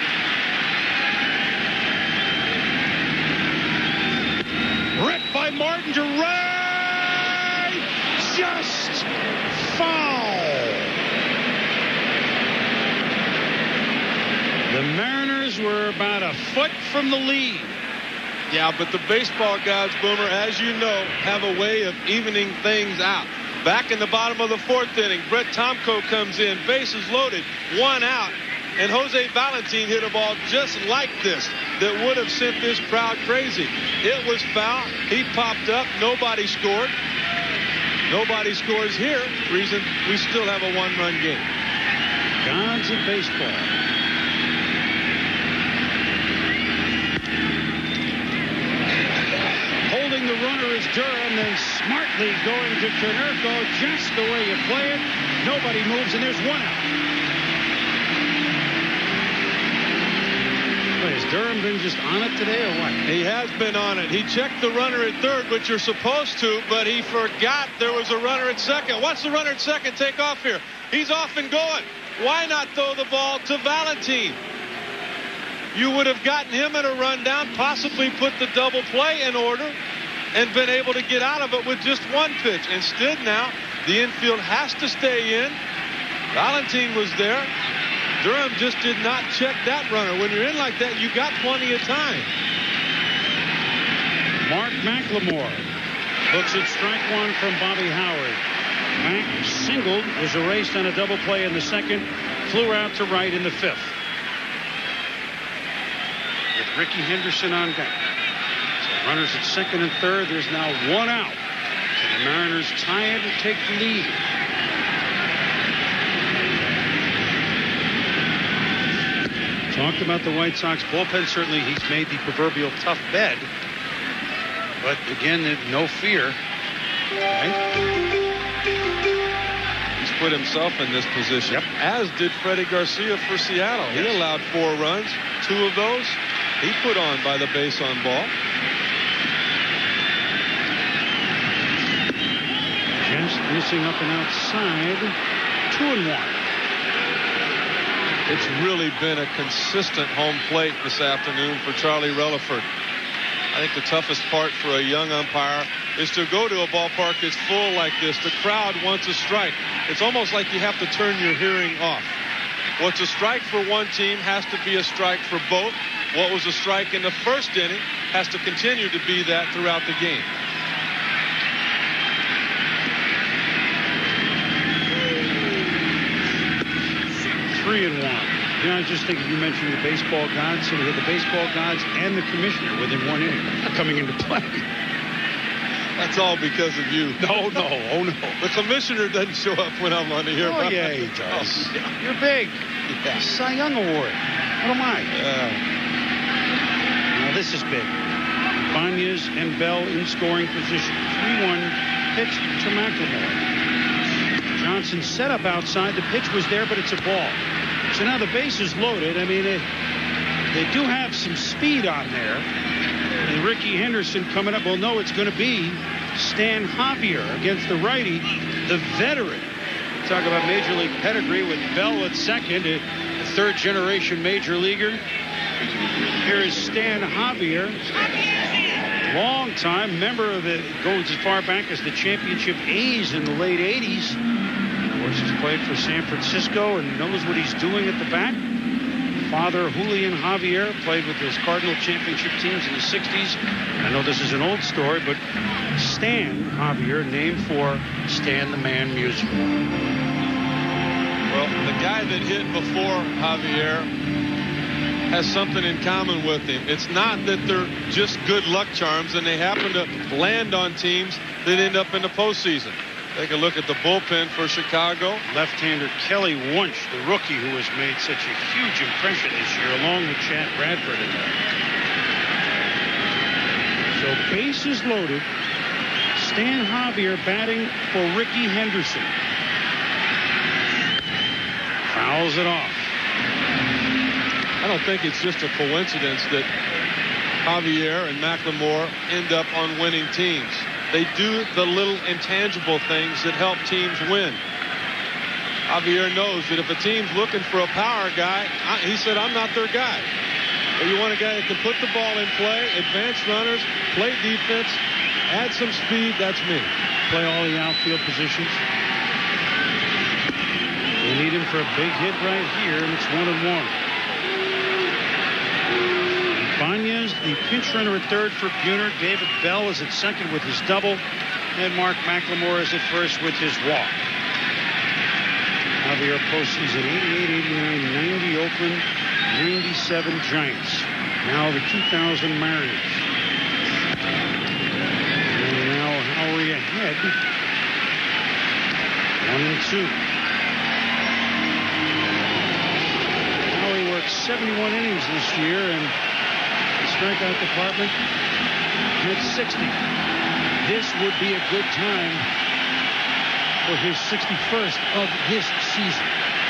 Ripped by Martin to right. Just foul. The Mariners were about a foot from the lead. Yeah, but the baseball gods, Boomer, as you know, have a way of evening things out. Back in the bottom of the 4th inning, Brett Tomko comes in, bases loaded, 1 out, and Jose Valentin hit a ball just like this that would have sent this crowd crazy. It was foul. He popped up. Nobody scored. Nobody scores here. Reason we still have a 1-run game. Gods of baseball. Holding the runner is Durham, then smartly going to Konerko, just the way you play it. Nobody moves, and there's 1 out. Wait, has Durham been just on it today or what? He has been on it. He checked the runner at third, which you're supposed to, but he forgot there was a runner at second. Watch the runner at second take off here. He's off and going. Why not throw the ball to Valentin? You would have gotten him in a rundown, possibly put the double play in order, and been able to get out of it with just 1 pitch. Instead now, the infield has to stay in. Valentin was there. Durham just did not check that runner. When you're in like that, you got plenty of time. Mark McLemore looks at strike 1 from Bobby Howard. Mac singled, was erased on a double play in the 2nd, flew out to right in the 5th. With Ricky Henderson on deck. So runners at 2nd and 3rd. There's now 1 out. So the Mariners tie it and take the lead. Talked about the White Sox bullpen. Certainly he's made the proverbial tough bed. But again, no fear. Right? He's put himself in this position, as did Freddy Garcia for Seattle. He allowed 4 runs. 2 of those he put on by the base on ball. First missing up and outside. 2-1. It's really been a consistent home plate this afternoon for Charlie Relaford. I think the toughest part for a young umpire is to go to a ballpark that's full like this. The crowd wants a strike. It's almost like you have to turn your hearing off. What's a strike for one team has to be a strike for both. What was a strike in the first inning has to continue to be that throughout the game. Three and one. You know, I was just thinking, you mentioned the baseball gods, so we had the baseball gods and the commissioner within 1 inning coming into play. That's all because of you. No, oh no. The commissioner doesn't show up when I'm on the air. Oh yeah, he does. Oh, yeah. You're big. Yeah. Cy Young Award. What am I? Now this is big. Ibanez and Bell in scoring position. 3-1 pitch to McLemore. Johnson set up outside. The pitch was there, but it's a ball. So now the base is loaded. I mean, they do have some speed on there. And Ricky Henderson coming up. Well, no, it's going to be Stan Javier against the righty, the veteran. Talk about major league pedigree with Bell at second, a third-generation major leaguer. Here is Stan Javier. Long-time member of it, going as far back as the championship A's in the late 80s. Of course, he's played for San Francisco and knows what he's doing at the bat. Father Julian Javier played with his Cardinal championship teams in the 60s. I know this is an old story, but Stan Javier, named for Stan the Man musical. Well, the guy that hit before Javier has something in common with him. It's not that they're just good luck charms and they happen to land on teams that end up in the postseason. Take a look at the bullpen for Chicago. Left-hander Kelly Wunsch, the rookie who has made such a huge impression this year, along with Chad Bradford in there. So bases loaded. Stan Javier batting for Ricky Henderson. Fouls it off. I don't think it's just a coincidence that Javier and McLemore end up on winning teams. They do the little intangible things that help teams win. Javier knows that if a team's looking for a power guy, he said, I'm not their guy. But you want a guy that can put the ball in play, advance runners, play defense, add some speed, that's me. Play all the outfield positions. They need him for a big hit right here, and it's 1-1. Ibanez, the pinch runner at third for Buhner. David Bell is at second with his double. And Mark McLemore is at first with his walk. Javier postseason 88, 89, 90 Oakland, 97 Giants. Now the 2000 Mariners. And now Howery ahead. 1-2. Howery worked 71 innings this year, and strikeout department at 60. This would be a good time for his 61st of this season.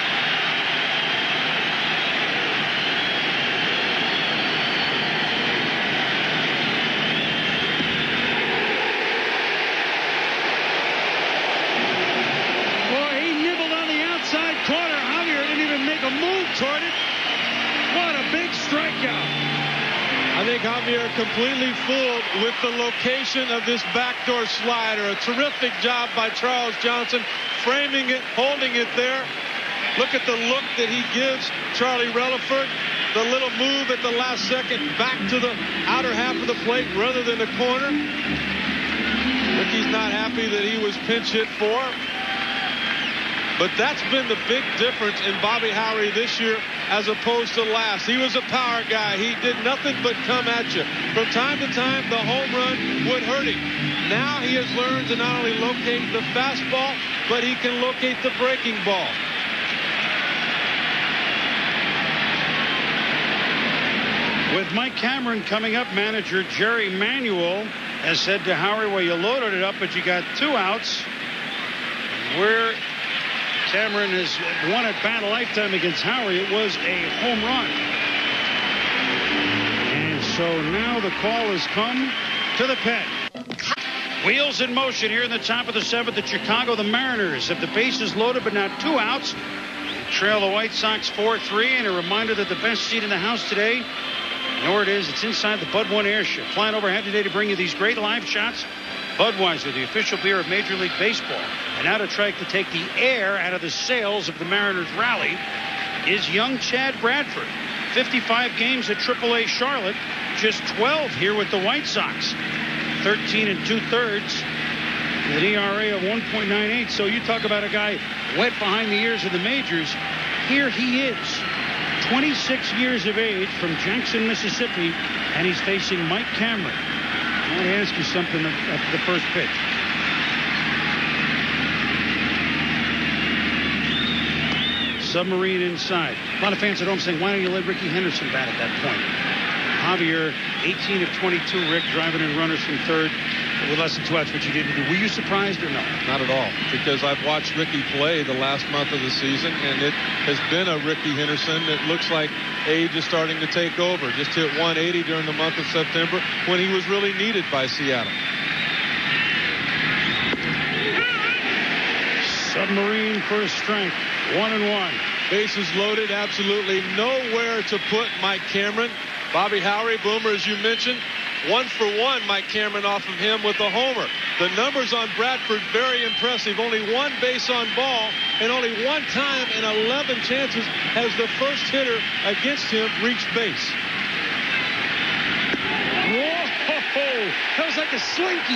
Boy, he nibbled on the outside corner. Javier didn't even make a move toward it. What a big strikeout. I think Javier completely fooled with the location of this backdoor slider. A terrific job by Charles Johnson, framing it, holding it there. Look at the look that he gives Charlie Relaford. The little move at the last second back to the outer half of the plate rather than the corner. Ricky's not happy that he was pinch hit for. But that's been the big difference in Bobby Howery this year as opposed to last. He was a power guy. He did nothing but come at you. From time to time, the home run would hurt him. Now he has learned to not only locate the fastball, but he can locate the breaking ball. With Mike Cameron coming up, manager Jerry Manuel has said to Howery, well, you loaded it up, but you got 2 outs. Where Cameron has won at bat a lifetime against Howery, it was a home run. And so now the call has come to the pen. Wheels in motion here in the top of the 7th at Chicago. The Mariners have the bases loaded, but now 2 outs. They trail the White Sox 4-3. And a reminder that the best seat in the house today, you know where it is? It's inside the Bud 1 airship. Flying overhead today to bring you these great live shots. Budweiser, the official beer of Major League Baseball. And now to try to take the air out of the sails of the Mariners rally is young Chad Bradford. 55 games at AAA Charlotte, just 12 here with the White Sox. 13 2/3 with an ERA of 1.98. So you talk about a guy wet behind the ears of the majors. Here he is, 26 years of age, from Jackson, Mississippi, and he's facing Mike Cameron. I want to ask you something after the first pitch. Submarine inside. A lot of fans at home saying, why don't you let Ricky Henderson bat at that point? Javier, 18 of 22, Rick, driving in runners from third with less than 2 outs, which he didn't do. Were you surprised or no? Not at all, because I've watched Ricky play the last month of the season, and it has been a Ricky Henderson that looks like age is starting to take over. Just hit 180 during the month of September when he was really needed by Seattle. Submarine for a strike. 1-1. Bases loaded, absolutely nowhere to put Mike Cameron. Bobby Howry, Boomer, as you mentioned, 1 for 1, Mike Cameron off of him with a homer. The numbers on Bradford, very impressive. Only 1 base on ball, and only 1 time in 11 chances has the first hitter against him reached base. Whoa! That was like a slinky.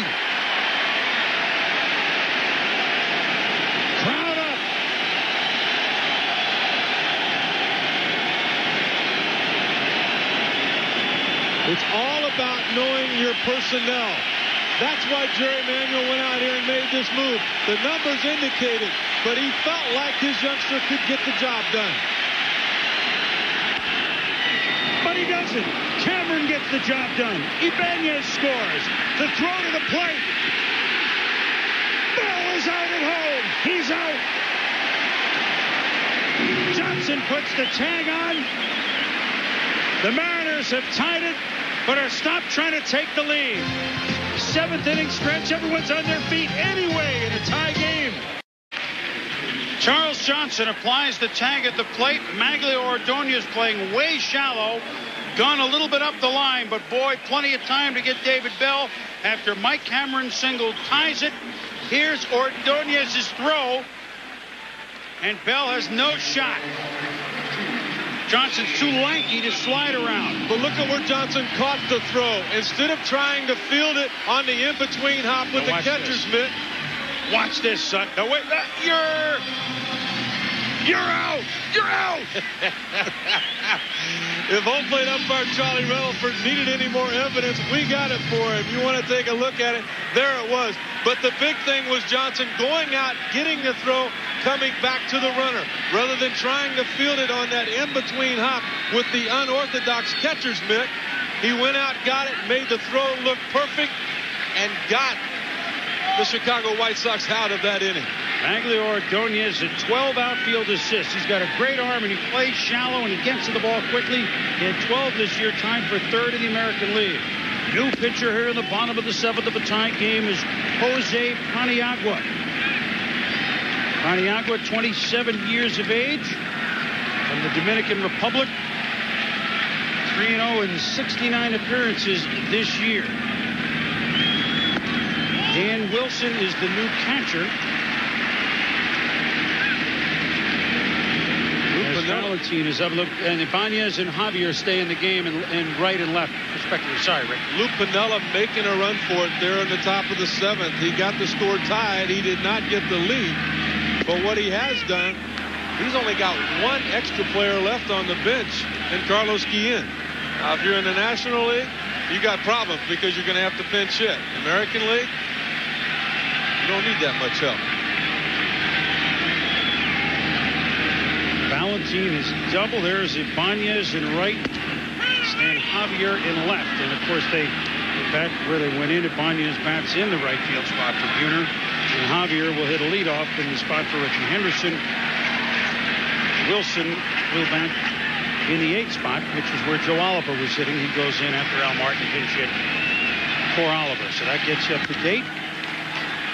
Crowd up. It's all about knowing your personnel. That's why Jerry Manuel went out here and made this move. The numbers indicated, but he felt like his youngster could get the job done. But he doesn't. Cameron gets the job done. Ibanez scores. The throw to the plate. Ball is out at home. He's out. Johnson puts the tag on. The Mariners have tied it, but are stopped trying to take the lead. 7th inning stretch. Everyone's on their feet anyway in a tie game. Charles Johnson applies the tag at the plate. Maglio Ordonez playing way shallow. Gone a little bit up the line, but boy, plenty of time to get David Bell after Mike Cameron single ties it. Here's Ordonez's throw, and Bell has no shot. Johnson's too lanky to slide around. But look at where Johnson caught the throw. Instead of trying to field it on the in-between hop with the catcher's mitt. Watch this, son. No, wait. You're out. You're out. If home plate umpire Charlie Relaford needed any more evidence, we got it for him. You want to take a look at it? There it was. But the big thing was Johnson going out, getting the throw, coming back to the runner, rather than trying to field it on that in-between hop with the unorthodox catcher's mitt. He went out, got it, made the throw look perfect, and got the Chicago White Sox out of that inning. Maglio Ordonez had 12 outfield assists. He's got a great arm, and he plays shallow, and he gets to the ball quickly. He had 12 this year, tied for 3rd in the American League. New pitcher here in the bottom of the 7th of a tie game is Jose Paniagua. Paniagua, 27 years of age, from the Dominican Republic. 3-0 in 69 appearances this year. Dan Wilson is the new catcher. Valentine is up, and Ibanez and Javier stay in the game and right and left, respectively. Sorry, Rick. Lou Piniella making a run for it there in the top of the 7th. He got the score tied. He did not get the lead. But what he has done, he's only got 1 extra player left on the bench, and Carlos Guillen. Now, if you're in the National League, you got problems because you're going to have to pinch hit. American League, you don't need that much help. Valentine is double. There's Ibanez in right, and Javier in left. And of course, they back where they went in. Ibanez bats in the right field spot for Buhner, and Javier will hit a leadoff in the spot for Ricky Henderson. Wilson will bat in the 8th spot, which is where Joe Oliver was hitting. He goes in after Al Martin pinch hit for Oliver. So that gets you up to date.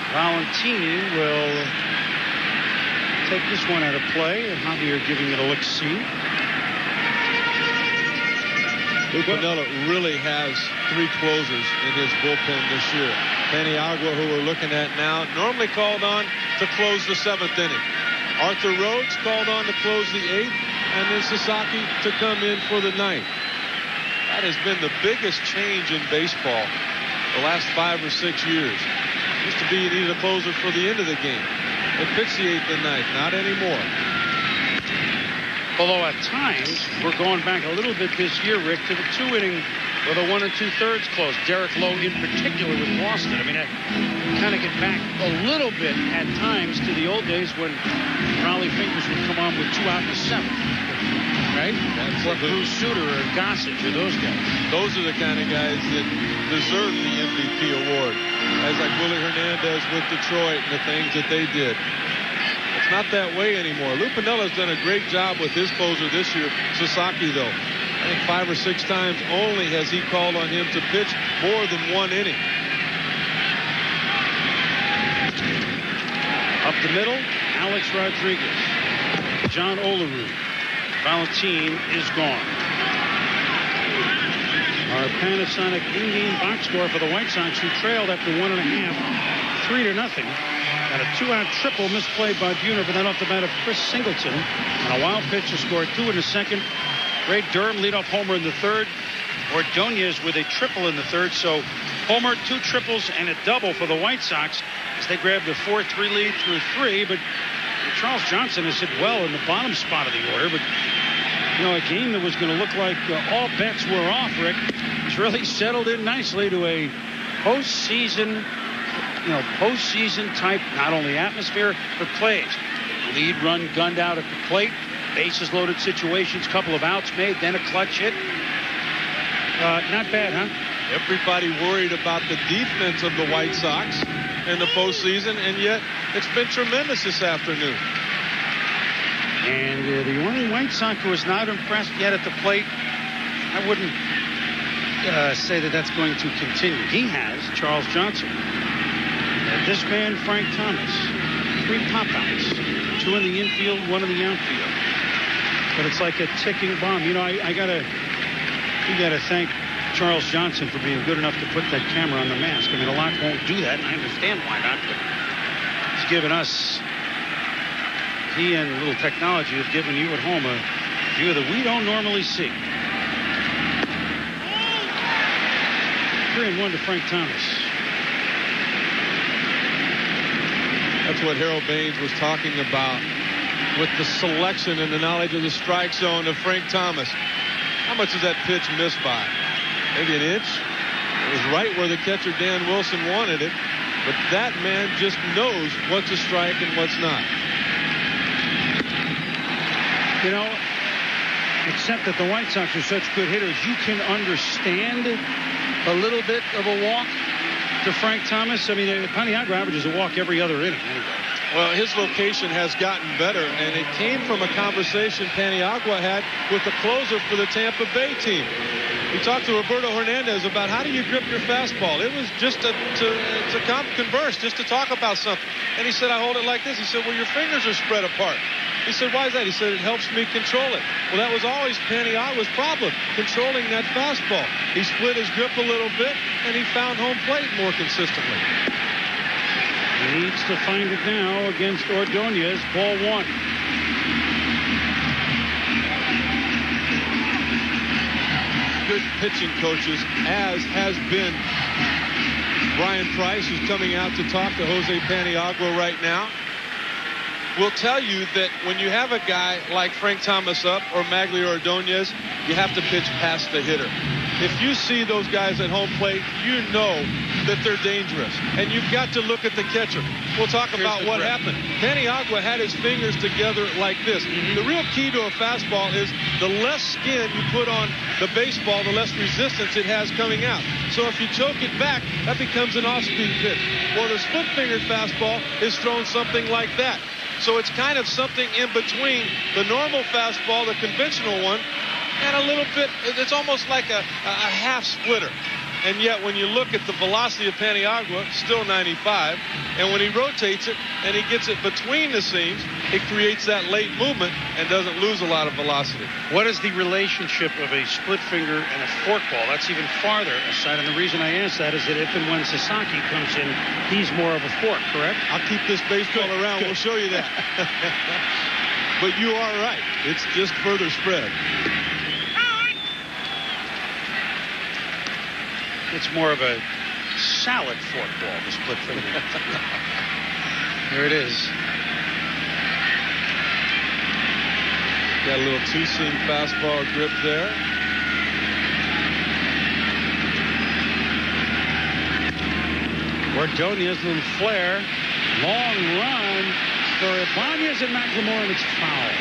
Valentini will take this one out of play. Javier giving it a look-see. Lou Piniella really has 3 closers in his bullpen this year. Paniagua, who we're looking at now, normally called on to close the 7th inning. Arthur Rhodes called on to close the 8th, and then Sasaki to come in for the 9th. That has been the biggest change in baseball the last 5 or 6 years. It used to be you needed a closer for the end of the game. They pitch the 8th and 9th, not anymore. Although at times, we're going back a little bit this year, Rick, to the 2-inning with a 1 2/3 close. Derek Lowe in particular with Boston. I mean, I kind of get back a little bit at times to the old days when Raleigh Fingers would come on with 2 out in the 7th. Right? Or Bruce Sutter or Gossage or those guys. Those are the kind of guys that deserve the MVP award. Guys like Willie Hernandez with Detroit and the things that they did. It's not that way anymore. Lou Piniella's done a great job with his closer this year. Sasaki, though, I think 5 or 6 times only has he called on him to pitch more than 1 inning. Up the middle, Alex Rodriguez. John Olerud. Valentine is gone. Our Panasonic in-game box score for the White Sox, who trailed after 1.5, 3-0. And a 2-out triple misplayed by Buhner, but then off the bat of Chris Singleton. And a wild pitch to score 2 in the 2nd. Ray Durham leadoff homer in the 3rd. Ordonez with a triple in the 3rd. So homer, 2 triples, and a double for the White Sox as they grabbed a 4-3 lead through 3. But Charles Johnson has hit well in the bottom spot of the order. But, you know, a game that was going to look like all bets were off, Rick, it's really settled in nicely to a postseason type, not only atmosphere, but plays. Lead run gunned out at the plate, bases loaded situations, couple of outs made, then a clutch hit. Not bad, huh? Everybody worried about the defense of the White Sox in the postseason, and yet it's been tremendous this afternoon. And the only White Sox who is not impressed yet at the plate, I wouldn't say that that's going to continue. He has Charles Johnson. This man, Frank Thomas, 3 pop-outs, 2 in the infield, 1 in the outfield. But it's like a ticking bomb. You know, we gotta thank Charles Johnson for being good enough to put that camera on the mask. I mean, a lot won't do that, and I understand why not. But he's given us, he and a little technology have given you at home a view that we don't normally see. 3-1 to Frank Thomas. That's what Harold Baines was talking about with the selection and the knowledge of the strike zone of Frank Thomas. How much is that pitch missed by? Maybe an inch? It was right where the catcher Dan Wilson wanted it, but that man just knows what's a strike and what's not. You know, except that the White Sox are such good hitters, you can understand a little bit of a walk to Frank Thomas. I mean, Paniagua averages a walk every other inning anyway. Well, his location has gotten better, and it came from a conversation Paniagua had with the closer for the Tampa Bay team. He talked to Roberto Hernandez about how do you grip your fastball. It was just to converse, just to talk about something. And he said, I hold it like this. He said, well, your fingers are spread apart. He said, why is that? He said, it helps me control it. Well, that was always Paniagua's problem, controlling that fastball. He split his grip a little bit, and he found home plate more consistently. He needs to find it now against Ordonez. Ball 1. Good pitching coaches, as has been Brian Price, who's coming out to talk to Jose Paniagua right now, will tell you that when you have a guy like Frank Thomas up or Magli or Ordonez, you have to pitch past the hitter. If you see those guys at home plate, you know that they're dangerous. And you've got to look at the catcher. We'll talk about what happened. Paniagua had his fingers together like this. The real key to a fastball is the less skin you put on the baseball, the less resistance it has coming out. So if you choke it back, that becomes an off-speed pitch. Well, the split-fingered fastball is thrown something like that. So it's kind of something in between the normal fastball, the conventional one, and a little bit, it's almost like a half splitter. and yet when you look at the velocity of Paniagua, still 95, and when he rotates it and he gets it between the seams, it creates that late movement and doesn't lose a lot of velocity. What is the relationship of a split finger and a forkball? That's even farther aside, and the reason I ask that is that if and when Sasaki comes in, he's more of a fork, correct? I'll keep this baseball around. We'll show you that. But you are right. It's just further spread. It's more of a salad forkball, the split finger. There it is. Got a little two-seam fastball grip there. Ordonez, little flare. Long run for Ibanez and McLemore, and it's foul.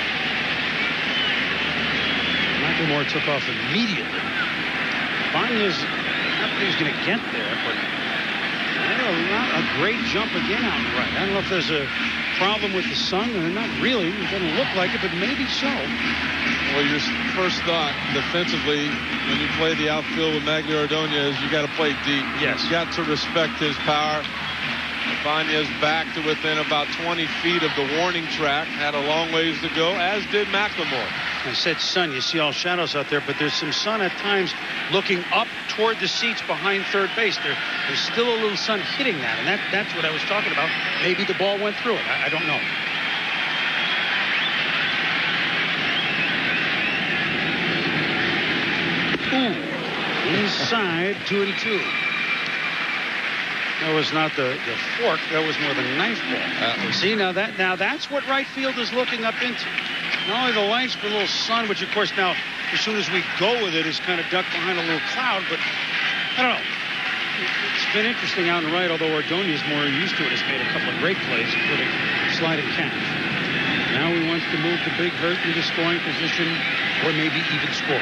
McLemore took off immediately. Ibanez, not that he was going to get there, but not a great jump again out and right. I don't know if there's a problem with the sun, or not really. It doesn't look like it, but maybe so. Well, your first thought defensively when you play the outfield with Magglio Ordonez, you got to play deep. Yes. You got to respect his power. Ibanez back to within about 20 feet of the warning track. Had a long ways to go, as did McLemore. I said sun. You see all shadows out there, but there's some sun at times looking up toward the seats behind third base. There's still a little sun hitting that, and that's what I was talking about. Maybe the ball went through it. I don't know. Ooh, inside 2-2. That was not the fork. That was more the knife ball. See, now that's what right field is looking up into. Not only the lights, but a little sun, which, of course, now, as soon as we go with it, is kind of ducked behind a little cloud. But, I don't know. It's been interesting out and right, although Ordonez is more used to it. Has made a couple of great plays, including sliding catch. Now he wants to move the big hurt into scoring position, or maybe even score.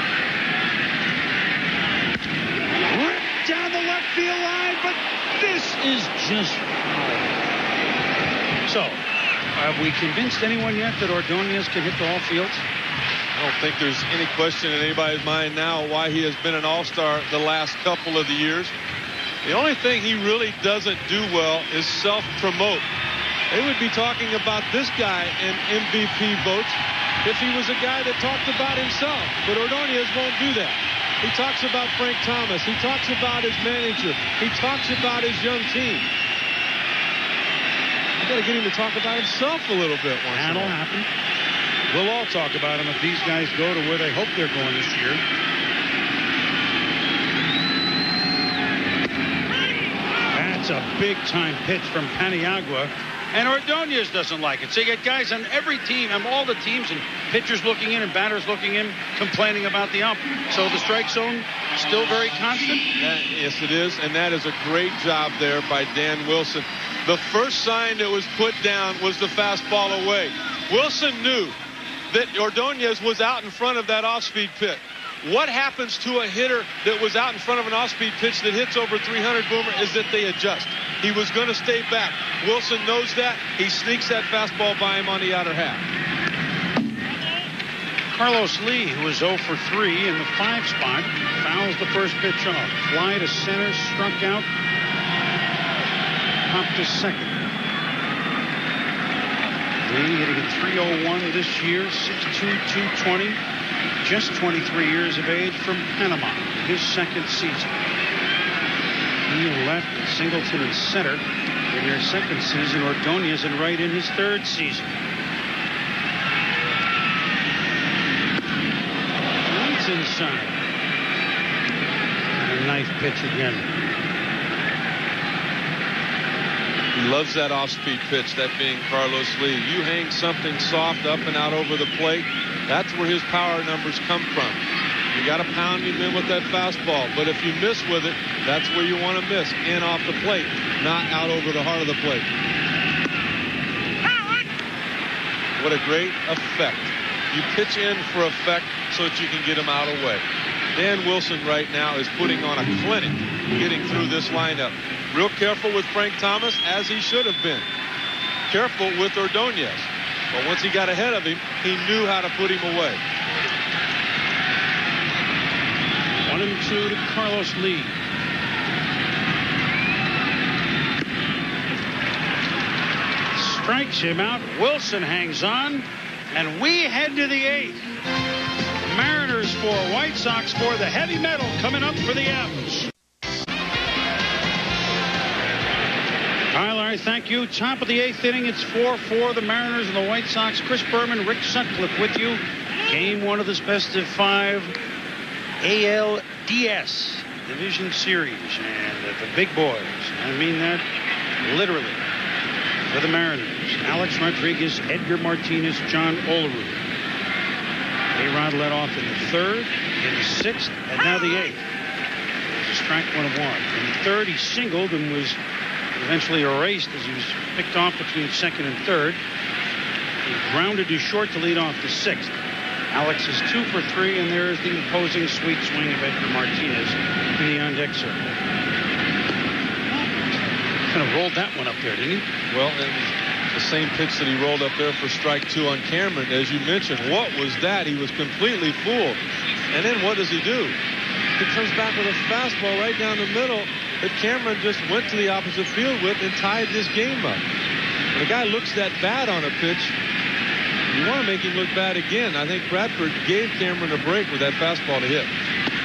Down the left field line, but this is just foul. So, have we convinced anyone yet that Ordonez can hit the all fields? I don't think there's any question in anybody's mind now why he has been an all-star the last couple of the years. The only thing he really doesn't do well is self-promote. They would be talking about this guy in MVP votes if he was a guy that talked about himself. But Ordonez won't do that. He talks about Frank Thomas. He talks about his manager. He talks about his young team. You got to get him to talk about himself a little bit. That'll happen. We'll all talk about him if these guys go to where they hope they're going this year. That's a big-time pitch from Paniagua. And Ordonez doesn't like it. So you get guys on every team, and all the teams, and pitchers looking in and batters looking in, complaining about the ump. So the strike zone still very constant? Yes, it is. And that is a great job there by Dan Wilson. The first sign that was put down was the fastball away. Wilson knew that Ordonez was out in front of that off-speed pitch. What happens to a hitter that was out in front of an off-speed pitch that hits over 300, Boomer, is that they adjust. He was going to stay back. Wilson knows that. He sneaks that fastball by him on the outer half. Carlos Lee, who was 0 for 3 in the 5 spot, fouls the first pitch off. Fly to center, struck out. Popped to second. Lee hitting at 301 this year, 6'2", 220. Just 23 years of age, from Panama, his second season. He left, Singleton in center in their second season. Ordonez in right in his third season. Once inside. And a knife pitch again. He loves that off-speed pitch, that being Carlos Lee. You hang something soft up and out over the plate, that's where his power numbers come from. You got to pound him in with that fastball, but if you miss with it, that's where you want to miss, in off the plate, not out over the heart of the plate. What a great effect. You pitch in for effect so that you can get him out of the way. Dan Wilson right now is putting on a clinic getting through this lineup. Real careful with Frank Thomas, as he should have been. Careful with Ordonez. But once he got ahead of him, he knew how to put him away. 1-2 to Carlos Lee. Strikes him out. Wilson hangs on, and we head to the 8th. Mariners 4, White Sox 4. The heavy metal coming up for the M's. Kyle, I thank you. Top of the 8th inning. It's 4-4. The Mariners and the White Sox. Chris Berman, Rick Sutcliffe with you. Game 1 of this best of 5 ALDS Division Series. And the big boys. I mean that literally. For the Mariners, Alex Rodriguez, Edgar Martinez, John Olerud. A-Rod led off in the 3rd, in the 6th, and now the 8th. Strike 1 of 1. In the 3rd, he singled and was eventually erased as he was picked off between 2nd and 3rd. He grounded to short to lead off the 6th. Alex is 2 for 3, and there's the imposing sweet swing of Edgar Martinez in the on-deck circle. Kind of rolled that one up there, didn't he? Well, and the same pitch that he rolled up there for strike 2 on Cameron, as you mentioned. What was that? He was completely fooled. And then what does he do? He comes back with a fastball right down the middle that Cameron just went to the opposite field with and tied this game up. When a guy looks that bad on a pitch, you want to make him look bad again. I think Bradford gave Cameron a break with that fastball to hit.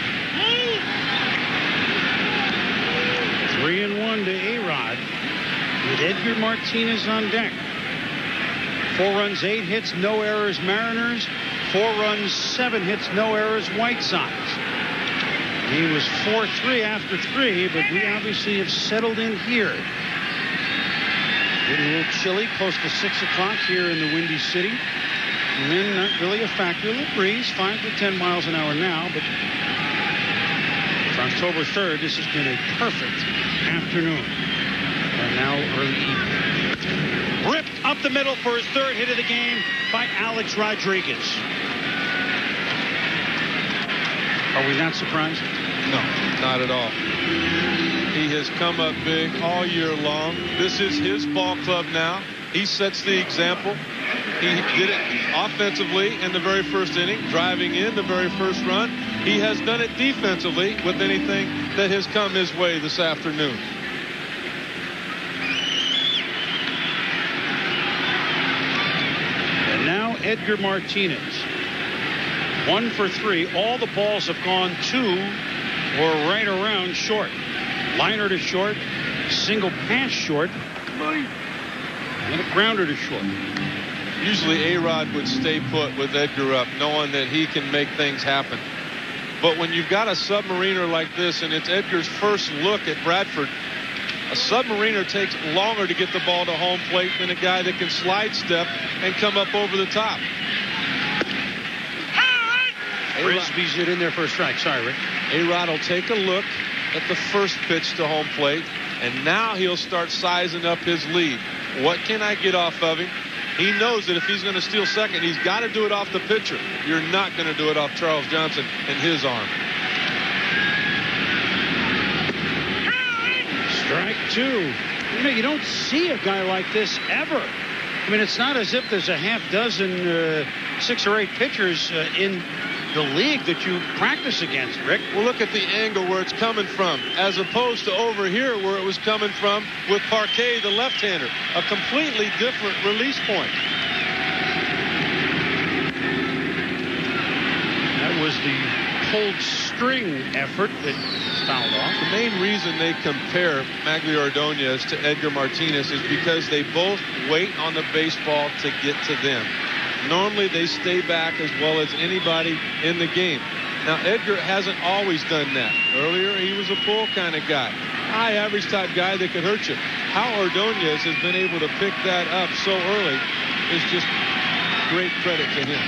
3-1 to A-Rod with Edgar Martinez on deck. 4 runs, 8 hits, no errors, Mariners. 4 runs, 7 hits, no errors, White Sox. He was 4-3 after 3, but we obviously have settled in here. Getting a little chilly, close to 6 o'clock here in the Windy City. And then not really a factor. A little breeze, 5 to 10 miles an hour now, but for October 3rd, this has been a perfect afternoon. And now early evening. Ripped up the middle for his 3rd hit of the game by Alex Rodriguez. Are we not surprised? No, not at all. He has come up big all year long. This is his ball club now. He sets the example. He did it offensively in the very first inning, driving in the very first run. He has done it defensively with anything that has come his way this afternoon. And now Edgar Martinez. 1 for 3. All the balls have gone to or right around short. Liner to short, single pass short, and a grounder to short. Usually A-Rod would stay put with Edgar up, knowing that he can make things happen. But when you've got a submariner like this, and it's Edgar's first look at Bradford, a submariner takes longer to get the ball to home plate than a guy that can slide step and come up over the top. Frisbees it in there for a strike. Sorry, Rick. A-Rod will take a look at the first pitch to home plate, and now he'll start sizing up his lead. What can I get off of him? He knows that if he's going to steal second, he's got to do it off the pitcher. You're not going to do it off Charles Johnson and his arm. Strike 2. You know, you don't see a guy like this ever. I mean, it's not as if there's a half dozen 6 or 8 pitchers in the league that you practice against, Rick. Well, look at the angle where it's coming from, as opposed to over here where it was coming from with Parque, the left-hander. A completely different release point. That was the pulled string effort that fouled off. The main reason they compare Magglio-Ordonez to Edgar Martinez is because they both wait on the baseball to get to them. Normally they stay back as well as anybody in the game. Now Edgar hasn't always done that. Earlier he was a pull kind of guy, high average type guy that could hurt you. How Ordonez has been able to pick that up so early is just great credit to him.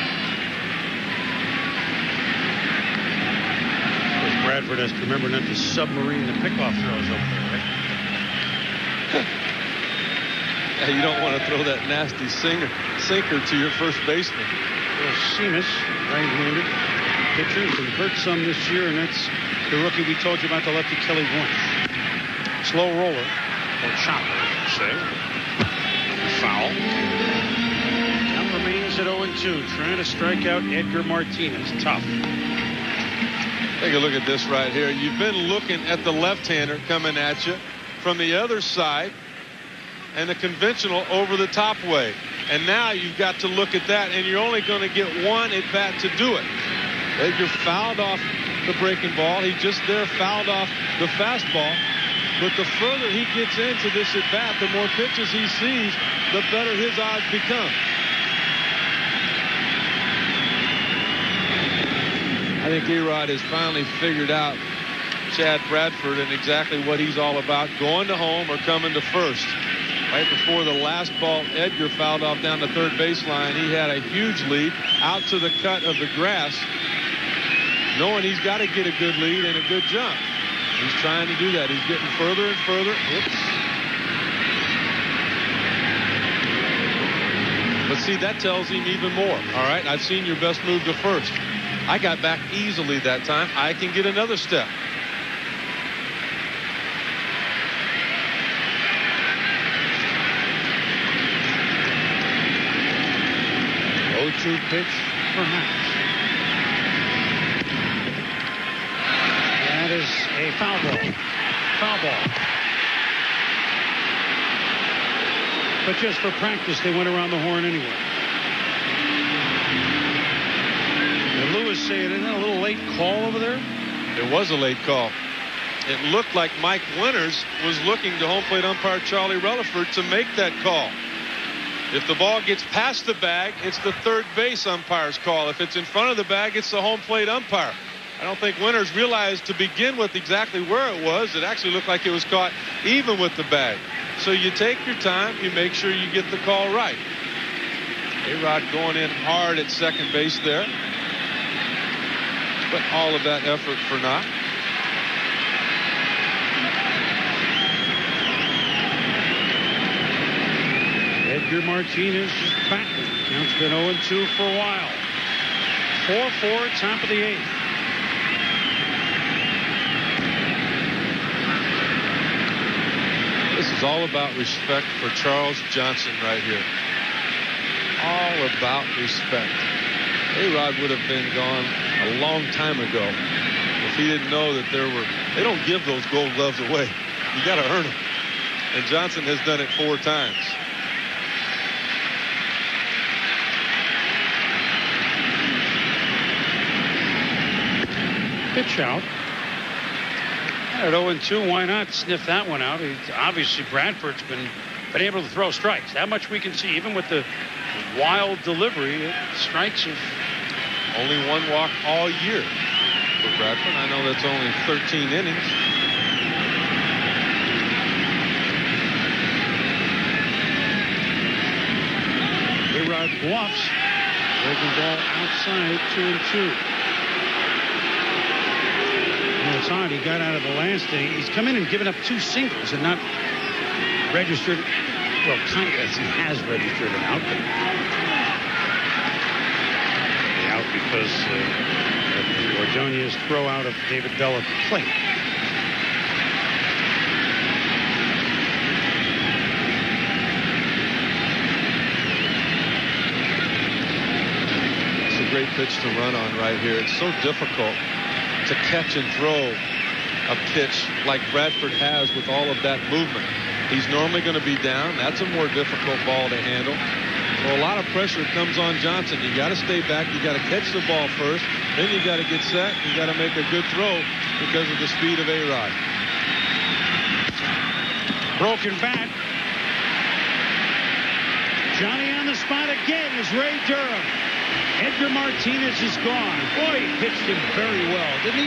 Bradford has to remember not to submarine the pickoff throws over there, right? You don't want to throw that nasty sinker to your first baseman. Well, Seamus, right-handed pitcher, has been hurt some this year, and that's the rookie we told you about, the lefty Kelly Boyne. Slow roller, or chopper, I should say. Foul. Count remains at 0-2, trying to strike out Edgar Martinez. Tough. Take a look at this right here. You've been looking at the left-hander coming at you from the other side and the conventional over the top way. And now you've got to look at that, and you're only going to get one at bat to do it. Edgar fouled off the breaking ball. He just there fouled off the fastball. But the further he gets into this at bat, the more pitches he sees, the better his odds become. I think A-Rod has finally figured out Chad Bradford and exactly what he's all about, going to home or coming to first. Right before the last ball, Edgar fouled off down the third baseline. He had a huge lead out to the cut of the grass, knowing he's got to get a good lead and a good jump. He's trying to do that. He's getting further and further. Oops. But see, that tells him even more. All right, I've seen your best move to first. I got back easily that time. I can get another step. 0-2 pitch, perhaps. That is a foul ball. Foul ball. But just for practice, they went around the horn anyway. And Lewis saying, isn't that a little late call over there? It was a late call. It looked like Mike Winters was looking to home plate umpire Charlie Rutherford to make that call. If the ball gets past the bag, it's the third base umpire's call. If it's in front of the bag, it's the home plate umpire. I don't think Winters realized to begin with exactly where it was. It actually looked like it was caught even with the bag. So you take your time. You make sure you get the call right. A-Rod going in hard at second base there. But all of that effort for naught. Edgar Martinez is batting. Count's been 0-2 for a while. 4-4, top of the 8th. This is all about respect for Charles Johnson right here. All about respect. A-Rod would have been gone a long time ago if he didn't know that they don't give those gold gloves away. You got to earn them. And Johnson has done it 4 times. Pitch out. At 0-2, why not sniff that one out? Obviously, Bradford's been able to throw strikes. That much we can see, even with the wild delivery. Strikes have only 1 walk all year for Bradford. I know that's only 13 innings. A-Rod bluffs. Breaking ball outside, 2-2. It's odd. He got out of the last inning. He's come in and given up 2 singles and not registered. Well, kind of, he has registered an out. The out because of Ordonez's throw out of David Bell at the plate. It's a great pitch to run on right here. It's so difficult to catch and throw a pitch like Bradford has with all of that movement. He's normally going to be down. That's a more difficult ball to handle. So a lot of pressure comes on Johnson. You got to stay back. You got to catch the ball first. Then you got to get set. You got to make a good throw because of the speed of A-Rod. Broken bat. Johnny on the spot again is Ray Durham. Edgar Martinez is gone. Boy, he pitched him very well, didn't he?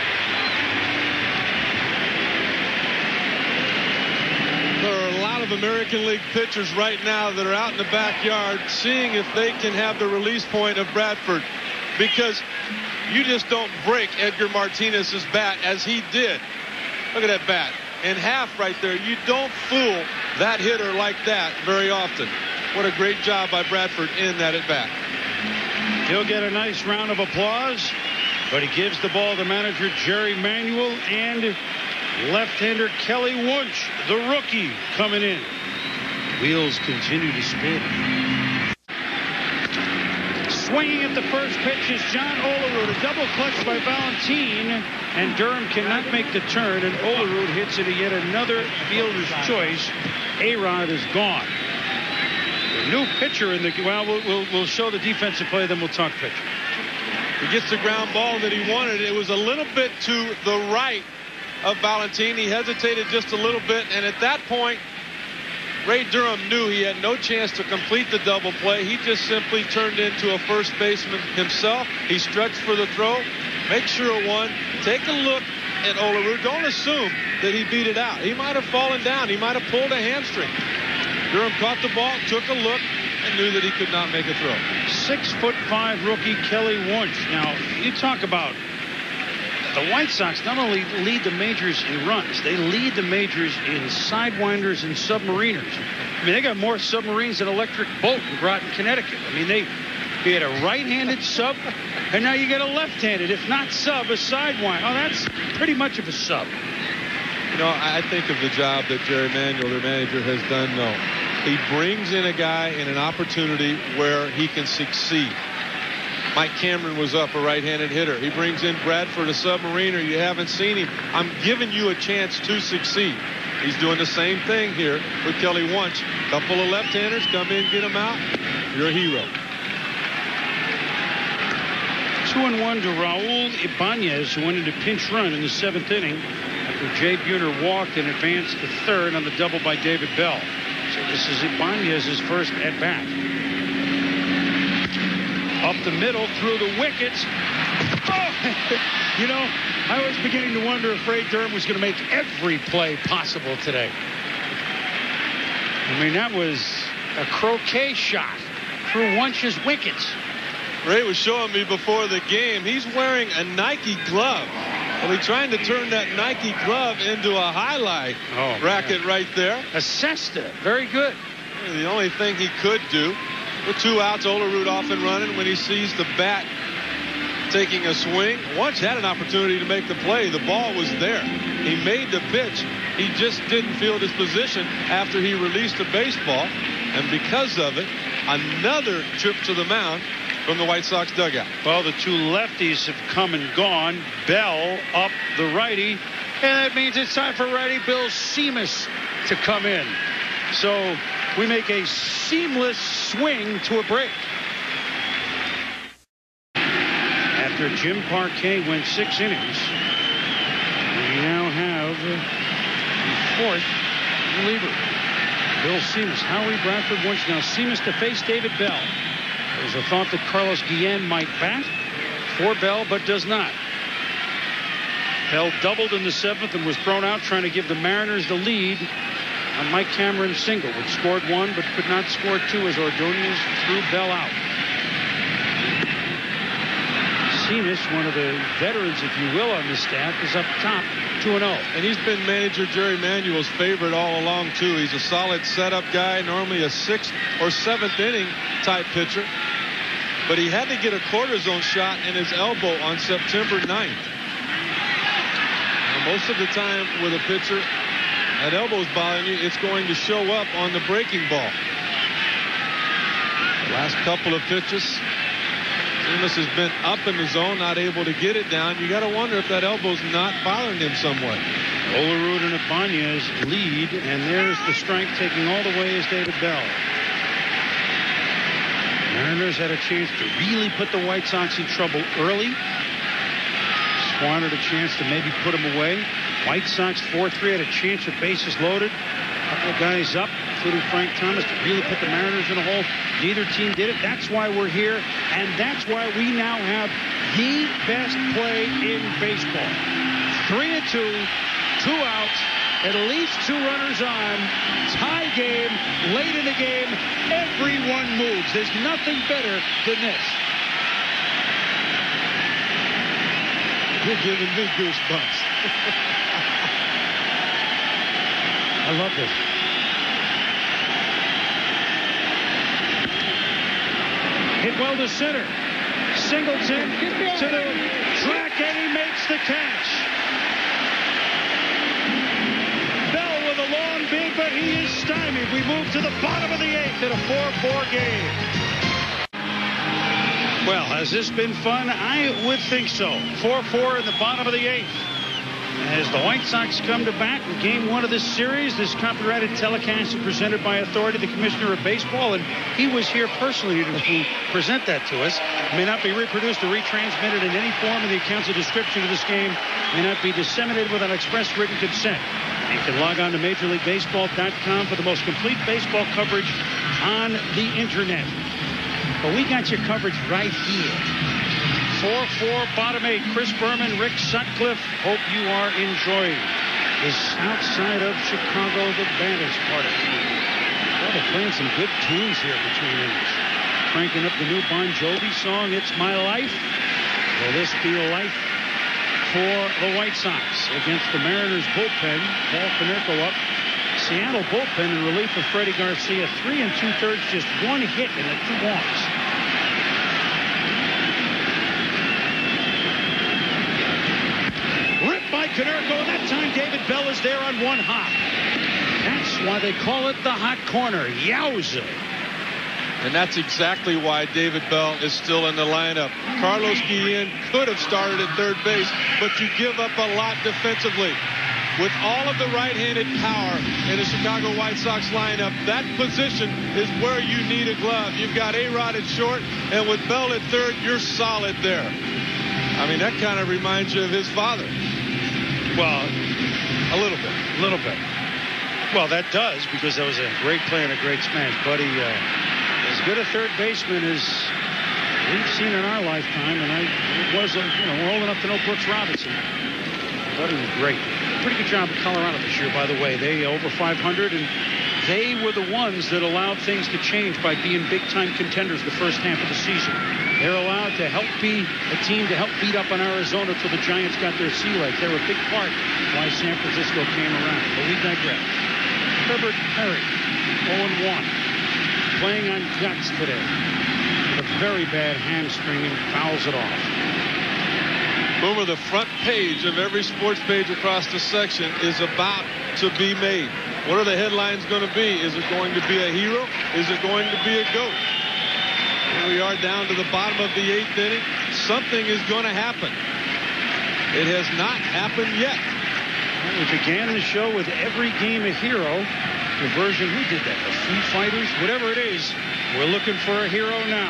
There are a lot of American League pitchers right now that are out in the backyard seeing if they can have the release point of Bradford, because you just don't break Edgar Martinez's bat as he did. Look at that bat. In half right there. You don't fool that hitter like that very often. What a great job by Bradford in that at bat. He'll get a nice round of applause, but he gives the ball to manager Jerry Manuel and left-hander Kelly Wunsch, the rookie, coming in. Wheels continue to spin. Swinging at the first pitch is John Olerud. A double clutch by Valentin, and Durham cannot make the turn, and Olerud hits into yet another fielder's choice. A-Rod is gone. The new pitcher in the, well, we'll show the defensive play, then we'll talk pitcher. He gets the ground ball that he wanted. It was a little bit to the right of Valentin. He hesitated just a little bit, and at that point, Ray Durham knew he had no chance to complete the double play. He just simply turned into a first baseman himself. He stretched for the throw, make sure it won. Take a look at Olerud. Don't assume that he beat it out. He might have fallen down. He might have pulled a hamstring. Durham caught the ball, took a look, and knew that he could not make a throw. 6'5" rookie Kelly Wunsch. Now, you talk about the White Sox not only lead the majors in runs, they lead the majors in sidewinders and submariners. I mean, they got more submarines than Electric Boat in Groton, Connecticut. I mean, they had a right-handed sub, and now you get a left-handed, if not sub, a sidewinder. Oh, that's pretty much of a sub. You know, I think of the job that Jerry Manuel, their manager, has done. No, he brings in a guy in an opportunity where he can succeed. Mike Cameron was up, a right-handed hitter. He brings in Bradford, a submariner. You haven't seen him. I'm giving you a chance to succeed. He's doing the same thing here with Kelly Wunsch. Couple of left-handers, come in, get him out. You're a hero. 2-1 to Raul Ibanez, who went into pinch run in the 7th inning after Jay Buhner walked and advanced to third on the double by David Bell. So this is Ibanez's first at-bat. Up the middle, through the wickets. Oh! You know, I was beginning to wonder if Ray Durham was going to make every play possible today. I mean, that was a croquet shot through Wunsch's wickets. Ray was showing me before the game, he's wearing a Nike glove. Well, he's trying to turn that Nike glove into a highlight racket right there. Assessed it. Very good. The only thing he could do, with 2 outs, Olerud off and running, when he sees the bat taking a swing. Wunsch had an opportunity to make the play. The ball was there. He made the pitch. He just didn't field his position after he released the baseball. And because of it, another trip to the mound from the White Sox dugout. Well, the 2 lefties have come and gone. Bell up the righty. And that means it's time for righty Bill Seamus to come in. So we make a seamless swing to a break. After Jim Parque went 6 innings, we now have the 4th reliever. Bill Seamus, Howie, Bradford, Wunsch. Now Seamus to face David Bell. There was a thought that Carlos Guillen might bat for Bell, but does not. Bell doubled in the 7th and was thrown out, trying to give the Mariners the lead on Mike Cameron's single, which scored 1 but could not score 2 as Ordonez threw Bell out. Seamus, one of the veterans, if you will, on the staff, is up top, 2-0. And he's been manager Jerry Manuel's favorite all along, too. He's a solid setup guy, normally a 6th or 7th inning type pitcher. But he had to get a cortisone shot in his elbow on September 9th. Now, most of the time with a pitcher, that elbow's bothering you, it's going to show up on the breaking ball. The last couple of pitches, Seamus has been up in the zone, not able to get it down. You got to wonder if that elbow's not bothering him somewhat. Olerud and Ibanez lead, and there's the strike taking all the way is David Bell. Mariners had a chance to really put the White Sox in trouble early. Squandered a chance to maybe put them away. White Sox 4-3 had a chance with bases loaded. A couple of guys up, including Frank Thomas, to really put the Mariners in a hole. Neither team did it. That's why we're here, and that's why we now have the best play in baseball. 3-2, 2 outs, at least 2 runners on, tie game, late in the game, everyone moves. There's nothing better than this. You're giving me goosebumps. I love this. Hit well to center. Singleton to the track, and he makes the catch. Bell with a long bid, but he is stymied. We move to the bottom of the 8th in a 4-4 game. Well, has this been fun? I would think so. 4-4 in the bottom of the 8th. As the White Sox come to bat in Game 1 of this series, this copyrighted telecast is presented by authority the Commissioner of Baseball, and he was here personally to present that to us. It may not be reproduced or retransmitted in any form, and the accounts of description of this game may not be disseminated without express written consent. You can log on to MajorLeagueBaseball.com for the most complete baseball coverage on the internet. But we got your coverage right here. 4-4 bottom 8. Chris Berman, Rick Sutcliffe. Hope you are enjoying the south side of Chicago, the Bandits part of the game. Well, they're playing some good tunes here between innings. Cranking up the new Bon Jovi song, It's My Life. Will this be life for the White Sox against the Mariners bullpen? Paul Konerko up. Seattle bullpen in relief of Freddy Garcia. 3 2/3, just one hit in the 2 walks. Ripped by Konerko, and that time David Bell is there on one hop. That's why they call it the hot corner. Yowza. And that's exactly why David Bell is still in the lineup. Carlos Guillen could have started at third base, but you give up a lot defensively. With all of the right-handed power in the Chicago White Sox lineup, that position is where you need a glove. You've got A-Rod at short, and with Bell at third, you're solid there. I mean, that kind of reminds you of his father. Well, a little bit. A little bit. Well, that does, because that was a great play and a great smash. Buddy, as good a third baseman as we've seen in our lifetime, and we're old enough to know Brooks Robinson. Buddy was great. Pretty good job in Colorado this year, by the way. They over 500, and they were the ones that allowed things to change by being big-time contenders the first half of the season. They're allowed to help be a team to help beat up on Arizona till the Giants got their sea legs. They were a big part why San Francisco came around. But we digress. Herbert Perry, 0-1, playing on guts today. With a very bad hamstring and fouls it off. Over the front page of every sports page across the section is about to be made. What are the headlines going to be? Is it going to be a hero? Is it going to be a GOAT? Here we are down to the bottom of the 8th inning. Something is going to happen. It has not happened yet. Well, we began the show with every game a hero. The version, who did that? The Foo Fighters? Whatever it is, we're looking for a hero now.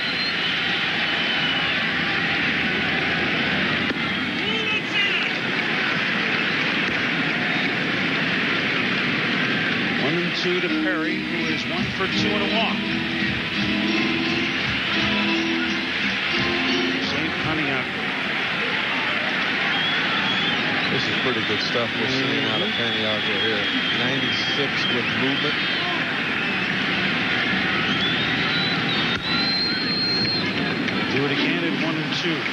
Two to Perry, who is 1 for 2 and a walk. St. Paniago. This is pretty good stuff we're seeing out of Paniago here. 96 with movement. Do it again at 1 and 2.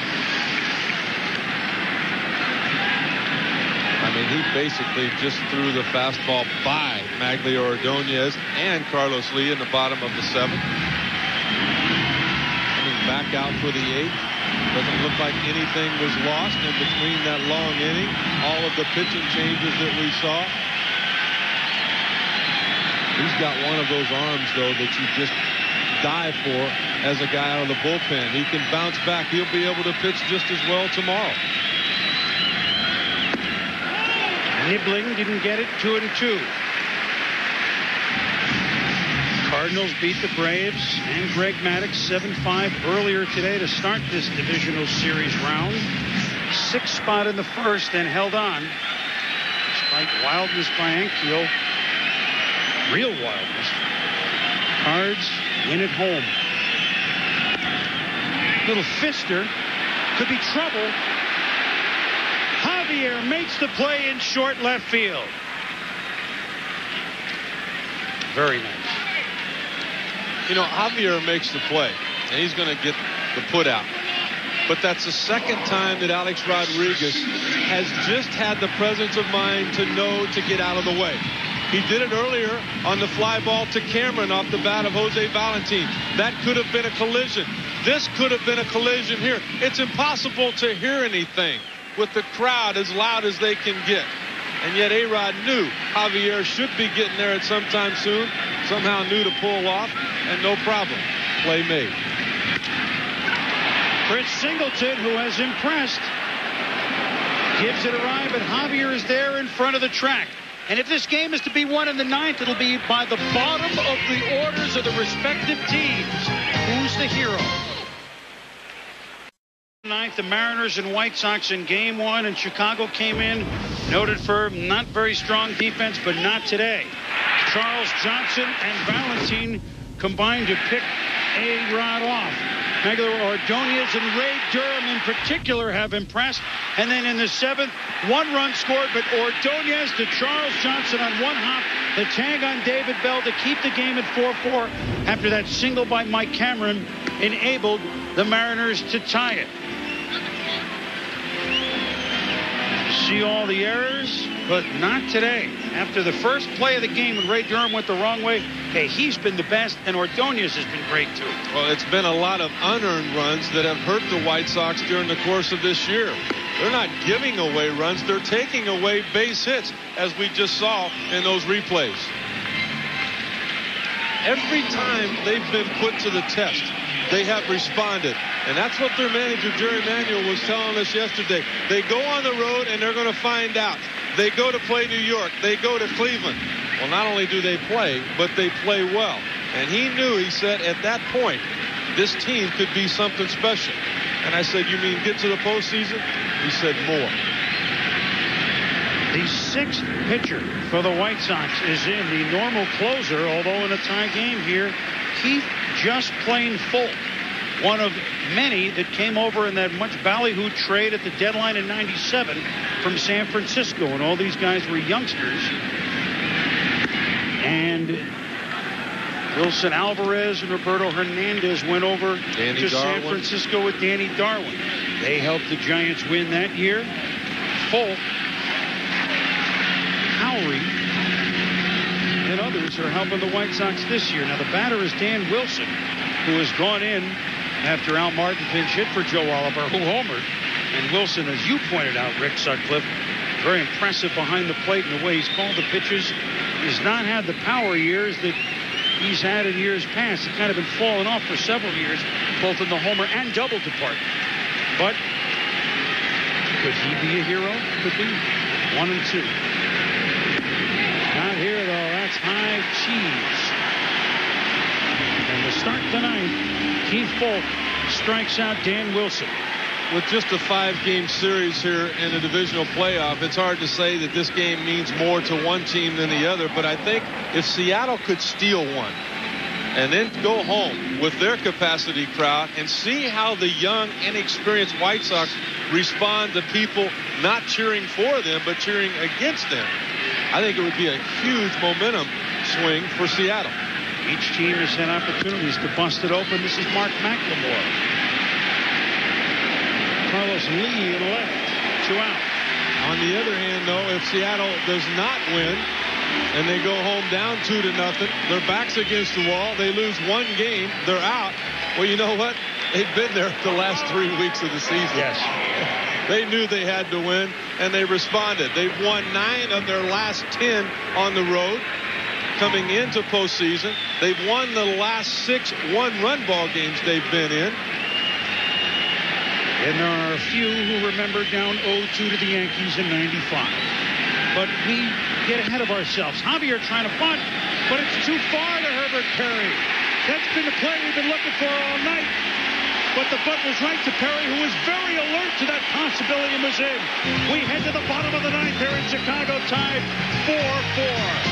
I mean, he basically just threw the fastball by Maglio Ordonez and Carlos Lee in the bottom of the 7th. Coming back out for the 8th. Doesn't look like anything was lost in between that long inning. All of the pitching changes that we saw. He's got one of those arms, though, that you just die for as a guy out of the bullpen. He can bounce back. He'll be able to pitch just as well tomorrow. Nibbling, didn't get it. 2 and 2. Cardinals beat the Braves and Greg Maddux 7-5 earlier today to start this divisional series round. 6th spot in the first and held on despite wildness by Ankiel. Real wildness. Cards win at home. Little fister. Could be trouble. Javier makes the play in short left field. Very nice. You know, Javier makes the play, and he's going to get the put out. But that's the second time that Alex Rodriguez has just had the presence of mind to know to get out of the way. He did it earlier on the fly ball to Cameron off the bat of Jose Valentin. That could have been a collision. This could have been a collision here. It's impossible to hear anything with the crowd as loud as they can get. And yet A-Rod knew Javier should be getting there at some time soon. Somehow knew to pull off, and no problem. Play made. Chris Singleton, who has impressed, gives it a ride, but Javier is there in front of the track. And if this game is to be won in the ninth, it'll be by the bottom of the orders of the respective teams. Who's the hero? Ninth, the Mariners and White Sox in game one, and Chicago came in noted for not very strong defense, but not today. Charles Johnson and Valentin combined to pick A-Rod off. Miguel Ordonez and Ray Durham in particular have impressed. And then in the seventh, 1 run scored, but Ordonez to Charles Johnson on 1 hop. The tag on David Bell to keep the game at 4-4 after that single by Mike Cameron enabled the Mariners to tie it. See all the errors, but not today. After the first play of the game when Ray Durham went the wrong way, hey, he's been the best, and Ordonez has been great too. Well, it's been a lot of unearned runs that have hurt the White Sox during the course of this year. They're not giving away runs, they're taking away base hits, as we just saw in those replays. Every time they've been put to the test, they have responded. And that's what their manager, Jerry Manuel, was telling us yesterday. They go on the road and they're going to find out. They go to play New York. They go to Cleveland. Well, not only do they play, but they play well. And he knew, he said, at that point, this team could be something special. And I said, you mean get to the postseason? He said, more. The sixth pitcher for the White Sox is in, the normal closer, although in a tie game here, Keith Just Plain Folk. One of many that came over in that much ballyhoo trade at the deadline in '97 from San Francisco. And all these guys were youngsters. And Wilson Alvarez and Roberto Hernandez went over to San Francisco with Danny Darwin. They helped the Giants win that year. Folk, Howry, and others are helping the White Sox this year. Now the batter is Dan Wilson, who has gone in after Al Martin pinch hit for Joe Oliver, who homered. And Wilson, as you pointed out, Rick Sutcliffe, very impressive behind the plate in the way he's called the pitches. He's not had the power years that he's had in years past. He's kind of been falling off for several years, both in the homer and double department. But could he be a hero? Could be. 1 and 2. Not here, though. That's high cheese. And to start the ninth, Keith Folk strikes out Dan Wilson. With just a 5-game series here in the divisional playoff, it's hard to say that this game means more to one team than the other. But I think if Seattle could steal one and then go home with their capacity crowd and see how the young, inexperienced White Sox respond to people not cheering for them but cheering against them, I think it would be a huge momentum swing for Seattle. Each team has had opportunities to bust it open. This is Mark McLemore. Carlos Lee in left. 2 out. On the other hand, though, if Seattle does not win and they go home down 2-0, their back's against the wall, they lose 1 game, they're out. Well, you know what? They've been there the last 3 weeks of the season. Yes. They knew they had to win, and they responded. They've won 9 of their last 10 on the road. Coming into postseason, they've won the last 6 one-run ball games they've been in. And there are a few who remember down 0-2 to the Yankees in '95. But we get ahead of ourselves. Javier trying to bunt, but it's too far to Herbert Perry. That's been the play we've been looking for all night. But the bunt was right to Perry, who was very alert to that possibility and was in. We head to the bottom of the ninth here in Chicago, tied 4-4.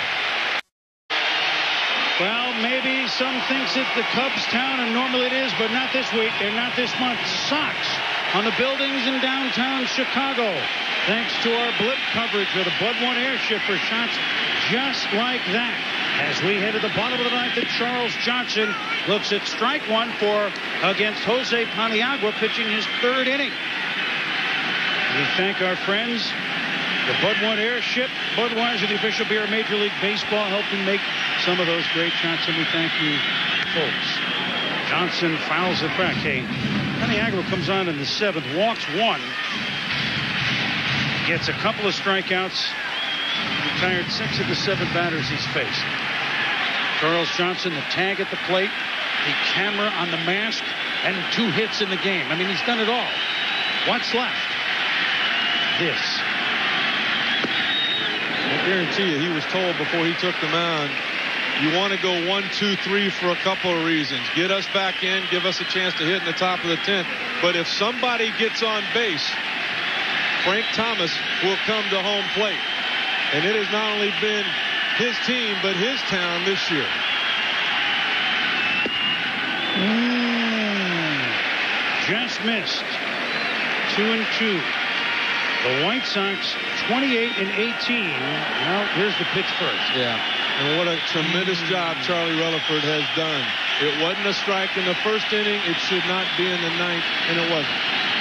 Well, maybe some thinks it's the Cubs town, and normally it is, but not this week and not this month. Socks on the buildings in downtown Chicago. Thanks to our blip coverage with a Bud 1 airship for shots just like that. As we head to the bottom of the ninth, Charles Johnson looks at strike 1 against Jose Paniagua, pitching his 3rd inning. We thank our friends. The Bud 1 airship, Budweiser, the official beer of Major League Baseball, helping make some of those great shots, and we thank you, folks. Johnson fouls it back. Hey, Paniagua comes on in the 7th, walks 1, gets a couple of strikeouts, retired 6 of the 7 batters he's faced. Charles Johnson, the tag at the plate, the camera on the mask, and 2 hits in the game. I mean, he's done it all. What's left? This. I guarantee you, he was told before he took the mound, you want to go 1, 2, 3 for a couple of reasons. Get us back in, give us a chance to hit in the top of the 10th. But if somebody gets on base, Frank Thomas will come to home plate. And it has not only been his team, but his town this year. Just missed. 2-2. The White Sox 28-18. Now here's the pitch first. Yeah. And what a tremendous job Charlie Rutherford has done. It wasn't a strike in the first inning. It should not be in the 9th, and it wasn't.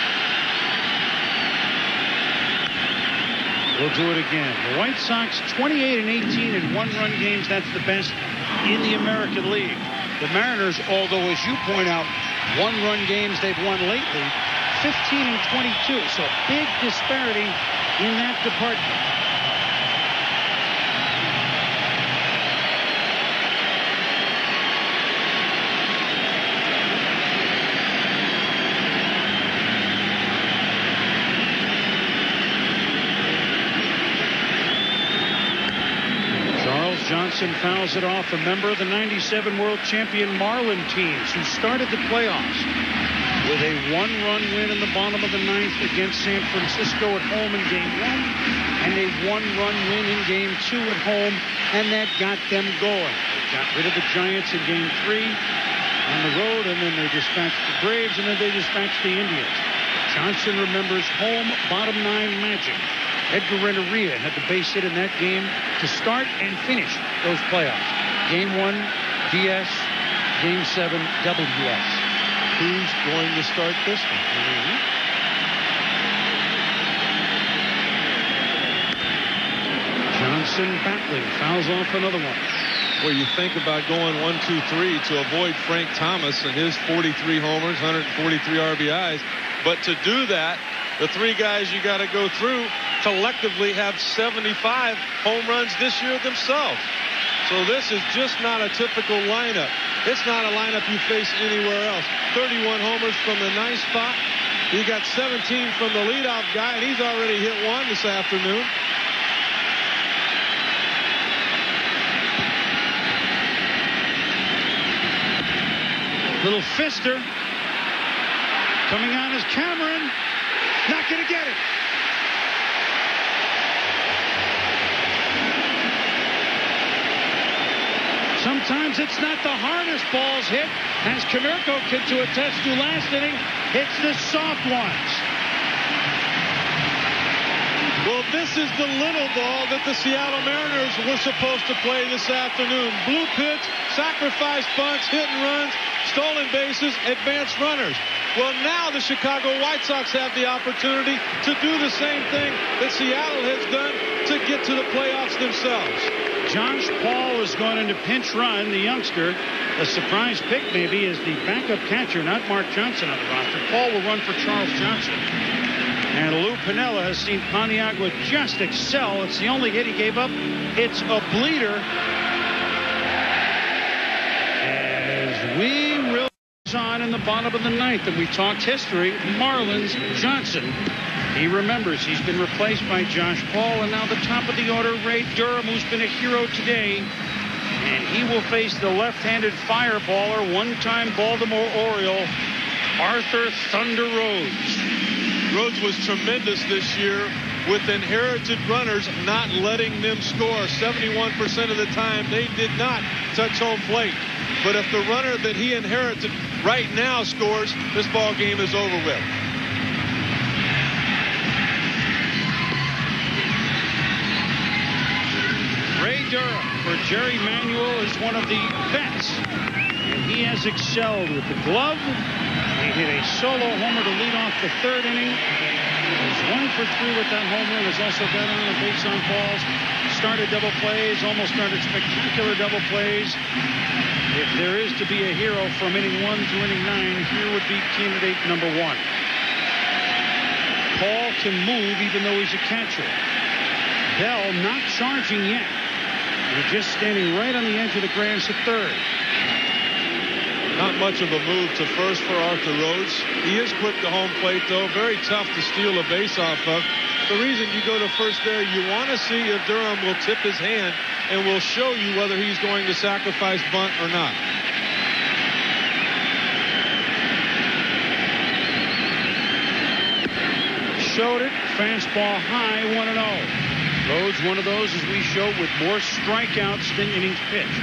We'll do it again. The White Sox 28-18 in 1-run games. That's the best in the American League. The Mariners, although as you point out, 1-run games they've won lately, 15-22. So big disparity in that department. Johnson fouls it off, a member of the 97 world champion Marlin teams who started the playoffs with a 1-run win in the bottom of the 9th against San Francisco at home in Game 1 and a 1-run win in Game 2 at home, and that got them going. They got rid of the Giants in Game 3 on the road, and then they dispatched the Braves, and then they dispatched the Indians. Johnson remembers home bottom 9 magic. Edgar Renteria had the base hit in that game to start and finish those playoffs. Game 1, DS. Game 7, WS. Who's going to start this one? Johnson battling, fouls off another one. Well, you think about going 1, 2, 3 to avoid Frank Thomas and his 43 homers, 143 RBIs. But to do that, the 3 guys you got to go through collectively have 75 home runs this year themselves. So this is just not a typical lineup. It's not a lineup you face anywhere else. 31 homers from the 9th spot. You got 17 from the leadoff guy, and he's already hit 1 this afternoon. Little fister coming on is Cameron. Not going to get it. Sometimes it's not the hardest balls hit, as Konerko could to attest to last inning. It's the soft ones. Well, this is the little ball that the Seattle Mariners were supposed to play this afternoon. Blue pitch, sacrifice bunts, hit and runs, stolen bases, advanced runners. Well, now the Chicago White Sox have the opportunity to do the same thing that Seattle has done to get to the playoffs themselves. Josh Paul has gone into pinch run, the youngster. A surprise pick maybe is the backup catcher, not Mark Johnson on the roster. Paul will run for Charles Johnson. And Lou Piniella has seen Paniagua just excel. It's the only hit he gave up. It's a bleeder. As we realize on in the bottom of the 9th, and we talked history, Marlins Johnson. He remembers he's been replaced by Josh Paul, and now the top of the order, Ray Durham, who's been a hero today. And he will face the left-handed fireballer, one-time Baltimore Oriole, Arthur Thunder Rhodes. Rhodes was tremendous this year with inherited runners, not letting them score. 71% of the time, they did not touch home plate. But if the runner that he inherited right now scores, this ball game is over with. Ray Durham for Jerry Manuel is one of the vets, and he has excelled with the glove. He hit a solo homer to lead off the 3rd inning. He's 1 for 3 with that home run. Has also got on a base on balls. Started double plays, almost started spectacular double plays. If there is to be a hero from inning 1 to inning 9, here would be candidate number 1. Paul can move even though he's a catcher. Bell not charging yet. He's just standing right on the edge of the grass at 3rd. Not much of a move to first for Arthur Rhodes. He is quick to home plate, though. Very tough to steal a base off of. The reason you go to first there, you want to see if Durham will tip his hand and will show you whether he's going to sacrifice bunt or not. Showed it. Fastball high, 1-0. Rhodes, one of those, as we showed, with more strikeouts than innings pitched.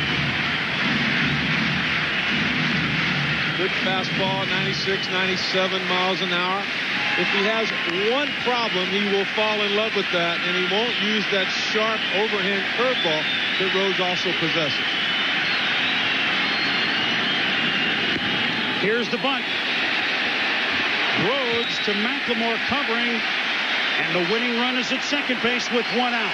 Good fastball, 96, 97 miles an hour. If he has one problem, he will fall in love with that, and he won't use that sharp overhand curveball that Rhodes also possesses. Here's the bunt. Rhodes to McLemore covering, and the winning run is at second base with 1 out.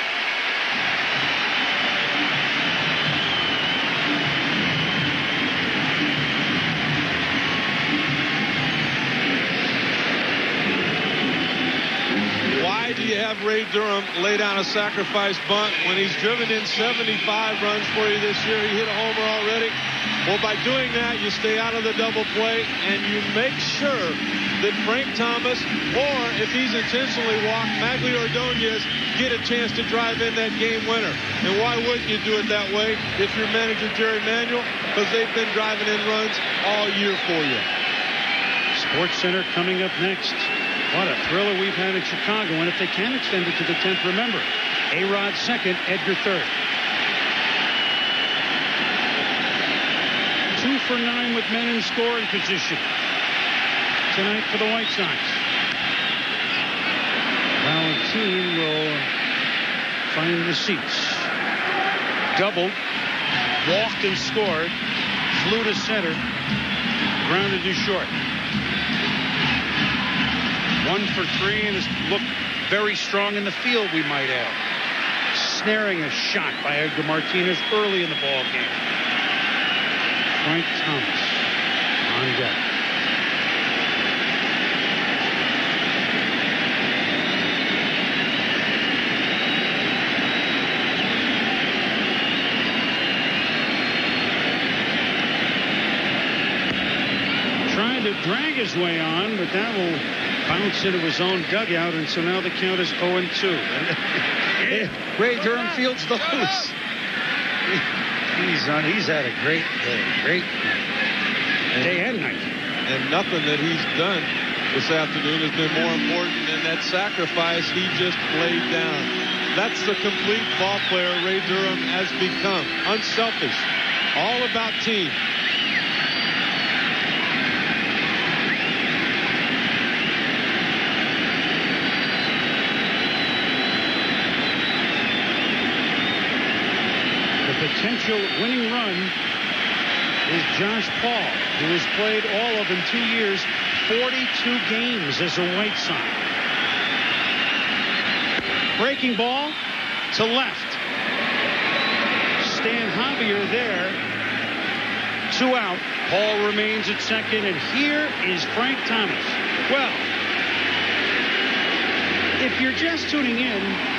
Why do you have Ray Durham lay down a sacrifice bunt when he's driven in 75 runs for you this year? He hit a homer already. Well, by doing that, you stay out of the double play, and you make sure that Frank Thomas, or if he's intentionally walked, Magli Ordonez, get a chance to drive in that game winner. And why wouldn't you do it that way if you're manager Jerry Manuel? Because they've been driving in runs all year for you. Sports Center coming up next. What a thriller we've had in Chicago, and if they can extend it to the 10th, remember, A-Rod second, Edgar third. 2 for 9 with men in scoring position tonight for the White Sox. Valentin will find the seats. Doubled, walked and scored, flew to center, grounded to short. 1 for 3 and has looked very strong in the field, we might add. Snaring a shot by Edgar Martinez early in the ball game. Frank Thomas on deck. Trying to drag his way on, but that will bounce into his own dugout, and so now the count is 0-2. Ray Durham fields the loose. He's had a great day and night. And nothing that he's done this afternoon has been more important than that sacrifice he just laid down. That's the complete ball player Ray Durham has become. Unselfish. All about team. Potential winning run is Josh Paul, who has played all of in 2 years, 42 games as a White Sox. Breaking ball to left. Stan Javier there. 2 out. Paul remains at second, and here is Frank Thomas. Well, if you're just tuning in,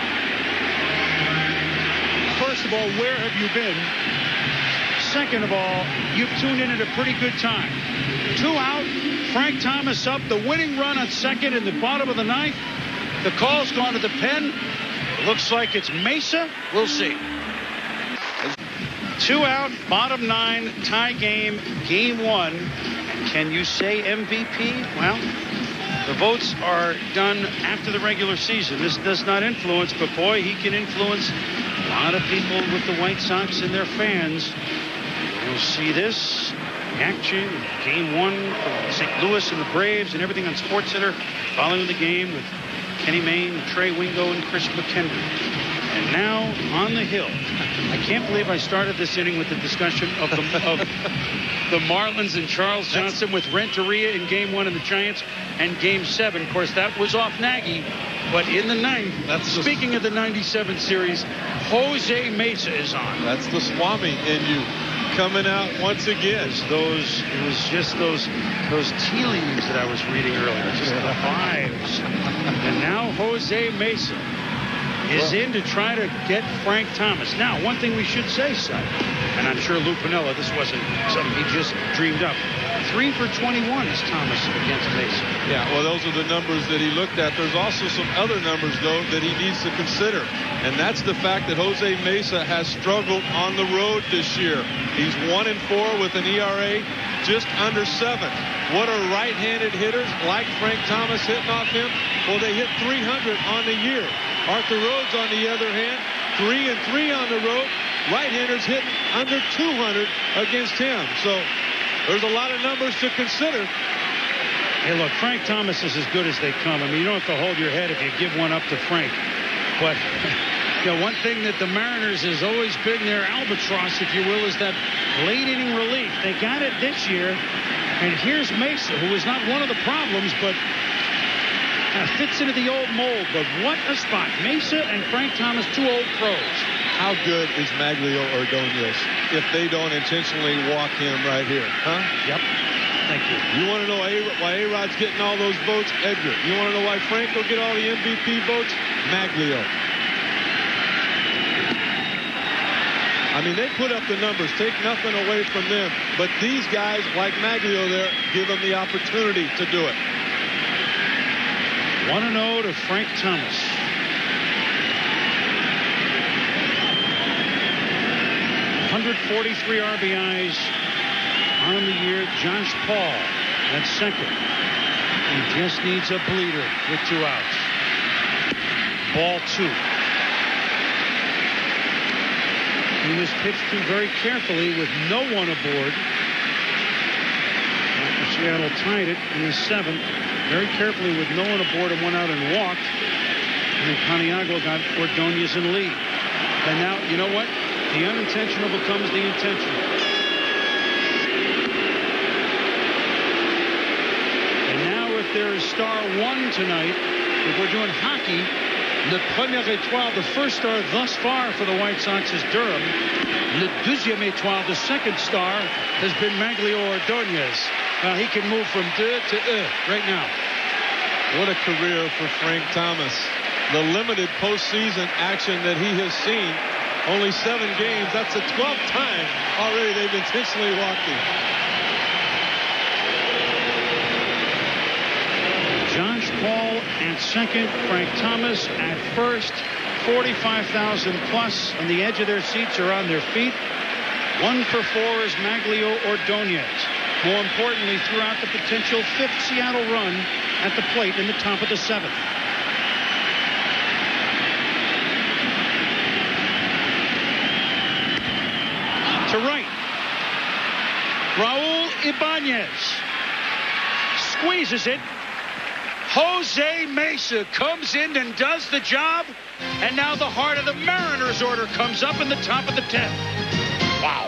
first of all, where have you been? Second of all, you've tuned in at a pretty good time. 2 out, Frank Thomas up, the winning run on second in the bottom of the 9th. The call's gone to the pen. Looks like it's Mesa. We'll see. 2 out, bottom 9, tie game, game 1. And can you say MVP? Well, the votes are done after the regular season. This does not influence, but boy, he can influence a lot of people with the White Sox and their fans. You'll see this action, game 1 from St. Louis and the Braves and everything on SportsCenter following the game with Kenny Mayne, Trey Wingo, and Chris McKendry. And now on the hill. I can't believe I started this inning with the discussion of the Marlins and Charles Johnson with Renteria in game 1 and the Giants and game 7. Of course, that was off Nagy. But in the 9th, speaking of the 97 series, Jose Mesa is on. That's the Swami in you coming out once again. It was just those tea leaves that I was reading earlier, just the vibes. And now Jose Mesa. is in to try to get Frank Thomas. Now, one thing we should say, son, and I'm sure Lou Piniella, this wasn't something he just dreamed up. 3 for 21 is Thomas against Mesa. Yeah, well, those are the numbers that he looked at. There's also some other numbers, though, that he needs to consider. And that's the fact that Jose Mesa has struggled on the road this year. He's 1-4 with an ERA just under 7. What are right-handed hitters like Frank Thomas hitting off him? Well, they hit 300 on the year. Arthur Rhodes, on the other hand, 3-3 on the road. Right-handers hitting under 200 against him. So there's a lot of numbers to consider. Hey, look, Frank Thomas is as good as they come. I mean, you don't have to hold your head if you give one up to Frank. But you know, one thing that the Mariners has always been their albatross, if you will, is that late inning relief. They got it this year. And here's Mesa, who is not one of the problems, but fits into the old mold. But what a spot. Mesa and Frank Thomas, 2 old pros. How good is Maglio Ordonez if they don't intentionally walk him right here? Huh? Yep. Thank you. You want to know why A-Rod's getting all those votes? Edgar. You want to know why Frank will get all the MVP votes? Maglio. I mean, they put up the numbers. Take nothing away from them. But these guys, like Maglio there, give them the opportunity to do it. 1-0 to Frank Thomas. 143 RBIs on the year. Josh Paul at second. He just needs a bleeder with 2 outs. Ball 2. He was pitched to very carefully with no one aboard. After Seattle tied it in the 7th. Very carefully with no one aboard and 1 out and walked. And then Paniagua got Ordonez in lead. And now, you know what? The unintentional becomes the intentional. And now if there is star 1 tonight, if we're doing hockey, Le Premier Étoile, the first star thus far for the White Sox is Durham. Le Deuxième Étoile, the second star, has been Maglio Ordonez. He can move from 2 to right now. What a career for Frank Thomas. The limited postseason action that he has seen, only 7 games. That's the 12th time already they've intentionally walked him. Josh Paul at second, Frank Thomas at first. 45,000 plus on the edge of their seats or on their feet. 1 for 4 is Maglio Ordonez. More importantly, throughout the potential 5th Seattle run at the plate in the top of the 7th. To right. Raul Ibanez squeezes it. Jose Mesa comes in and does the job. And now the heart of the Mariners order comes up in the top of the 10th. Wow.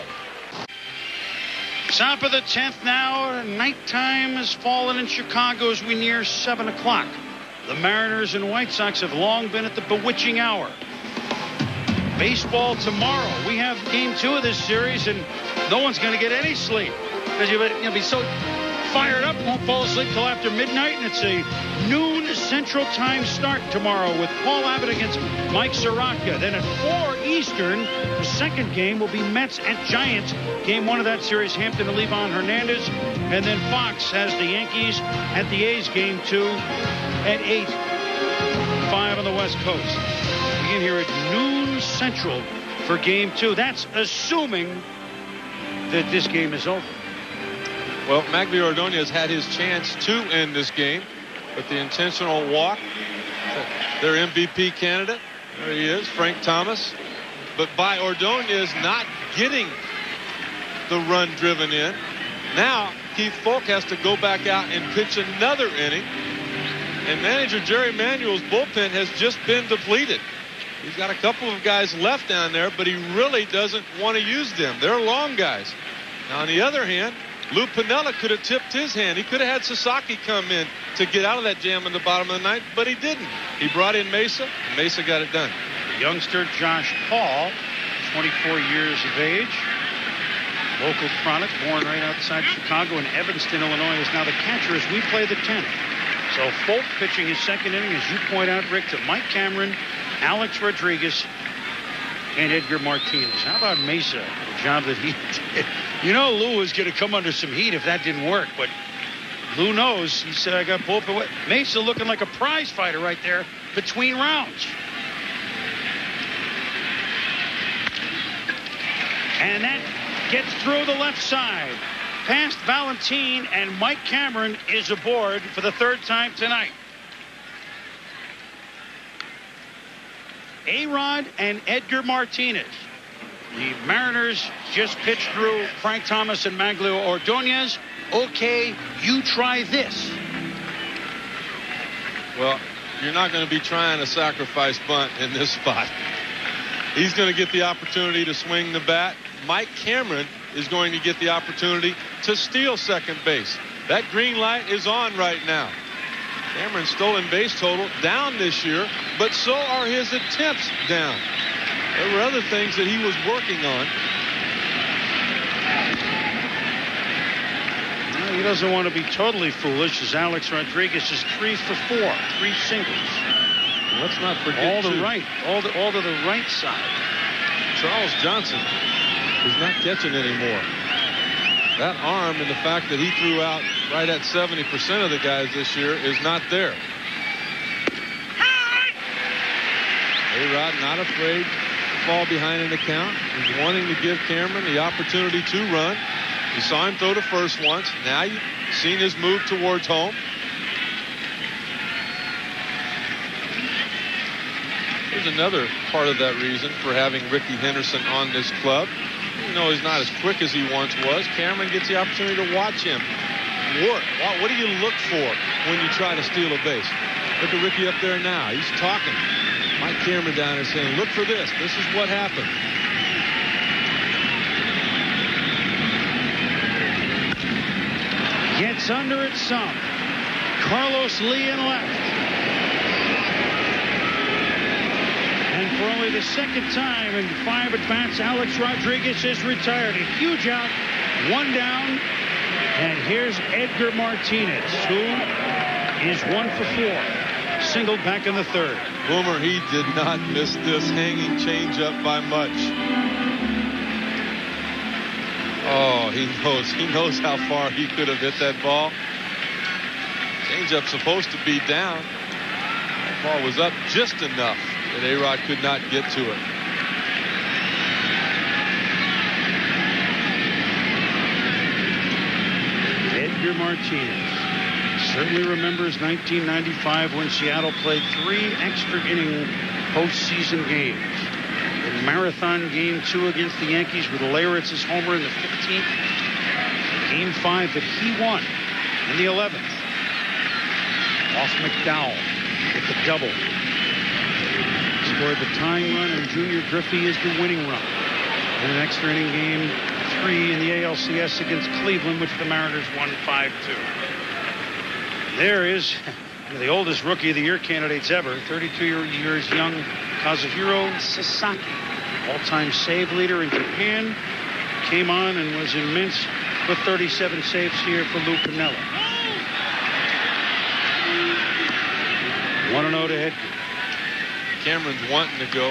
Top of the 10th now. Nighttime has fallen in Chicago as we near 7 o'clock. The Mariners and White Sox have long been at the bewitching hour. Baseball tomorrow. We have game 2 of this series, and no one's going to get any sleep because you'll be so fired up, won't fall asleep till after midnight, and it's a noon Central Time start tomorrow with Paul Abbott against Mike Soroka. Then at 4 Eastern, the second game will be Mets at Giants. Game 1 of that series, Hampton and Levon Hernandez, and then Fox has the Yankees at the A's. Game 2 at 8, 5 on the West Coast. Begin here at noon Central for game 2. That's assuming that this game is over. Well, Maglio Ordonez had his chance to end this game, but the intentional walk, their MVP candidate, there he is, Frank Thomas. But by Ordonez not getting the run driven in, now Keith Folk has to go back out and pitch another inning. And manager Jerry Manuel's bullpen has just been depleted. He's got a couple of guys left down there, but he really doesn't want to use them. They're long guys. Now, on the other hand, Lou Piniella could have tipped his hand. He could have had Sasaki come in to get out of that jam in the bottom of the ninth, but he didn't. He brought in Mesa, and Mesa got it done. Youngster Josh Paul, 24 years of age. Local product, born right outside Chicago in Evanston, Illinois, is now the catcher as we play the 10th. So Folk pitching his second inning, as you point out, Rick, to Mike Cameron Alex Rodriguez and Edgar Martinez. How about Mesa? The job that he did. You know, Lou was going to come under some heat if that didn't work, but Lou knows. He said, I got both away. Mesa looking like a prize fighter right there between rounds. And that gets through the left side. Past Valentin, and Mike Cameron is aboard for the third time tonight. A-Rod and Edgar Martinez. The Mariners just pitched through Frank Thomas and Maglio Ordonez. Okay, you try this. Well, you're not going to be trying a sacrifice bunt in this spot. He's going to get the opportunity to swing the bat. Mike Cameron is going to get the opportunity to steal second base. That green light is on right now. Cameron's stolen base total down this year, but so are his attempts down. There were other things that he was working on. Well, he doesn't want to be totally foolish, as Alex Rodriguez is 3 for 4, 3 singles. Let's not forget all to the right side. Charles Johnson is not catching anymore. That arm and the fact that he threw out right at 70% of the guys this year is not there. A-Rod not afraid to fall behind in the count. He's wanting to give Cameron the opportunity to run. You saw him throw to first once. Now you've seen his move towards home. Here's another part of that reason for having Ricky Henderson on this club. You know, he's not as quick as he once was. Cameron gets the opportunity to watch him work. What do you look for when you try to steal a base? Look at Ricky up there now. He's talking. Mike Cameron down there saying, look for this. This is what happened. Gets under it some. Carlos Lee in left. And for only the second time in 5 at-bats, Alex Rodriguez is retired. A huge out, 1 down. And here's Edgar Martinez, who is 1 for 4. Singled back in the third. Boomer, he did not miss this hanging changeup by much. Oh, he knows how far he could have hit that ball. Changeup's supposed to be down. That ball was up just enough that A-Rod could not get to it. Edgar Martinez certainly remembers 1995 when Seattle played 3 extra inning postseason games. The Marathon Game 2 against the Yankees with Leyritz's homer in the 15th. Game 5 that he won in the 11th. Off McDowell with the double. Scored the tying run, and Junior Griffey is the winning run. In an extra inning game 3 in the ALCS against Cleveland, which the Mariners won 5-2. There is one of the oldest Rookie of the Year candidates ever, 32 years young, Kazuhiro Sasaki, all-time save leader in Japan, came on and was immense with 37 saves here for Lou Piniella. 1-0 to Edgar. Cameron's wanting to go.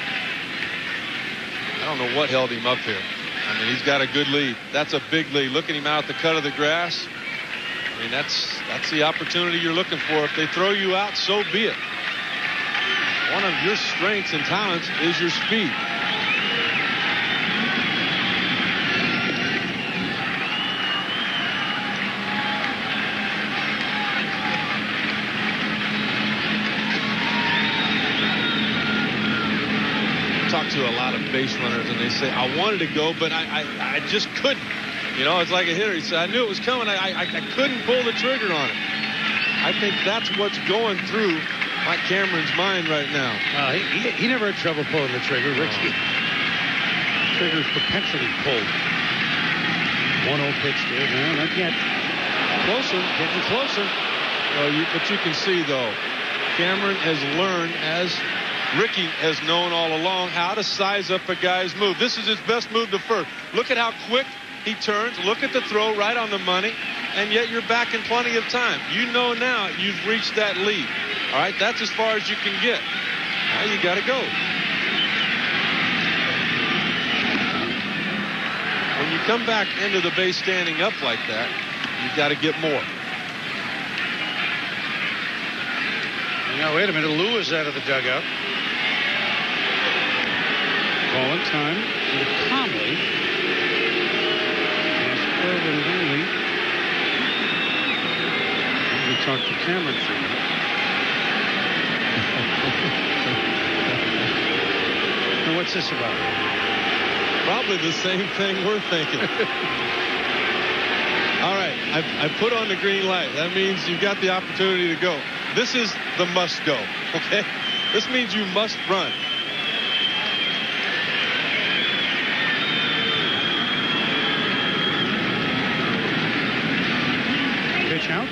I don't know what held him up here. I mean, he's got a good lead. That's a big lead. Look at him out the cut of the grass. I mean, that's the opportunity you're looking for. If they throw you out, so be it. One of your strengths and talents is your speed. Talk to a lot of base runners, and they say, I wanted to go, but I just couldn't. You know, it's like a hitter. He said, I knew it was coming. I couldn't pull the trigger on it. I think that's what's going through Mike Cameron's mind right now. He never had trouble pulling the trigger. Ricky. Trigger's perpetually pulled. 1-0 pitch there. No, not yet. Closer. Getting closer. Well, but you can see, though, Cameron has learned, as Ricky has known all along, how to size up a guy's move. This is his best move to first. Look at how quick he turns. Look at the throw, right on the money, and yet you're back in plenty of time. You know now you've reached that lead. All right, that's as far as you can get. Now you got to go. When you come back into the base standing up like that, you've got to get more. Now, wait a minute. Lou is out of the dugout. Calling time. Calmly. Irvin Bailey. We talked to Cameron for a minute. Now, what's this about? Probably the same thing we're thinking. All right, I put on the green light. That means you've got the opportunity to go. This is the must go, okay? This means you must run. Pitch out.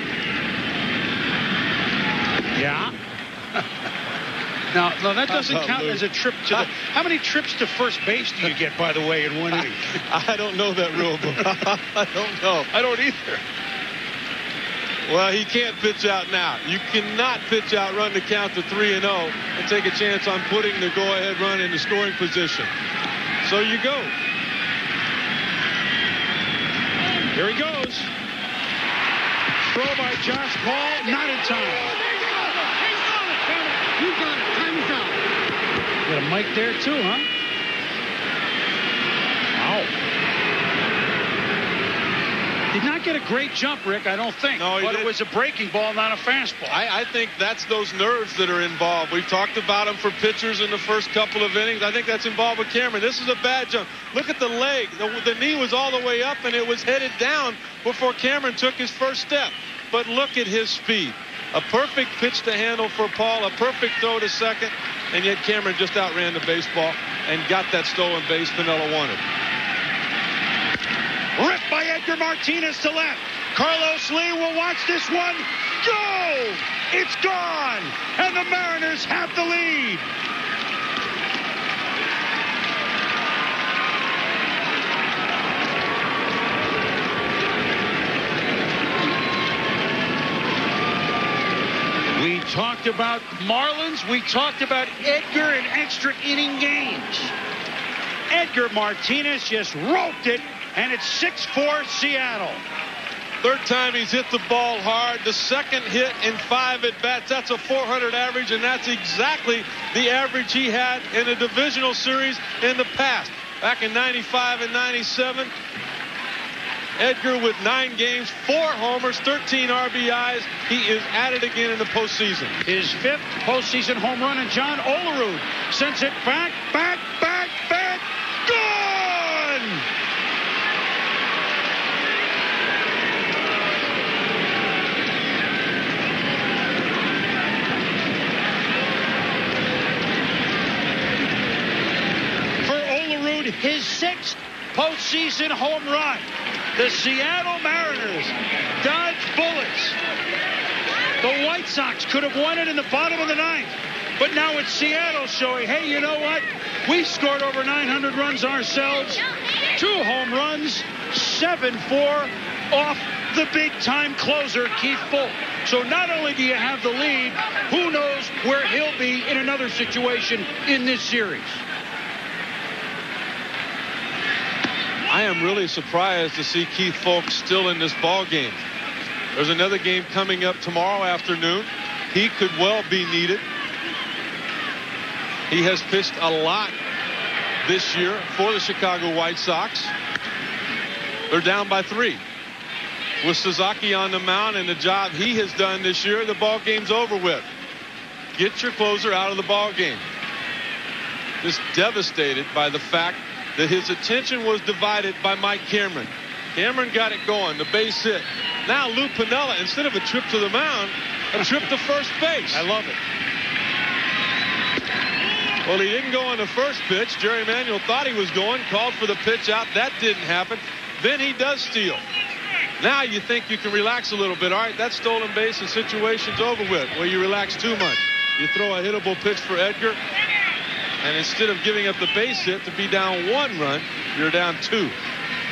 Yeah. No, that doesn't count as a trip to the... How many trips to first base do you get, by the way, in one inning? I don't know that rule book. I don't know. I don't either. Well, he can't pitch out now. You cannot pitch out, run the count to 3-0, and take a chance on putting the go-ahead run in the scoring position. So you go. Here he goes. Throw by Josh Paul, not in time. You got it. Time is out. Got a mic there too, huh? Wow. Did not get a great jump, Rick, I don't think. No, but it was a breaking ball, not a fastball. I think that's those nerves that are involved. We've talked about them for pitchers in the first couple of innings. I think that's involved with Cameron. This is a bad jump. Look at the leg. The knee was all the way up, and it was headed down before Cameron took his first step. But look at his speed. A perfect pitch to handle for Paul, a perfect throw to second, and yet Cameron just outran the baseball and got that stolen base Piniella wanted. Ripped by Edgar Martinez to left. Carlos Lee will watch this one. Go! It's gone! And the Mariners have the lead. We talked about Marlins. We talked about Edgar in extra inning games. Edgar Martinez just roped it, and it's 6-4 Seattle. Third time he's hit the ball hard. The second hit in 5 at-bats. That's a .400 average, and that's exactly the average he had in a divisional series in the past. Back in 95 and 97. Edgar with 9 games, 4 homers, 13 RBIs. He is at it again in the postseason. His 5th postseason home run, and John Olerud sends it back. Gone! For Olerud, his 6th postseason home run. The Seattle Mariners dodge bullets. The White Sox could have won it in the bottom of the 9th. But now it's Seattle showing, hey, you know what? We scored over 900 runs ourselves. 2 home runs, 7-4 off the big-time closer, Keith Fulk. So not only do you have the lead, who knows where he'll be in another situation in this series. I am really surprised to see Keith Fulk still in this ball game. There's another game coming up tomorrow afternoon. He could well be needed. He has pitched a lot this year for the Chicago White Sox. They're down by 3. With Sasaki on the mound and the job he has done this year, the ball game's over with. Get your closer out of the ball game. Just devastated by the fact that his attention was divided by Mike Cameron. Cameron got it going, the base hit. Now Lou Piniella, instead of a trip to the mound, a trip to first base. I love it. Well, he didn't go on the first pitch. Jerry Manuel thought he was going, called for the pitch out. That didn't happen. Then he does steal. Now you think you can relax a little bit. All right, that stolen base and situation's over with. Well, you relax too much. You throw a hittable pitch for Edgar, and instead of giving up the base hit to be down 1 run, you're down 2.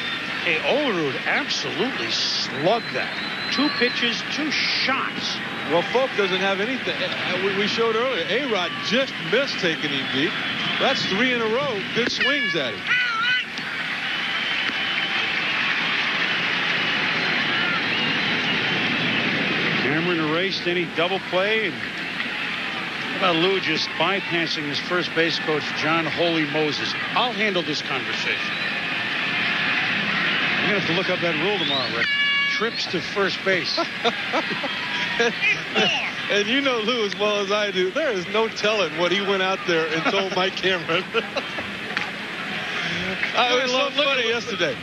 Hey, Olerud absolutely slugged that. 2 pitches, 2 shots Well, Folk doesn't have anything. We showed earlier, A-Rod just missed taking him deep. That's 3 in a row. Good swings at him. Cameron erased any double play. And how about Lou just bypassing his first base coach, John Holy Moses? I'll handle this conversation. You're going to have to look up that rule tomorrow, Rick. Trips to first base. And you know Lou as well as I do. There is no telling what he went out there and told Mike Cameron. It was so funny yesterday.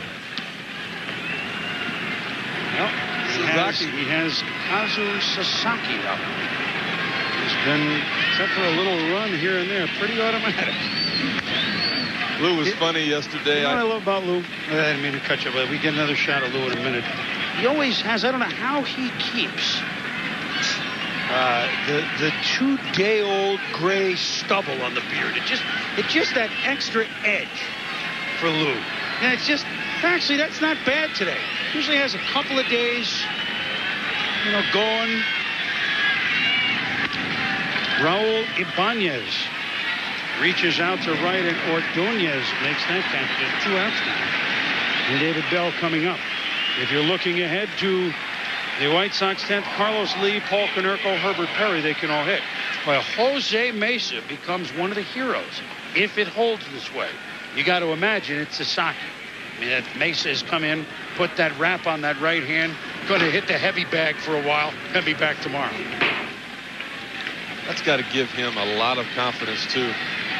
Well, he has Kazu Sasaki up. He's been, except for a little run here and there, pretty automatic. Lou was funny yesterday. You know what I love about Lou? I didn't mean to cut you, but we get another shot of Lou in a minute. He always has, I don't know how he keeps the 2-day-old gray stubble on the beard. It's just that extra edge for Lou. And it's just, actually, that's not bad today. Usually has a couple of days, going. Raul Ibanez reaches out to right, and Ordonez makes that catch. There's 2 outs now. And David Bell coming up. If you're looking ahead to the White Sox 10th, Carlos Lee, Paul Konerko, Herbert Perry, they can all hit. Well, Jose Mesa becomes one of the heroes if it holds this way. You got to imagine it's Sasaki. I mean, Mesa has come in, put that wrap on that right hand, going to hit the heavy bag for a while, going to be back tomorrow. That's got to give him a lot of confidence, too.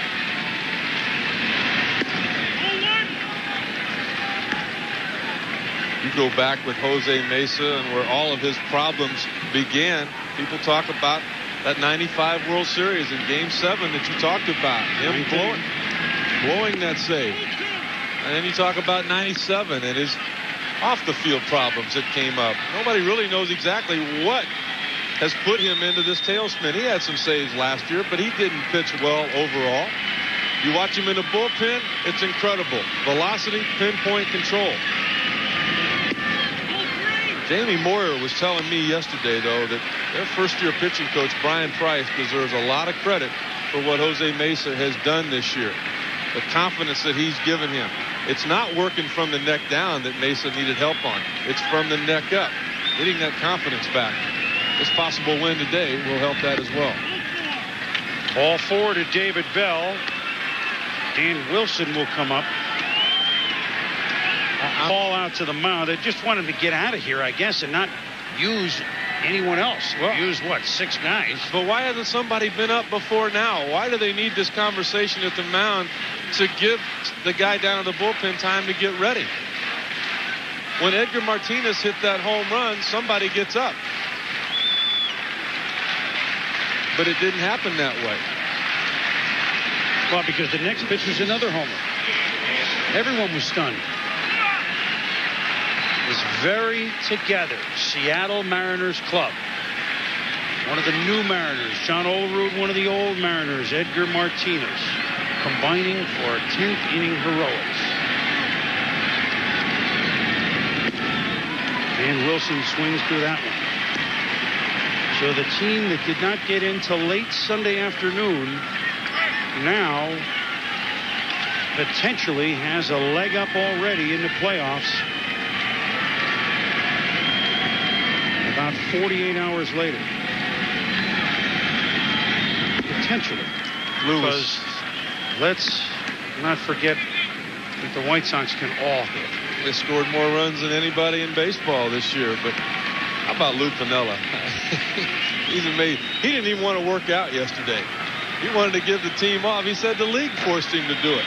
You go back with Jose Mesa and where all of his problems began. People talk about that 95 World Series in Game 7 that you talked about. Him blowing that save. And then you talk about 97 and his off-the-field problems that came up. Nobody really knows exactly what has put him into this tailspin. He had some saves last year, but he didn't pitch well overall. You watch him in the bullpen, it's incredible. Velocity, pinpoint control. Jamie Moyer was telling me yesterday, though, that their first-year pitching coach, Brian Price, deserves a lot of credit for what Jose Mesa has done this year. The confidence that he's given him. It's not working from the neck down that Mesa needed help on. It's from the neck up. Getting that confidence back. This possible win today will help that as well. Ball 4 to David Bell. Dan Wilson will come up. Call out to the mound. They just wanted to get out of here, I guess, and not use anyone else. Well, use what, 6 guys? But why hasn't somebody been up before now? Why do they need this conversation at the mound to give the guy down at the bullpen time to get ready? When Edgar Martinez hit that home run, somebody gets up. But it didn't happen that way. Well, because the next pitch was another homer. Everyone was stunned. This very together Seattle Mariners club. One of the new Mariners, John Olerud, one of the old Mariners, Edgar Martinez, combining for 10th inning heroics. And Wilson swings through that one. So the team that did not get into late Sunday afternoon now potentially has a leg up already in the playoffs. About 48 hours later. Potentially. Because let's not forget that the White Sox can all hit. They scored more runs than anybody in baseball this year. But how about Lou Piniella? He's amazing. He didn't even want to work out yesterday. He wanted to give the team off. He said the league forced him to do it.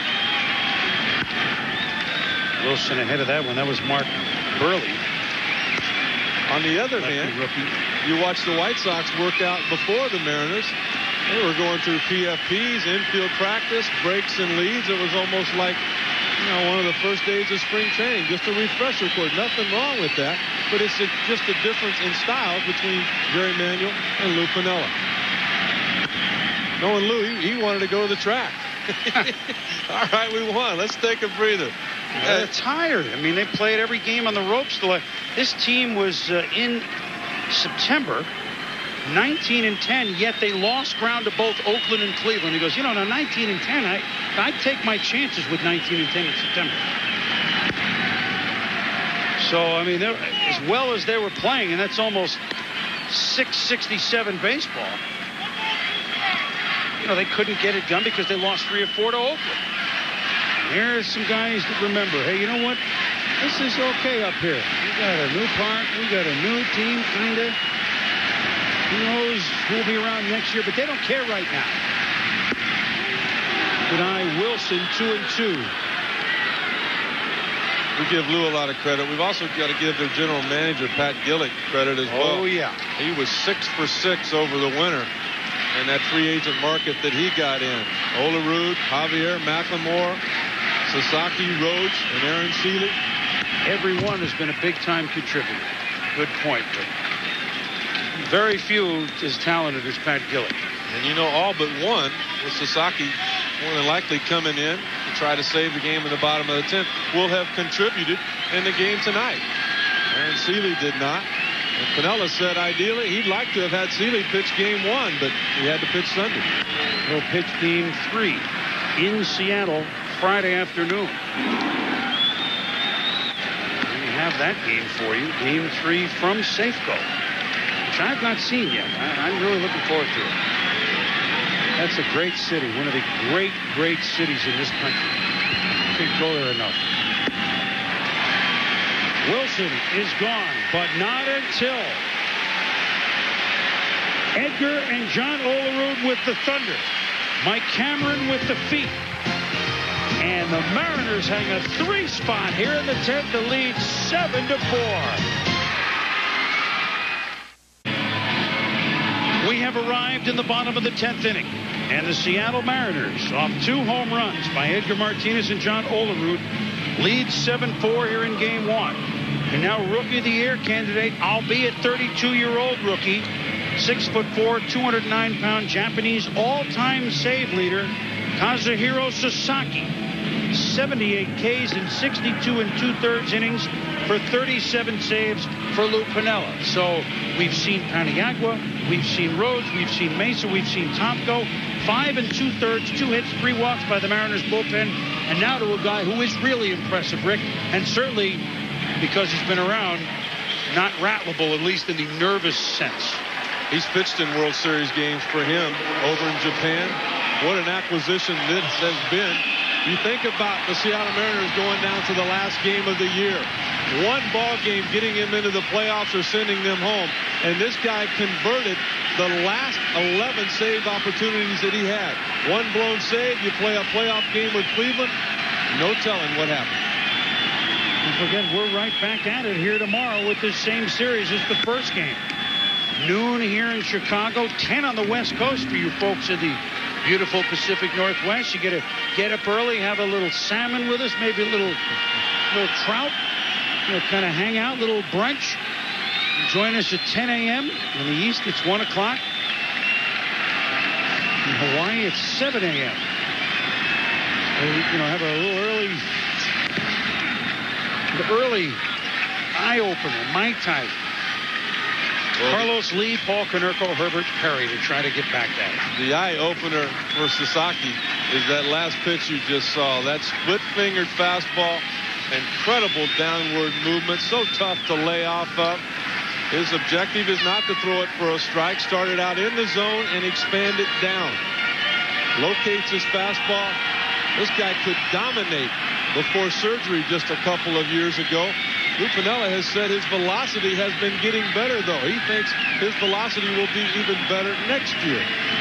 Wilson ahead of that one. That was Mark Burley. On the other hand, you watch the White Sox work out before the Mariners. They were going through PFPs, infield practice, breaks and leads. It was almost like, one of the first days of spring training. Just a refresher course. Nothing wrong with that. But it's just a difference in styles between Jerry Manuel and Lou Piniella. Knowing Lou, he wanted to go to the track. All right, we won. Let's take a breather. They're tired. I mean, they played every game on the ropes. This team was in September 19-10, yet they lost ground to both Oakland and Cleveland. He goes, now 19-10, I'd take my chances with 19-10 in September. So, I mean, as well as they were playing, and that's almost .667 baseball, they couldn't get it done because they lost 3 or 4 to Oakland. And here's some guys that remember, hey, you know what? This is okay up here. We got a new park. We got a new team, kind of. Who knows who will be around next year, but they don't care right now. Good Wilson, 2-2. We give Lou a lot of credit. We've also got to give their general manager, Pat Gillick, credit as well. Oh, yeah. He was 6 for 6 over the winter in that free agent market that he got in. Olerud, Javier, McLemore, Sasaki, Rhodes, and Aaron Seeley. Everyone has been a big-time contributor. Good point, Rick. Very few as talented as Pat Gillick. And all but one, with Sasaki more than likely coming in to try to save the game in the bottom of the 10th, will have contributed in the game tonight. Aaron Seeley did not. And Pinella said ideally he'd like to have had Seeley pitch game 1, but he had to pitch Sunday. He'll pitch game 3 in Seattle Friday afternoon. We have that game for you. Game 3 from Safeco, which I've not seen yet. I'm really looking forward to it. That's a great city. One of the great, great cities in this country. Can't go there enough. Wilson is gone, but not until Edgar and John Olerud with the thunder. Mike Cameron with the feet. And the Mariners hang a 3 spot here in the 10th to lead 7-4. We have arrived in the bottom of the 10th inning, and the Seattle Mariners, off 2 home runs by Edgar Martinez and John Olerud, lead 7-4 here in game 1. And now Rookie of the Year candidate, albeit 32-year-old rookie, 6'4", 209-pound Japanese all-time save leader, Kazuhiro Sasaki. 78 Ks in 62 2/3 innings for 37 saves for Lou Pinella. So we've seen Paniagua, we've seen Rhodes, we've seen Mesa, we've seen Tomko. 5 2/3, 2 hits, 3 walks by the Mariners bullpen. And now to a guy who is really impressive, Rick, and certainly because he's been around, not rattleable, at least in the nervous sense. He's pitched in World Series games for him over in Japan. What an acquisition this has been. You think about the Seattle Mariners going down to the last game of the year. 1 ball game getting him into the playoffs or sending them home. And this guy converted the last 11 save opportunities that he had. 1 blown save, you play a playoff game with Cleveland, no telling what happened. Don't forget, we're right back at it here tomorrow with this same series as the first game. Noon here in Chicago, 10 on the West Coast for you folks in the beautiful Pacific Northwest. You get to get up early, have a little salmon with us, maybe a little trout, kind of hang out, little brunch. Join us at 10 a.m. In the East, it's 1 o'clock. In Hawaii, it's 7 a.m. Have a little early eye-opener, Mai Tai. Carlos Lee, Paul Konerko, Herbert Perry to try to get back at it. The eye-opener for Sasaki is that last pitch you just saw. That split-fingered fastball, incredible downward movement, so tough to lay off of. His objective is not to throw it for a strike. Started out in the zone and expand it down. Locates his fastball. This guy could dominate before surgery just a couple of years ago. Lou Pinella has said his velocity has been getting better, though. He thinks his velocity will be even better next year.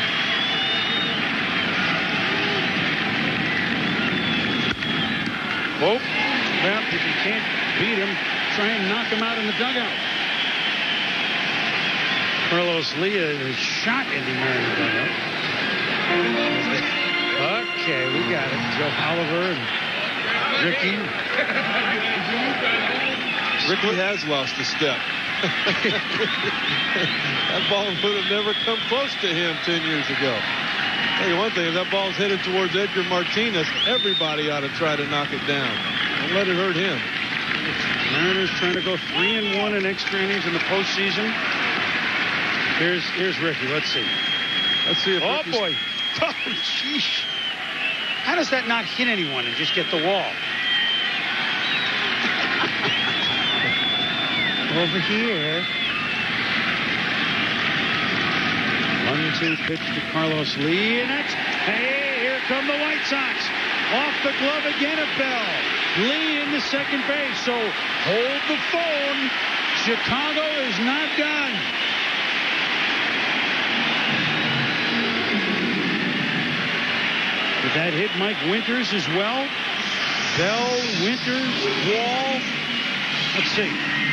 Well, if you can't beat him, try and knock him out in the dugout. Carlos Lee is shot in the Mariner dugout. Okay, we got it. Joe Oliver and Ricky. Ricky has lost a step. That ball would have never come close to him 10 years ago. Tell you one thing, if that ball's headed towards Edgar Martinez, everybody ought to try to knock it down. Don't let it hurt him. Mariners trying to go 3-1 in extra innings in the postseason. Here's Ricky. Let's see. Let's see if Oh, Ricky's... boy. Oh, sheesh. How does that not hit anyone and just get the wall? Over here. 1-2 pitch to Carlos Lee, and that's, hey, here come the White Sox. Off the glove again of Bell. Lee in the second base, so hold the phone. Chicago is not done. Did that hit Mike Winters as well? Bell, Winters, Wall. Let's see.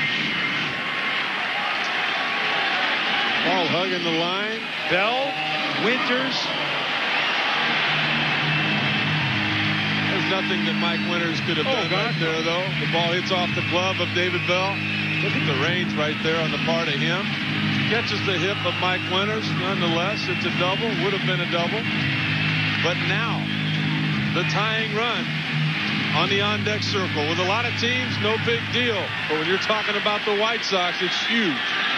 Ball hugging the line. Bell, Winters. There's nothing that Mike Winters could have done right there, though. The ball hits off the glove of David Bell. Look at the range right there on the part of him. Catches the hip of Mike Winters. Nonetheless, it's a double. Would have been a double. But now, the tying run on the on-deck circle. With a lot of teams, no big deal. But when you're talking about the White Sox, it's huge.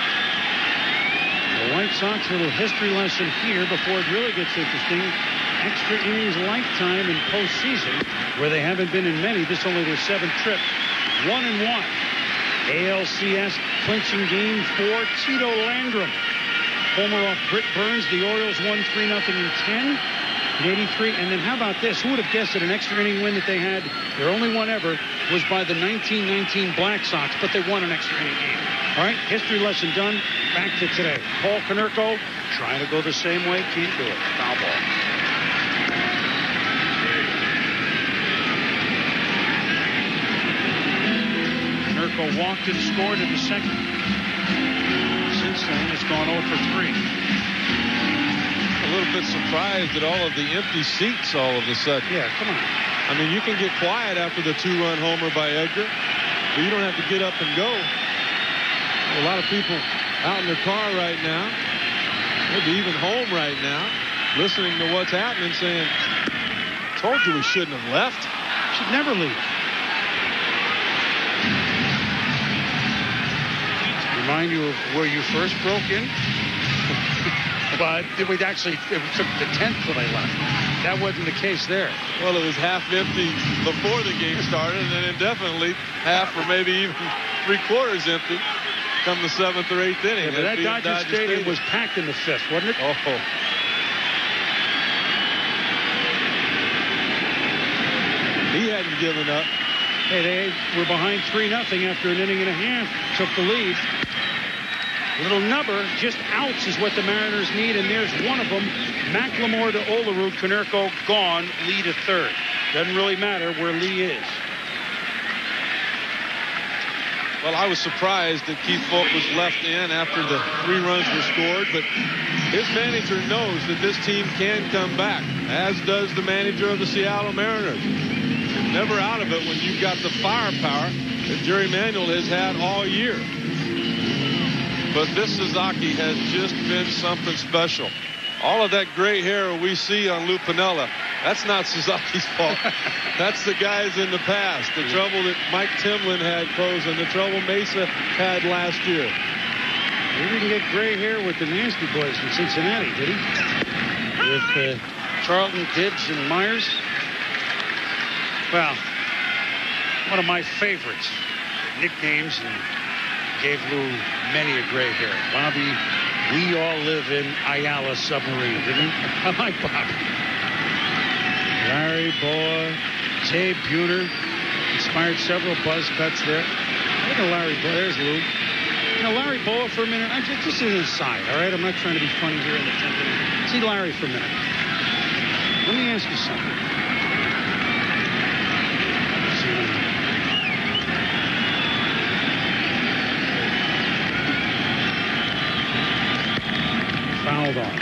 The White Sox, a little history lesson here before it really gets interesting. Extra innings lifetime in postseason, where they haven't been in many. This only their 7th trip. 1-1. ALCS clinching game for Tito Landrum. Homer off Britt Burns. The Orioles won 3-0 in 10. In 83. And then how about this? Who would have guessed that an extra inning win that they had, their only one ever, was by the 1919 Black Sox, but they won an extra inning game. All right, history lesson done. Back to today. Paul Konerko trying to go the same way. Can't do it. Foul ball. Konerko walked and scored in the second. Since then, it's gone 0 for 3. A little bit surprised at all of the empty seats all of a sudden. Yeah, come on. I mean, you can get quiet after the 2-run homer by Edgar, but you don't have to get up and go. A lot of people out in their car right now, maybe even home right now, listening to what's happening, saying, told you we shouldn't have left. Should never leave. Remind you of where you first broke in? But it took the 10th when they left. That wasn't the case there. Well, it was half empty before the game started, and then indefinitely half or maybe even 3/4 empty come the 7th or 8th inning. Yeah, but that Dodger Stadium was packed in the 5th, wasn't it? Oh. He hadn't given up. Hey, they were behind 3-0 after an inning and a half. Took the lead. Little number, just outs is what the Mariners need, and there's one of them. McLemore to Olerud. Konerko gone. Lee to third. Doesn't really matter where Lee is. Well, I was surprised that Keith Fulk was left in after the 3 runs were scored, but his manager knows that this team can come back, as does the manager of the Seattle Mariners. Never out of it when you've got the firepower that Jerry Manuel has had all year. But this Suzuki has just been something special. All of that gray hair we see on Lou Piniella, that's not Suzuki's fault. That's the guys in the past. The trouble that Mike Timlin had posing, the trouble Mesa had last year. He didn't get gray hair with the Nasty Boys in Cincinnati, did he? With Charlton, Gibbs, and Myers. Well, one of my favorites nicknames, and gave Lou many a gray hair. Bobby, we all live in Ayala Submarine, didn't he? I like Bobby. Larry Boy, Jay Buhner, inspired several buzz cuts there. Look at Larry Boy. There's Lou. You know, Larry Boy for a minute. Just an aside, all right? I'm not trying to be funny here in the 10th inning. See Larry for a minute. Let me ask you something. Fouled off.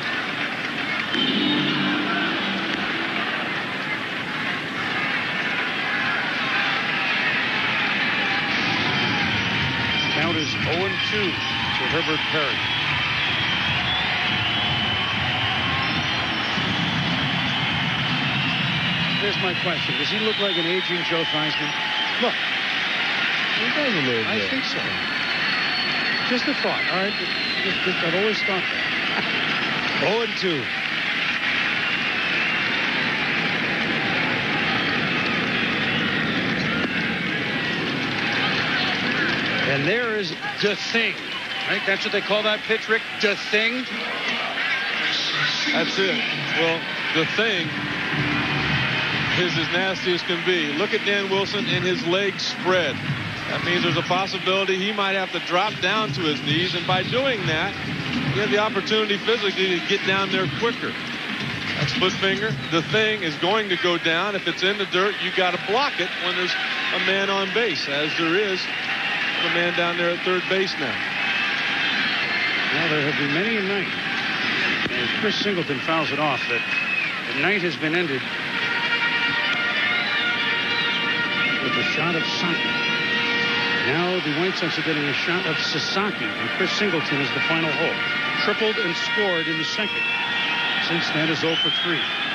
Count is 0-2 to Herbert Perry. Here's my question. Does he look like an aging Joe Theismann? Look. He does a little bit. I think so. Just a thought. All right. I've always thought that. 0-2. And there is the thing. Right? That's what they call that pitch, Rick? The thing? That's it. Well, the thing is as nasty as can be. Look at Dan Wilson and his legs spread. That means there's a possibility he might have to drop down to his knees, and by doing that, you have the opportunity physically to get down there quicker. That split finger, the thing is going to go down. If it's in the dirt, you got to block it when there's a man on base, as there is a man down there at third base now. Well, there have been many a night, and Chris Singleton fouls it off, that the night has been ended with a shot of Saki. Now the White Sox are getting a shot of Sasaki, and Chris Singleton is the final hole. Tripled and scored in the second. Since then is 0 for 3.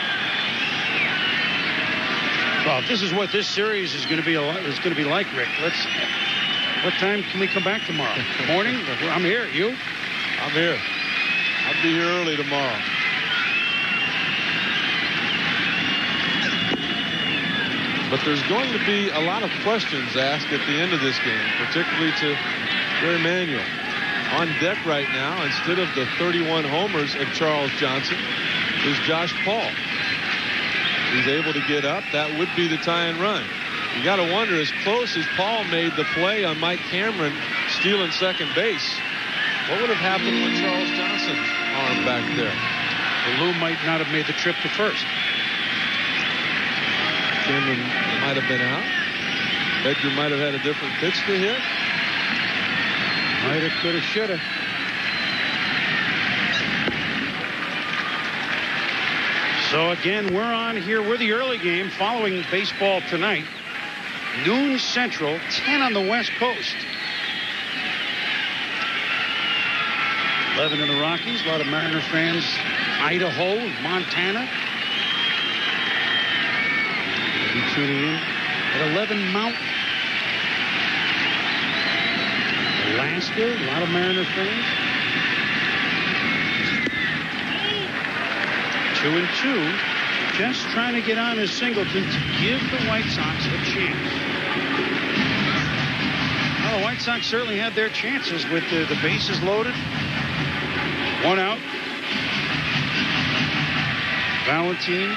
Well, if this is what this series is going to be like, Rick. What time can we come back tomorrow? Morning? I'm here. You? I'm here. I'll be here early tomorrow. But there's going to be a lot of questions asked at the end of this game, particularly to Jerry Manuel. On deck right now, instead of the 31 homers of Charles Johnson, is Josh Paul. He's able to get up. That would be the tie and run. You got to wonder, as close as Paul made the play on Mike Cameron stealing second base, what would have happened with Charles Johnson's arm back there? Well, Lou might not have made the trip to first. Cameron might have been out. Edgar might have had a different pitch to hit. Might have, could have, should have. So again, we're on here. We're the early game following baseball tonight. Noon Central, 10 on the West Coast. 11 in the Rockies. A lot of Mariner fans. Idaho, Montana. Be tuning in at 11 Mountain. Alaska, a lot of Mariner fans. 2-2. Just trying to get on his Singleton to give the White Sox a chance. Well, the White Sox certainly had their chances with the bases loaded. One out. Valentine.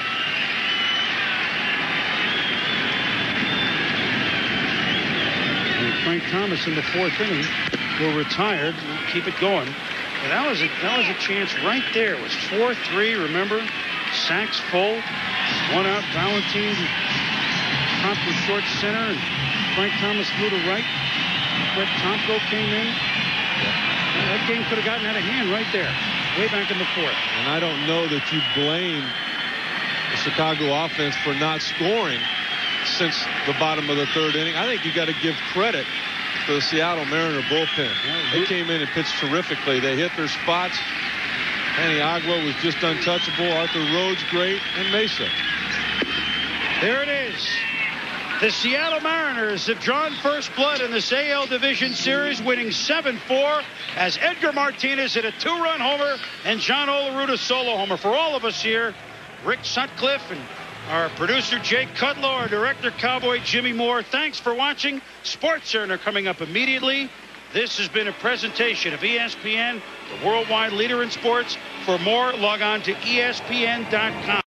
And Frank Thomas in the fourth inning will retire. We'll keep it going. And that was a chance right there. It was 4-3. Remember, sacks full. One out. Valentine popped to short center, and Frank Thomas flew to right. Brett Tomko came in. That game could have gotten out of hand right there, way back in the fourth. And I don't know that you blame the Chicago offense for not scoring since the bottom of the third inning. I think you got to give credit to the Seattle Mariner bullpen. They came in and pitched terrifically. They hit their spots. Paniagua was just untouchable. Arthur Rhodes great, and Mesa. There it is. The Seattle Mariners have drawn first blood in this AL Division Series, winning 7-4 as Edgar Martinez hit a 2-run homer and John Olerud solo homer. For all of us here, Rick Sutcliffe and our producer Jake Cudlow, our director Cowboy Jimmy Moore, thanks for watching. Sports Center coming up immediately. This has been a presentation of ESPN, the worldwide leader in sports. For more, log on to ESPN.com.